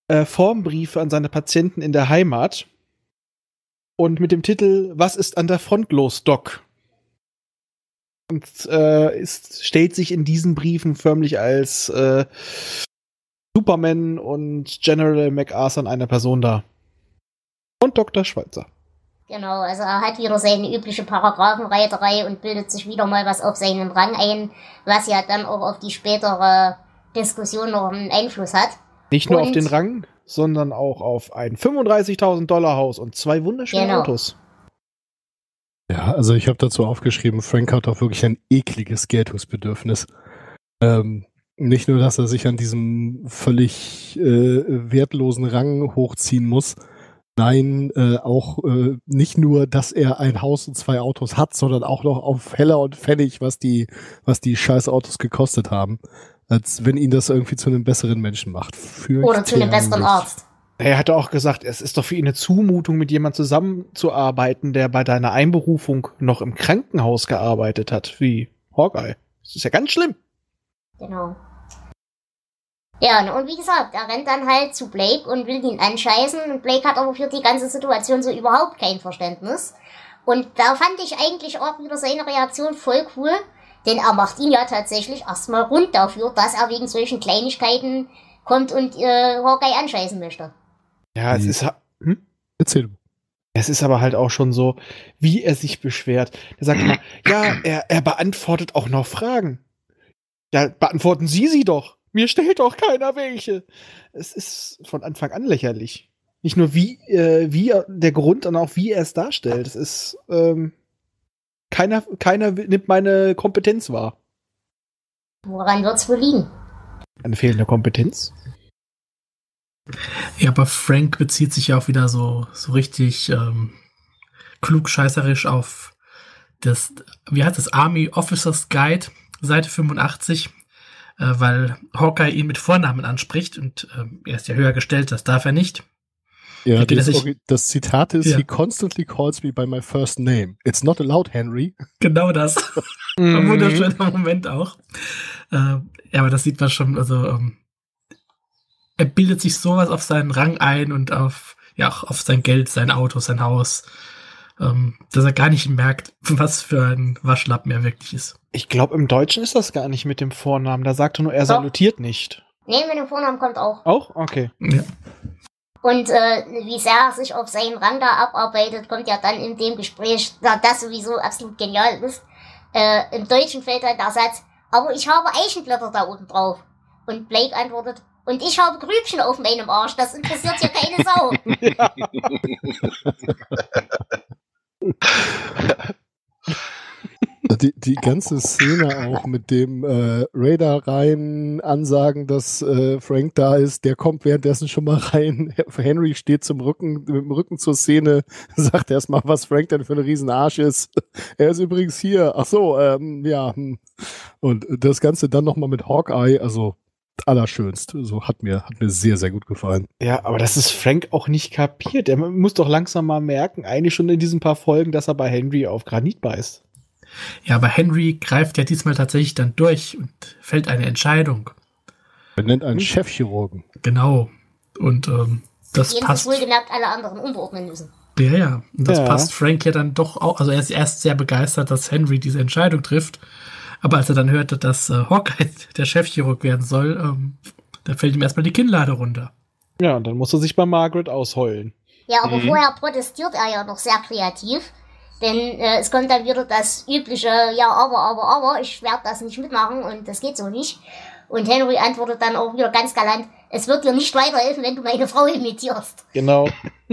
äh, Formbriefe an seine Patienten in der Heimat. Und mit dem Titel Was ist an der Front los, Doc? Und äh, ist, stellt sich in diesen Briefen förmlich als äh, Superman und General MacArthur in einer Person dar. Und Doktor Schweitzer. Genau, also er hat wieder seine übliche Paragraphenreiterei und bildet sich wieder mal was auf seinen Rang ein, was ja dann auch auf die spätere Diskussion noch einen Einfluss hat. Nicht nur und auf den Rang, sondern auch auf ein fünfunddreißigtausend Dollar Haus und zwei wunderschöne Genau. Autos. Ja, also ich habe dazu aufgeschrieben, Frank hat auch wirklich ein ekliges Geltungsbedürfnis. Ähm, nicht nur, dass er sich an diesem völlig äh, wertlosen Rang hochziehen muss, nein, äh, auch äh, nicht nur, dass er ein Haus und zwei Autos hat, sondern auch noch auf Heller und Pfennig, was die, was die scheiß Autos gekostet haben. Als wenn ihn das irgendwie zu einem besseren Menschen macht. Oder zu einem besseren Arzt. Er hatte auch gesagt, es ist doch für ihn eine Zumutung, mit jemandem zusammenzuarbeiten, der bei deiner Einberufung noch im Krankenhaus gearbeitet hat, wie Hawkeye. Das ist ja ganz schlimm. Genau. Ja, und wie gesagt, er rennt dann halt zu Blake und will ihn anscheißen. Und Blake hat aber für die ganze Situation so überhaupt kein Verständnis. Und da fand ich eigentlich auch wieder seine Reaktion voll cool. Denn er macht ihn ja tatsächlich erstmal rund dafür, dass er wegen solchen Kleinigkeiten kommt und äh, Hawkeye anscheißen möchte. Ja, es ist... Hm? Erzähl. Es ist aber halt auch schon so, wie er sich beschwert. Er sagt immer, ja, er, er beantwortet auch noch Fragen. Ja, beantworten Sie sie doch. Mir stellt doch keiner welche. Es ist von Anfang an lächerlich. Nicht nur wie, äh, wie er, der Grund, sondern auch wie er es darstellt. Es ist, ähm, keiner, keiner nimmt meine Kompetenz wahr. Woran wird's wohl liegen? Eine fehlende Kompetenz? Ja, aber Frank bezieht sich ja auch wieder so, so richtig ähm, klugscheißerisch auf das, wie heißt das, Army Officers Guide, Seite fünfundachtzig, äh, weil Hawkeye ihn mit Vornamen anspricht und äh, er ist ja höher gestellt, das darf er nicht. Ja, das, das, ich, das Zitat ist, ja. He constantly calls me by my first name. It's not allowed, Henry. Genau das. Ein wunderschöner Moment auch. Äh, ja, aber das sieht man schon, also ähm, er bildet sich sowas auf seinen Rang ein und auf, ja, auch auf sein Geld, sein Auto, sein Haus, ähm, dass er gar nicht merkt, was für ein Waschlappen er wirklich ist. Ich glaube, im Deutschen ist das gar nicht mit dem Vornamen. Da sagt er nur, er Doch. salutiert nicht. Nee, mit dem Vornamen kommt auch. Auch? Okay. Ja. Und äh, wie sehr er sich auf seinen Rang da abarbeitet, kommt ja dann in dem Gespräch, da das sowieso absolut genial ist. Äh, Im Deutschen fällt dann der Satz, aber ich habe Eichenblätter da oben drauf. Und Blake antwortet, und ich habe Grübchen auf meinem Arsch, das interessiert ja keine Sau. Die, die ganze Szene auch mit dem äh, Raider rein ansagen, dass äh, Frank da ist, der kommt währenddessen schon mal rein. Henry steht zum Rücken, mit dem Rücken zur Szene, sagt erstmal, was Frank denn für ein Riesenarsch ist. Er ist übrigens hier. Ach so, ähm, ja. Und das Ganze dann nochmal mit Hawkeye, also allerschönst. So hat mir, hat mir sehr, sehr gut gefallen. Ja, aber das ist Frank auch nicht kapiert. Er muss doch langsam mal merken, eigentlich schon in diesen paar Folgen, dass er bei Henry auf Granit beißt. Ja, aber Henry greift ja diesmal tatsächlich dann durch und fällt eine Entscheidung. Er nennt einen Chefchirurgen. Genau. Und ähm, das Jedenfalls passt. wohlgemerkt alle anderen unterordnen müssen. Ja, ja. Und das Ja. passt Frank ja dann doch auch. Also er ist erst sehr begeistert, dass Henry diese Entscheidung trifft. Aber als er dann hörte, dass äh, Hawkeye der Chefchirurg werden soll, ähm, da fällt ihm erstmal die Kinnlade runter. Ja, und dann muss er sich bei Margaret ausheulen. Ja, aber Mhm. vorher protestiert er ja noch sehr kreativ. Denn äh, es kommt dann wieder das übliche, ja, aber, aber, aber, ich werde das nicht mitmachen und das geht so nicht. Und Henry antwortet dann auch wieder ganz galant, es wird dir nicht weiterhelfen, wenn du meine Frau imitierst. Genau.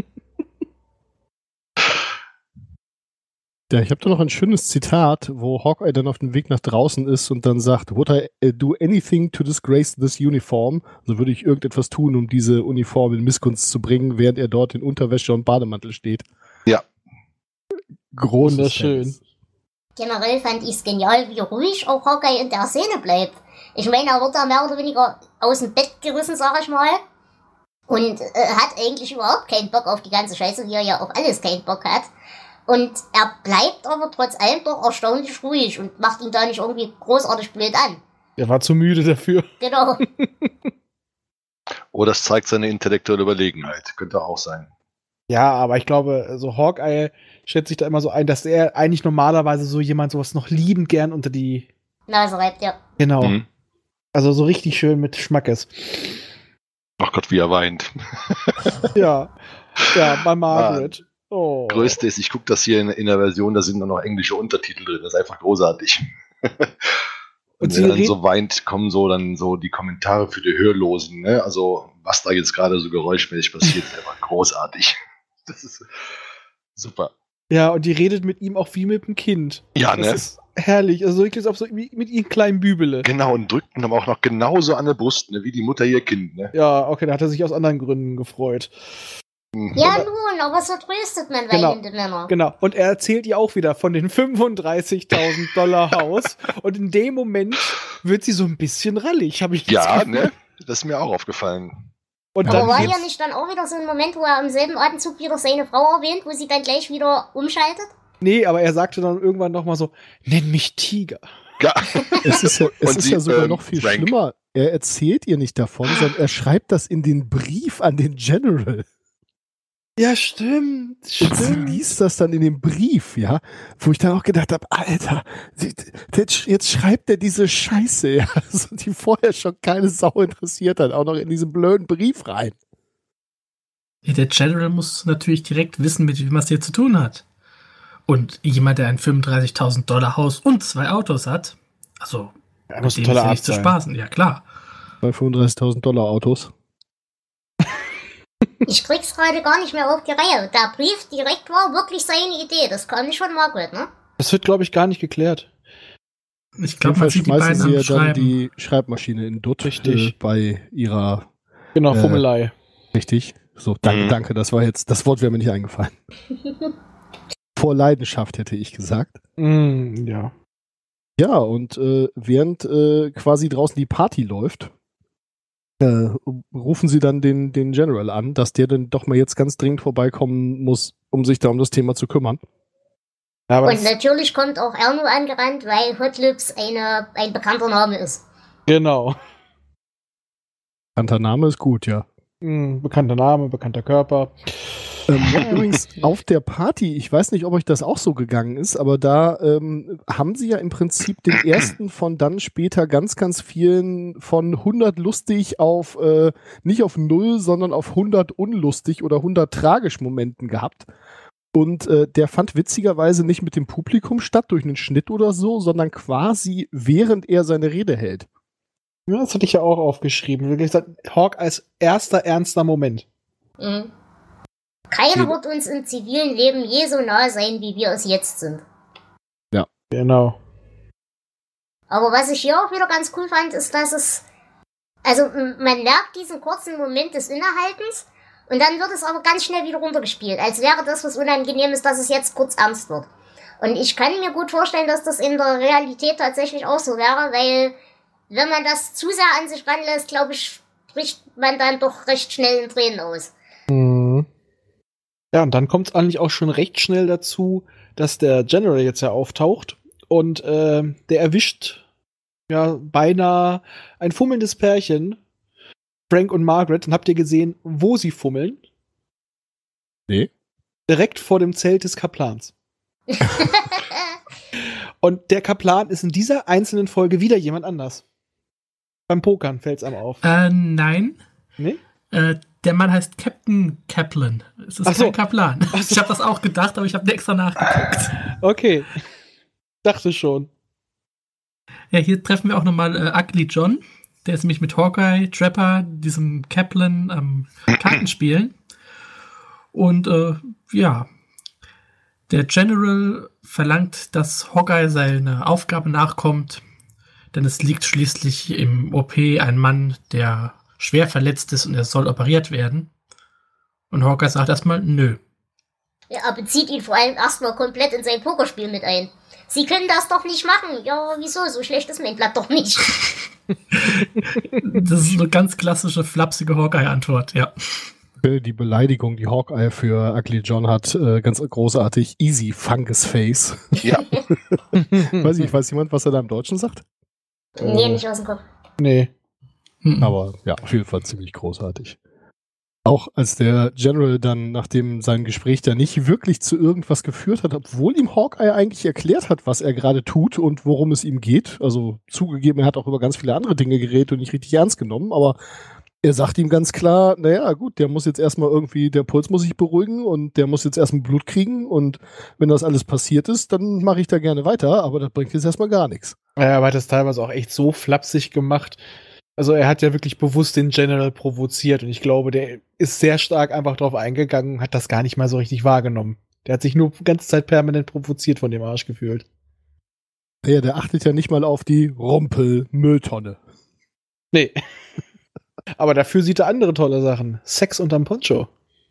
Ja, ich habe da noch ein schönes Zitat, wo Hawkeye dann auf dem Weg nach draußen ist und dann sagt, would I uh, do anything to disgrace this uniform? Also würde ich irgendetwas tun, um diese Uniform in Missgunst zu bringen, während er dort in Unterwäsche und Bademantel steht. Ja. Großes Wunderschön. Fans. Generell fand ich es genial, wie ruhig auch Hawkeye in der Szene bleibt. Ich meine, er wird da mehr oder weniger aus dem Bett gerissen, sag ich mal. Und äh, hat eigentlich überhaupt keinen Bock auf die ganze Scheiße, wie er ja auf alles keinen Bock hat. Und er bleibt aber trotz allem doch erstaunlich ruhig und macht ihn da nicht irgendwie großartig blöd an. Er war zu müde dafür. Genau. Oder es zeigt seine intellektuelle Überlegenheit. Könnte auch sein. Ja, aber ich glaube, so Hawkeye schätzt sich da immer so ein, dass er eigentlich normalerweise so jemand sowas noch liebend gern unter die Nase reibt, ja. Genau. Mhm. Also so richtig schön mit Schmackes. Ach Gott, wie er weint. Ja. Ja, bei Margaret. Oh. Größte ist, ich gucke das hier in, in der Version, da sind nur noch englische Untertitel drin. Das ist einfach großartig. Und, Und wenn er sie dann so weint, kommen so dann so die Kommentare für die Hörlosen. Ne? Also was da jetzt gerade so geräuschmäßig passiert, ist einfach großartig. Das ist super. Ja, und die redet mit ihm auch wie mit dem Kind. Ja, das ne? ist herrlich. Also wirklich auf so wie mit ihrem kleinen Bübele. Genau, und drückt ihn aber auch noch genauso an der Brust, ne? Wie die Mutter ihr Kind. Ne? Ja, okay, da hat er sich aus anderen Gründen gefreut. Ja, nun, aber so tröstet man Genau. weinende Männer. Genau. Und er erzählt ihr auch wieder von den fünfunddreißigtausend Dollar Haus. Und in dem Moment wird sie so ein bisschen rallig, habe ich das Ja, Gefühl. ne? Das ist mir auch aufgefallen. Und Aber dann war geht's- ja nicht dann auch wieder so ein Moment, wo er im selben Atemzug wieder seine Frau erwähnt, wo sie dann gleich wieder umschaltet? Nee, aber er sagte dann irgendwann noch mal so, nenn mich Tiger. Ja. Es ist ja, es Und ist sie, ja sogar ähm, noch viel Frank. schlimmer. Er erzählt ihr nicht davon, sondern er schreibt das in den Brief an den General. Ja, stimmt. Und sie Stimmt. liest das dann in dem Brief, ja, wo ich dann auch gedacht habe, Alter, sie- der- jetzt schreibt er diese Scheiße, ja, also die vorher schon keine Sau interessiert hat, auch noch in diesen blöden Brief rein. Ja, der General muss natürlich direkt wissen, mit wem er es hier zu tun hat. Und jemand, der ein fünfunddreißigtausend Dollar Haus und zwei Autos hat, also Ja, mit muss dem ein ist toller ja Arzt nicht zu sein. spaßen. Ja, klar. Bei fünfunddreißigtausend Dollar Autos. Ich krieg's gerade gar nicht mehr auf die Reihe. Der Brief direkt war wirklich seine Idee. Das kam nicht von Margaret, ne? Das wird, glaube ich, gar nicht geklärt. Ich Auf glaube, jeden man Fall sieht die schmeißen beiden sie am ja dann Schreiben. die Schreibmaschine in Dutt Richtig. äh, bei ihrer, Genau, Äh, Fummelei. richtig, so, danke, Mhm. danke, das war jetzt, das Wort wäre mir nicht eingefallen. Vor Leidenschaft hätte ich gesagt. Mm, ja. Ja, und äh, während äh, quasi draußen die Party läuft, äh, rufen sie dann den, den General an, dass der dann doch mal jetzt ganz dringend vorbeikommen muss, um sich da um das Thema zu kümmern. Aber Und es, natürlich kommt auch Erno angerannt, weil Hot Lips eine, ein bekannter Name ist. genau. Bekannter Name ist gut, ja. Mm, bekannter Name, bekannter Körper. Ähm, ja, übrigens auf der Party, ich weiß nicht, ob euch das auch so gegangen ist, aber da ähm, haben sie ja im Prinzip den ersten von dann später ganz, ganz vielen von hundert lustig auf, äh, nicht auf null, sondern auf hundert unlustig oder hundert tragisch Momenten gehabt. Und äh, der fand witzigerweise nicht mit dem Publikum statt, durch einen Schnitt oder so, sondern quasi während er seine Rede hält. Ja, das hatte ich ja auch aufgeschrieben. Wie gesagt, Hawk als erster ernster Moment. Mhm. Keiner Okay. wird uns im zivilen Leben je so nahe sein, wie wir es jetzt sind. Genau. Aber was ich hier auch wieder ganz cool fand, ist, dass es, also m- man merkt diesen kurzen Moment des Innehaltens und dann wird es aber ganz schnell wieder runtergespielt, als wäre das was Unangenehmes, dass es jetzt kurz ernst wird. Und ich kann mir gut vorstellen, dass das in der Realität tatsächlich auch so wäre, weil wenn man das zu sehr an sich ranlässt, glaube ich, bricht man dann doch recht schnell in Tränen aus. Mhm. Ja, und dann kommt es eigentlich auch schon recht schnell dazu, dass der General jetzt ja auftaucht und äh, der erwischt ja beinahe ein fummelndes Pärchen, Frank und Margaret. Und habt ihr gesehen, wo sie fummeln? Nee. Direkt vor dem Zelt des Kaplans. Und der Kaplan ist in dieser einzelnen Folge wieder jemand anders. Beim Pokern fällt's einem auf. Äh, nein. Nee? Äh, der Mann heißt Captain Kaplan. Es ist Ach so. kein Kaplan. Ach so. Ich habe das auch gedacht, aber ich habe extra nachgeguckt. Okay. Dachte schon. Ja, hier treffen wir auch nochmal äh, Ugly John. Der ist nämlich mit Hawkeye, Trapper, diesem Kaplan am Kartenspielen. Und äh, ja, der General verlangt, dass Hawkeye seine Aufgabe nachkommt, denn es liegt schließlich im O P ein Mann, der schwer verletzt ist und er soll operiert werden. Und Hawkeye sagt erstmal, nö. Ja, er bezieht ihn vor allem erstmal komplett in sein Pokerspiel mit ein. Sie können das doch nicht machen. Ja, wieso? So schlecht ist mein Blatt doch nicht. Das ist eine ganz klassische, flapsige Hawkeye-Antwort, ja. Die Beleidigung, die Hawkeye für Ugly John hat, äh, ganz großartig. Easy Fungus Face. Ja. Weiß ich, weiß jemand, was er da im Deutschen sagt? Nee, nicht aus dem Kopf. Nee. Hm. Aber ja, auf jeden Fall ziemlich großartig. Auch als der General dann, nachdem sein Gespräch da nicht wirklich zu irgendwas geführt hat, obwohl ihm Hawkeye eigentlich erklärt hat, was er gerade tut und worum es ihm geht. Also zugegeben, er hat auch über ganz viele andere Dinge geredet und nicht richtig ernst genommen, aber er sagt ihm ganz klar, naja, gut, der muss jetzt erstmal irgendwie, der Puls muss sich beruhigen und der muss jetzt erstmal Blut kriegen und wenn das alles passiert ist, dann mache ich da gerne weiter, aber das bringt jetzt erstmal gar nichts. Ja, aber hat das teilweise auch echt so flapsig gemacht. Also er hat ja wirklich bewusst den General provoziert und ich glaube, der ist sehr stark einfach drauf eingegangen und hat das gar nicht mal so richtig wahrgenommen. Der hat sich nur die ganze Zeit permanent provoziert von dem Arsch gefühlt. Ja, der achtet ja nicht mal auf die Rumpel-Mülltonne. Nee. Aber dafür sieht er andere tolle Sachen. Sex unterm Poncho.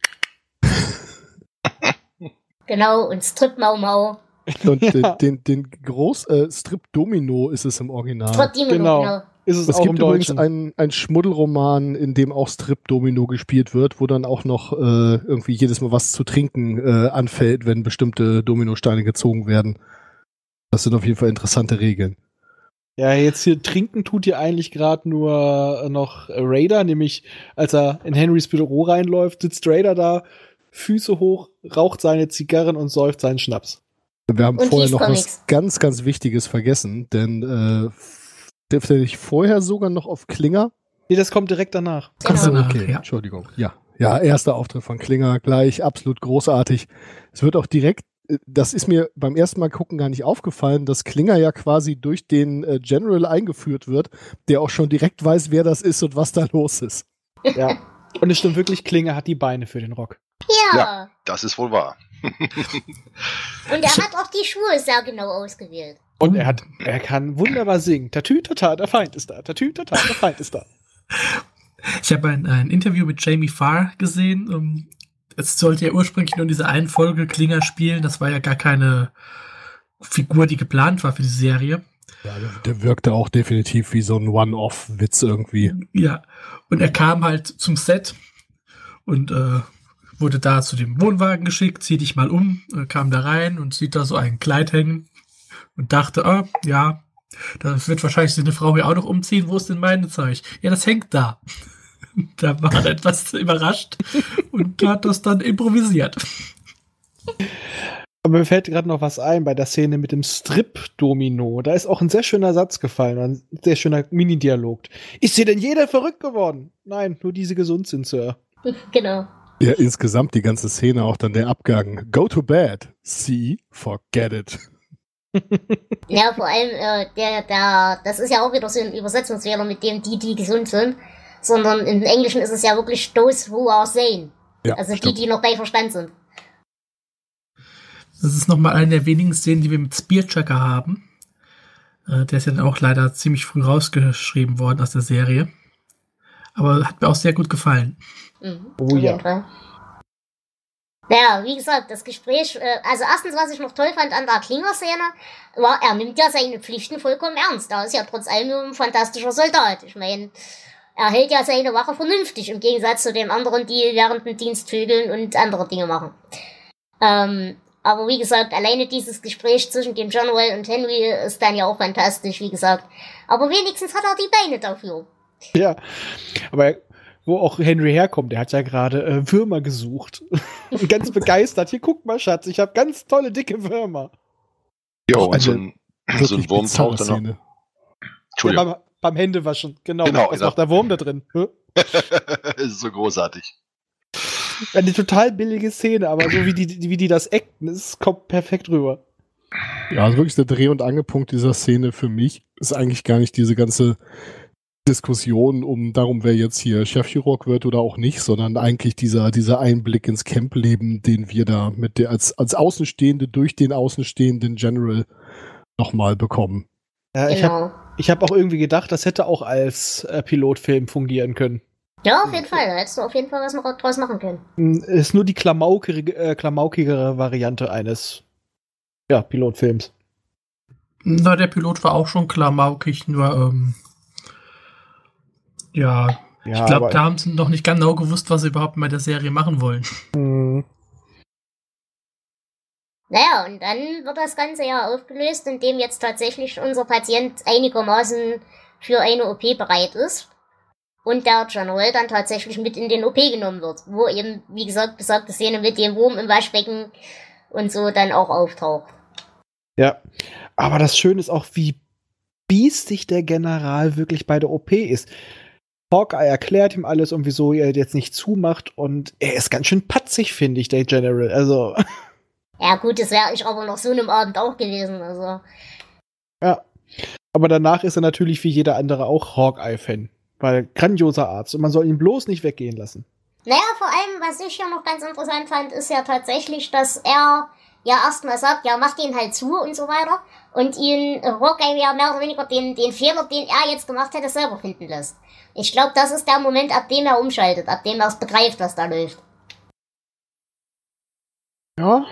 Genau, und Strip Mau Mau. Und Ja. den, den, den Groß, äh, Strip Domino ist es im Original. Strip Domino, Genau. genau. Ist es, Es auch gibt im übrigens Deutschen. einen, einen Schmuddelroman, in dem auch Strip-Domino gespielt wird, wo dann auch noch äh, irgendwie jedes Mal was zu trinken äh, anfällt, wenn bestimmte Dominosteine gezogen werden. Das sind auf jeden Fall interessante Regeln. Ja, jetzt hier trinken tut hier eigentlich gerade nur noch Raider, nämlich als er in Henrys Büro reinläuft, sitzt Raider da, Füße hoch, raucht seine Zigarren und säuft seinen Schnaps. Wir haben Und vorher liest noch was Comics. ganz, ganz Wichtiges vergessen, denn äh, dürfte ich vorher sogar noch auf Klinger? Nee, das kommt direkt danach. Kannst Genau. du nach, Okay, ja. Entschuldigung. Ja, ja, erster Auftritt von Klinger, gleich, absolut großartig. Es wird auch direkt, äh, das ist mir beim ersten Mal gucken gar nicht aufgefallen, dass Klinger ja quasi durch den äh, General eingeführt wird, der auch schon direkt weiß, wer das ist und was da los ist. Ja. Und es stimmt wirklich, Klinger hat die Beine für den Rock. Ja. Ja. Das ist wohl wahr. Und er hat auch die Schuhe sehr genau ausgewählt. Und er hat, er kann wunderbar singen. Tatü, tata, der Feind ist da. Tatü, tata, der Feind ist da. Ich habe ein, ein Interview mit Jamie Farr gesehen. Um, es sollte ja ursprünglich nur in dieser einen Folge Klinger spielen. Das war ja gar keine Figur, die geplant war für die Serie. Ja, der, der wirkte auch definitiv wie so ein One-Off-Witz irgendwie. Ja, und er kam halt zum Set und äh, wurde da zu dem Wohnwagen geschickt, zieh dich mal um, äh, kam da rein und sieht da so ein Kleid hängen und dachte, ah, ja, da wird wahrscheinlich seine Frau hier auch noch umziehen, wo ist denn meine Zeug? Ja, das hängt da. Da war er etwas überrascht und hat das dann improvisiert. Aber mir fällt gerade noch was ein bei der Szene mit dem Strip-Domino. Da ist auch ein sehr schöner Satz gefallen, ein sehr schöner Mini-Dialog. Ist hier denn jeder verrückt geworden? Nein, nur diese gesund sind, Sir. Genau. Ja, insgesamt die ganze Szene, auch dann der Abgang. Go to bed. See, forget it. Ja, vor allem, äh, der, der, das ist ja auch wieder so ein Übersetzungsfehler mit dem, die, die gesund sind. Sondern im Englischen ist es ja wirklich those who are sane. Ja, Also stimmt. die, die noch bei Verstand sind. Das ist nochmal eine der wenigen Szenen, die wir mit Spearchecker haben. Äh, der ist ja dann auch leider ziemlich früh rausgeschrieben worden aus der Serie. Aber hat mir auch sehr gut gefallen. Mhm, Oh auf ja. jeden Fall. Naja, wie gesagt, das Gespräch, äh, also erstens, was ich noch toll fand an der Klinger-Szene, war, er nimmt ja seine Pflichten vollkommen ernst. Er ist ja trotz allem nur ein fantastischer Soldat. Ich meine, er hält ja seine Wache vernünftig, im Gegensatz zu den anderen, die während dem Dienst vögeln und andere Dinge machen. Ähm, aber wie gesagt, alleine dieses Gespräch zwischen dem General und Henry ist dann ja auch fantastisch, wie gesagt. Aber wenigstens hat er die Beine dafür. Ja, aber wo auch Henry herkommt, der hat ja gerade äh, Würmer gesucht. Und ganz begeistert. Hier, guck mal, Schatz, ich habe ganz tolle, dicke Würmer. Jo, Auch und so eine ein, so ein Wurm bizarre taucht dann noch. Szene. Entschuldigung. Ja, beim, beim Händewaschen, genau. Genau, Was genau. macht der Wurm da drin? Hä? Es ist so großartig. Eine total billige Szene, aber so wie die, wie die das acten, es kommt perfekt rüber. Ja, also wirklich der Dreh- und Angelpunkt dieser Szene für mich ist eigentlich gar nicht diese ganze Diskussion um darum, wer jetzt hier Chefchirurg wird oder auch nicht, sondern eigentlich dieser, dieser Einblick ins Campleben, den wir da mit der als, als Außenstehende durch den außenstehenden General nochmal bekommen. Ja, ich habe Genau. ich hab auch irgendwie gedacht, das hätte auch als äh, Pilotfilm fungieren können. Ja, auf jeden Fall. Da hättest du auf jeden Fall was noch draus machen können. Hm, Ist nur die klamaukige, äh, klamaukigere Variante eines ja, Pilotfilms. Na, der Pilot war auch schon klamaukig, nur ähm, ja, Ja, ich glaube, aber- da haben sie noch nicht genau gewusst, was sie überhaupt mit der Serie machen wollen. Hm. Naja, und dann wird das Ganze ja aufgelöst, indem jetzt tatsächlich unser Patient einigermaßen für eine O P bereit ist. und der General dann tatsächlich mit in den O P genommen wird, wo eben, wie gesagt, besagte Szene mit dem Wurm im Waschbecken und so dann auch auftaucht. Ja, aber das Schöne ist auch, wie biestig der General wirklich bei der O P ist. Hawkeye erklärt ihm alles und wieso er jetzt nicht zumacht und er ist ganz schön patzig, finde ich, der General. Also. Ja gut, das wäre ich aber noch so einem Abend auch gewesen, also. Ja, aber danach ist er natürlich wie jeder andere auch Hawkeye-Fan, weil grandioser Arzt und man soll ihn bloß nicht weggehen lassen. Naja, vor allem, was ich ja noch ganz interessant fand, ist ja tatsächlich, dass er ja erstmal sagt, ja, mach den halt zu und so weiter und ihn äh, Hawkeye ja mehr oder weniger den, den Fehler, den er jetzt gemacht hätte, selber finden lässt. Ich glaube, das ist der Moment, ab dem er umschaltet, ab dem er es begreift, was da läuft. Ja.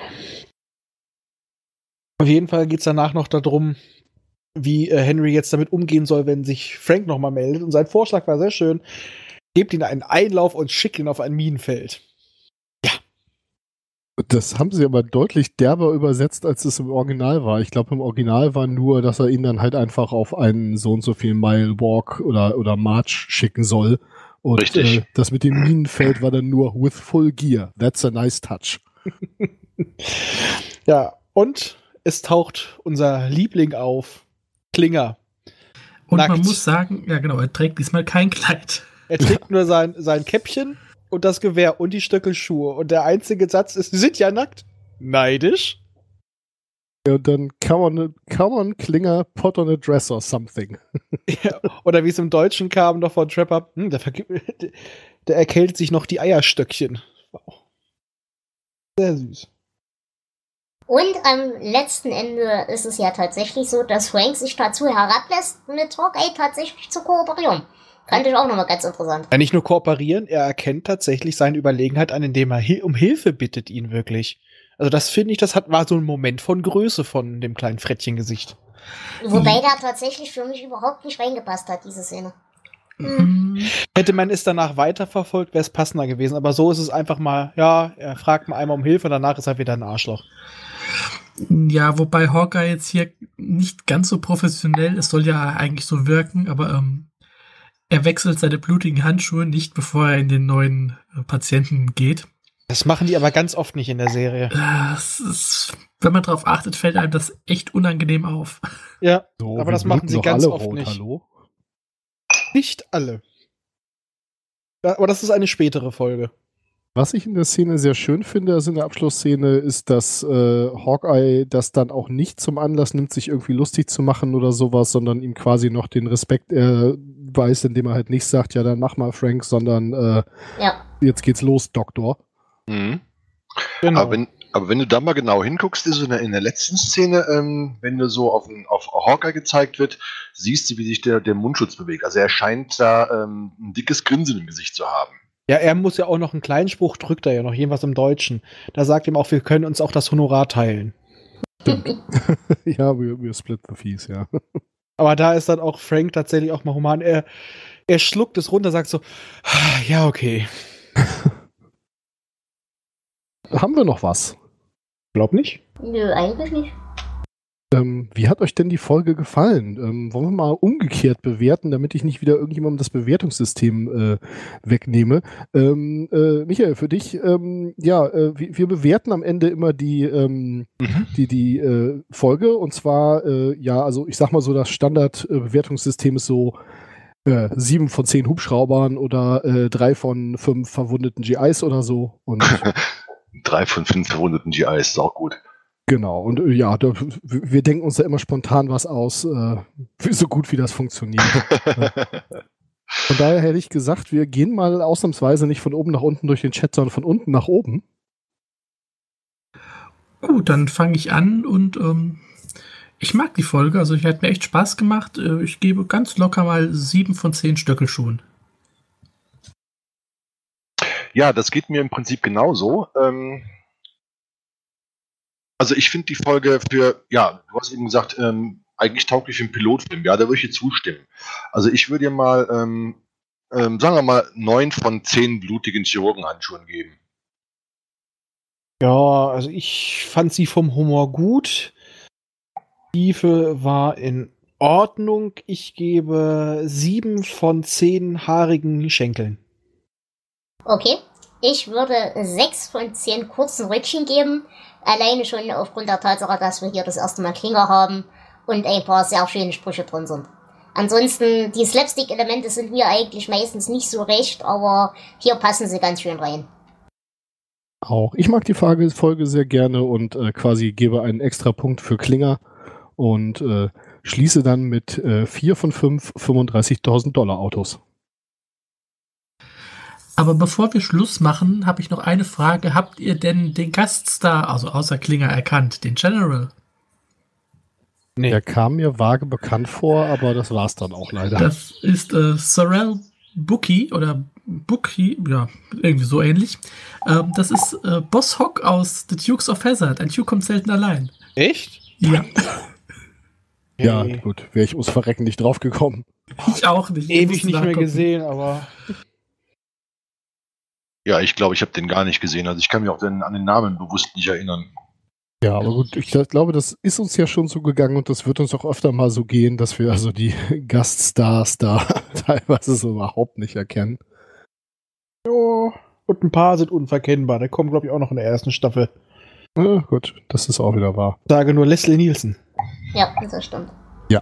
Auf jeden Fall geht's danach noch darum, wie äh, Henry jetzt damit umgehen soll, wenn sich Frank nochmal meldet. Und sein Vorschlag war sehr schön. Gebt ihn einen Einlauf und schickt ihn auf ein Minenfeld. Das haben sie aber deutlich derber übersetzt, als es im Original war. Ich glaube, im Original war nur, dass er ihn dann halt einfach auf einen so und so viel Mile Walk oder, oder March schicken soll. Und Richtig. Äh, das mit dem Minenfeld war dann nur with full gear. That's a nice touch. Ja, und es taucht unser Liebling auf, Klinger. Und Nackt. man muss sagen, ja genau, er trägt diesmal kein Kleid. Er trägt nur sein, sein Käppchen und das Gewehr und die Stöckelschuhe. Und der einzige Satz ist, sie sind ja nackt. Neidisch. Ja, und dann come on, come on, Klinger, put on a dress or something. Ja, oder wie es im Deutschen kam, noch von Trapper, hm, der, vergi- der erkältet sich noch die Eierstöckchen. Wow. Sehr süß. Und am letzten Ende ist es ja tatsächlich so, dass Frank sich dazu herablässt, mit Hawkeye tatsächlich zu kooperieren. Fand ich auch nochmal ganz interessant. Ja, nicht nur kooperieren, er erkennt tatsächlich seine Überlegenheit an, indem er hi- um Hilfe bittet ihn wirklich. Also das finde ich, das hat, war so ein Moment von Größe von dem kleinen Frettchengesicht. Wobei der tatsächlich für mich überhaupt nicht reingepasst hat, diese Szene. Hm. Hätte man es danach weiterverfolgt, wäre es passender gewesen. Aber so ist es einfach mal, ja, er fragt mal einmal um Hilfe, danach ist er wieder ein Arschloch. Ja, wobei Hawkeye jetzt hier nicht ganz so professionell, es soll ja eigentlich so wirken, aber ähm, er wechselt seine blutigen Handschuhe nicht, bevor er in den neuen äh, Patienten geht. Das machen die aber ganz oft nicht in der Serie. Das ist, wenn man drauf achtet, fällt einem das echt unangenehm auf. Ja, So, aber wir das machen bluten sie doch ganz alle oft rot, nicht. Hallo? Nicht alle. Ja, aber das ist eine spätere Folge. Was ich in der Szene sehr schön finde, also in der Abschlussszene, ist, dass äh, Hawkeye das dann auch nicht zum Anlass nimmt, sich irgendwie lustig zu machen oder sowas, sondern ihm quasi noch den Respekt äh, weiß, indem er halt nicht sagt, ja, dann mach mal, Frank, sondern äh, Ja. jetzt geht's los, Doktor. Mhm. Genau. Aber, wenn, aber wenn du da mal genau hinguckst, ist in der, in der letzten Szene, ähm, wenn du so auf, ein- auf Hawkeye gezeigt wird, siehst du, wie sich der, der Mundschutz bewegt. Also er scheint da ähm, ein dickes Grinsen im Gesicht zu haben. Ja, er muss ja auch noch einen kleinen Spruch, drückt er ja noch irgendwas im Deutschen. Da sagt ihm auch, wir können uns auch das Honorar teilen. Ja, wir, wir split the fees, ja. Aber da ist dann auch Frank tatsächlich auch mal human. Er, er schluckt es runter, sagt so, "Ah, ja, okay. Haben wir noch was? Glaub nicht. Nö, eigentlich nicht. Ähm, wie hat euch denn die Folge gefallen? Ähm, wollen wir mal umgekehrt bewerten, damit ich nicht wieder irgendjemandem das Bewertungssystem äh, wegnehme. Ähm, äh, Michael, für dich, ähm, ja, äh, wir, wir bewerten am Ende immer die, ähm, Mhm. die, die äh, Folge und zwar, äh, ja, also ich sag mal so, das Standard-Bewertungssystem ist so äh, sieben von zehn Hubschraubern oder äh, drei von fünf verwundeten G Is oder so. Und Drei von fünf verwundeten G Is, ist auch gut. genau, und äh, ja, da, w- wir denken uns da immer spontan was aus, äh, wie- so gut wie das funktioniert. Von daher hätte ich gesagt, wir gehen mal ausnahmsweise nicht von oben nach unten durch den Chat, sondern von unten nach oben. Gut, dann fange ich an und ähm, ich mag die Folge, also ich hat mir echt Spaß gemacht. Äh, ich gebe ganz locker mal sieben von zehn Stöckelschuhen. Ja, das geht mir im Prinzip genauso. Ähm, also ich finde die Folge für, ja, du hast eben gesagt, ähm, eigentlich tauglich für einen Pilotfilm. Ja, da würde ich dir zustimmen. Also ich würde dir mal, ähm, ähm, sagen wir mal, neun von zehn blutigen Chirurgenhandschuhen geben. Ja, also ich fand sie vom Humor gut. Tiefe war in Ordnung. Ich gebe sieben von zehn haarigen Schenkeln. Okay. Ich würde sechs von zehn kurzen Röckchen geben. Alleine schon aufgrund der Tatsache, dass wir hier das erste Mal Klinger haben und ein paar sehr schöne Sprüche drin sind. Ansonsten, die Slapstick-Elemente sind mir eigentlich meistens nicht so recht, aber hier passen sie ganz schön rein. Auch. Ich mag die Folge, Folge sehr gerne und äh, quasi gebe einen extra Punkt für Klinger und äh, schließe dann mit äh, vier von fünf fünfunddreißigtausend Dollar Autos. Aber bevor wir Schluss machen, habe ich noch eine Frage. Habt ihr denn den Gaststar, also außer Klinger, erkannt, den General? Nee. Der kam mir vage bekannt vor, aber das war's dann auch leider. Das ist äh, Sorrel Bookie oder Bookie, ja, irgendwie so ähnlich. Ähm, das ist äh, Boss Hock aus The Dukes of Hazzard. Ein Duke kommt selten allein. Echt? Ja, Ja, Hey. gut, wäre ich ums Verrecken nicht drauf gekommen. ich auch nicht. Ich Ewig musste nicht mehr nachgucken. gesehen, aber Ja, ich glaube, ich habe den gar nicht gesehen. Also ich kann mich auch den, an den Namen bewusst nicht erinnern. Ja, aber gut, ich glaube, das ist uns ja schon so gegangen und das wird uns auch öfter mal so gehen, dass wir also die Gaststars da teilweise so überhaupt nicht erkennen. ja. Und ein paar sind unverkennbar. Da kommen, glaube ich, auch noch in der ersten Staffel. Ja, gut, das ist auch wieder wahr. Ich sage nur Leslie Nielsen. Ja, das stimmt.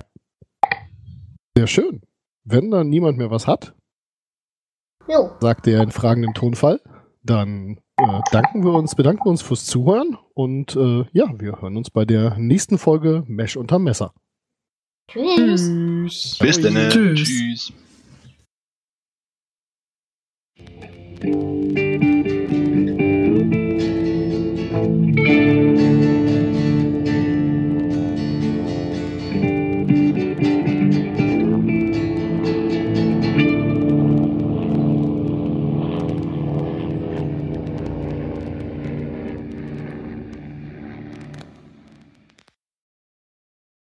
Sehr schön. Wenn dann niemand mehr was hat, Jo. sagt er in fragendem Tonfall, dann äh, danken wir uns, bedanken wir uns fürs Zuhören und äh, ja, wir hören uns bei der nächsten Folge Mesh unterm Messer. Tschüss. Tschüss. Bis denn. Tschüss. Tschüss.